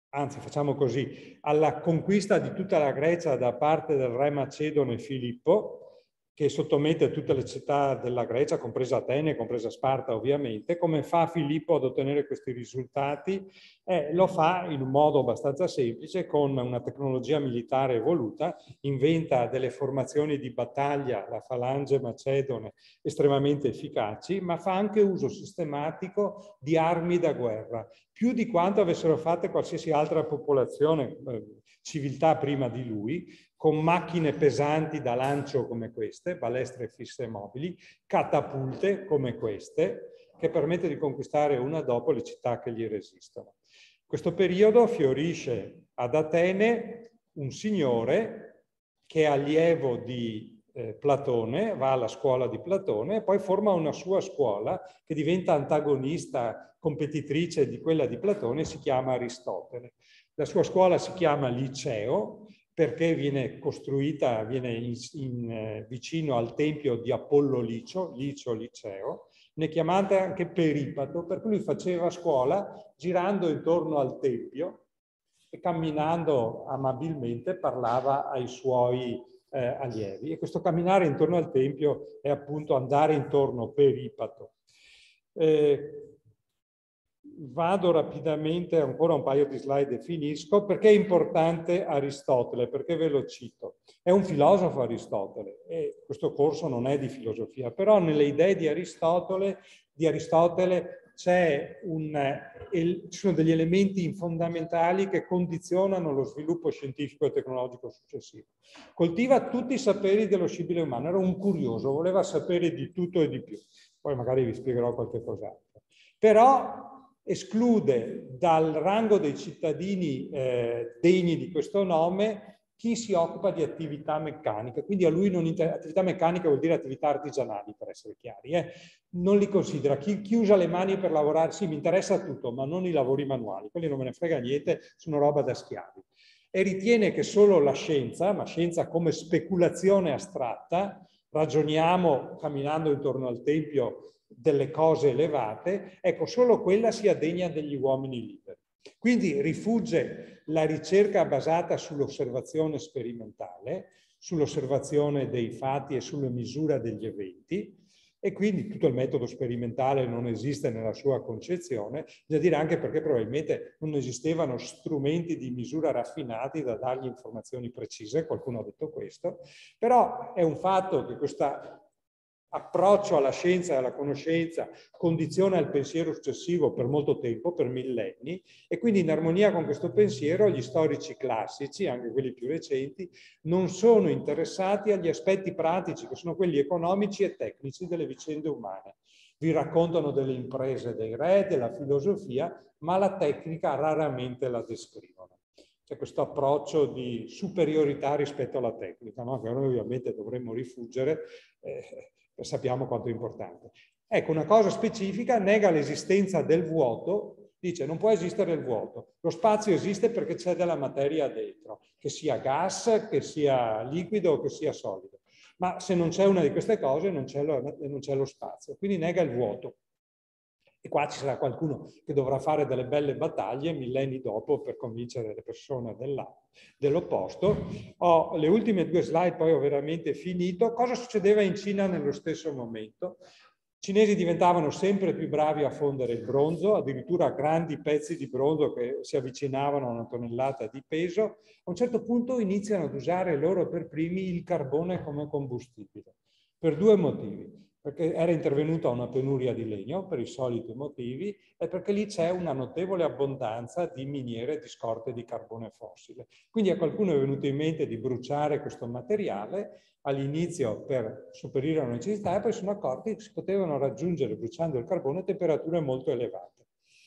anzi facciamo così, alla conquista di tutta la Grecia da parte del re macedone Filippo, che sottomette tutte le città della Grecia, compresa Atene, compresa Sparta ovviamente. Come fa Filippo ad ottenere questi risultati? Eh, lo fa in un modo abbastanza semplice, con una tecnologia militare evoluta, inventa delle formazioni di battaglia, la falange macedone, estremamente efficaci, ma fa anche uso sistematico di armi da guerra, più di quanto avessero fatto qualsiasi altra popolazione, eh, civiltà prima di lui, con macchine pesanti da lancio come queste, balestre fisse mobili, catapulte come queste, che permette di conquistare una dopo le città che gli resistono. In questo periodo fiorisce ad Atene un signore che è allievo di eh, Platone, va alla scuola di Platone e poi forma una sua scuola che diventa antagonista, competitrice di quella di Platone, si chiama Aristotele. La sua scuola si chiama Liceo, perché viene costruita, viene in, in, eh, vicino al tempio di Apollo Licio, Licio Liceo, ne chiamate anche Peripato, per cui lui faceva scuola girando intorno al tempio e camminando amabilmente parlava ai suoi eh, allievi. E questo camminare intorno al tempio è appunto andare intorno, Peripato. Eh, Vado rapidamente, ancora un paio di slide e finisco. Perché è importante Aristotele? Perché ve lo cito. È un filosofo Aristotele e questo corso non è di filosofia, però nelle idee di Aristotele, di Aristotele c'è un, ci sono degli elementi fondamentali che condizionano lo sviluppo scientifico e tecnologico successivo. Coltiva tutti i saperi dello scibile umano, era un curioso, voleva sapere di tutto e di più. Poi magari vi spiegherò qualche cos'altro. Però esclude dal rango dei cittadini eh, degni di questo nome chi si occupa di attività meccaniche. Quindi a lui non attività meccanica vuol dire attività artigianali, per essere chiari. Eh. Non li considera. Chi, chi usa le mani per lavorare, sì, mi interessa tutto, ma non i lavori manuali. Quelli non me ne frega niente, sono roba da schiavi. E ritiene che solo la scienza, ma scienza come speculazione astratta, ragioniamo camminando intorno al tempio delle cose elevate, ecco, solo quella sia degna degli uomini liberi. Quindi rifugge la ricerca basata sull'osservazione sperimentale, sull'osservazione dei fatti e sulla misura degli eventi, e quindi tutto il metodo sperimentale non esiste nella sua concezione, bisogna dire anche perché probabilmente non esistevano strumenti di misura raffinati da dargli informazioni precise, qualcuno ha detto questo, però è un fatto che questa approccio alla scienza e alla conoscenza condiziona il pensiero successivo per molto tempo, per millenni, e quindi in armonia con questo pensiero gli storici classici, anche quelli più recenti, non sono interessati agli aspetti pratici, che sono quelli economici e tecnici delle vicende umane. Vi raccontano delle imprese dei re, della filosofia, ma la tecnica raramente la descrivono. C'è questo approccio di superiorità rispetto alla tecnica, no? Che noi ovviamente dovremmo rifuggere, eh, sappiamo quanto è importante. Ecco, una cosa specifica, nega l'esistenza del vuoto, dice non può esistere il vuoto. Lo spazio esiste perché c'è della materia dentro, che sia gas, che sia liquido, che sia solido. Ma se non c'è una di queste cose non c'è lo, non c'è lo spazio, quindi nega il vuoto. E qua ci sarà qualcuno che dovrà fare delle belle battaglie millenni dopo per convincere le persone dell'opposto. Ho le ultime due slide, poi ho veramente finito. Cosa succedeva in Cina nello stesso momento? I cinesi diventavano sempre più bravi a fondere il bronzo, addirittura grandi pezzi di bronzo che si avvicinavano a una tonnellata di peso. A un certo punto iniziano ad usare loro per primi il carbone come combustibile, per due motivi. Perché era intervenuta una penuria di legno, per i soliti motivi, e perché lì c'è una notevole abbondanza di miniere di scorte di carbone fossile. Quindi a qualcuno è venuto in mente di bruciare questo materiale all'inizio per sopperire alla necessità, e poi sono accorti che si potevano raggiungere, bruciando il carbone, temperature molto elevate.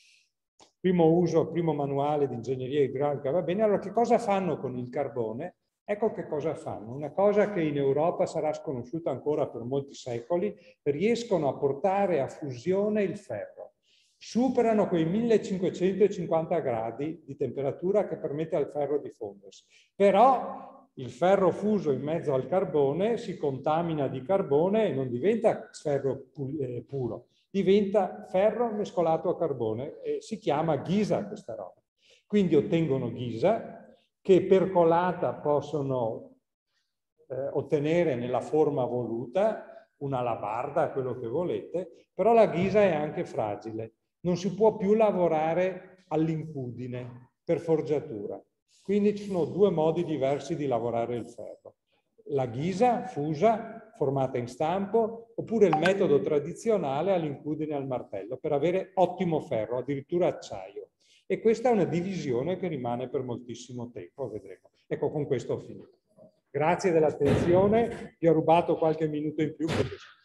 Primo uso, primo manuale di ingegneria idraulica, va bene. Allora che cosa fanno con il carbone? Ecco che cosa fanno, una cosa che in Europa sarà sconosciuta ancora per molti secoli: riescono a portare a fusione il ferro. Superano quei millecinquecentocinquanta gradi di temperatura che permette al ferro di fondersi. Però il ferro fuso in mezzo al carbone si contamina di carbone e non diventa ferro puro, diventa ferro mescolato a carbone e si chiama ghisa questa roba. quindi ottengono ghisa, che percolata possono eh, ottenere nella forma voluta, una alabarda, quello che volete, però la ghisa è anche fragile, non si può più lavorare all'incudine per forgiatura. Quindi ci sono due modi diversi di lavorare il ferro. La ghisa fusa, formata in stampo, oppure il metodo tradizionale all'incudine al martello, per avere ottimo ferro, addirittura acciaio. E questa è una divisione che rimane per moltissimo tempo, vedremo. Ecco, con questo ho finito. Grazie dell'attenzione, vi ho rubato qualche minuto in più. Perché...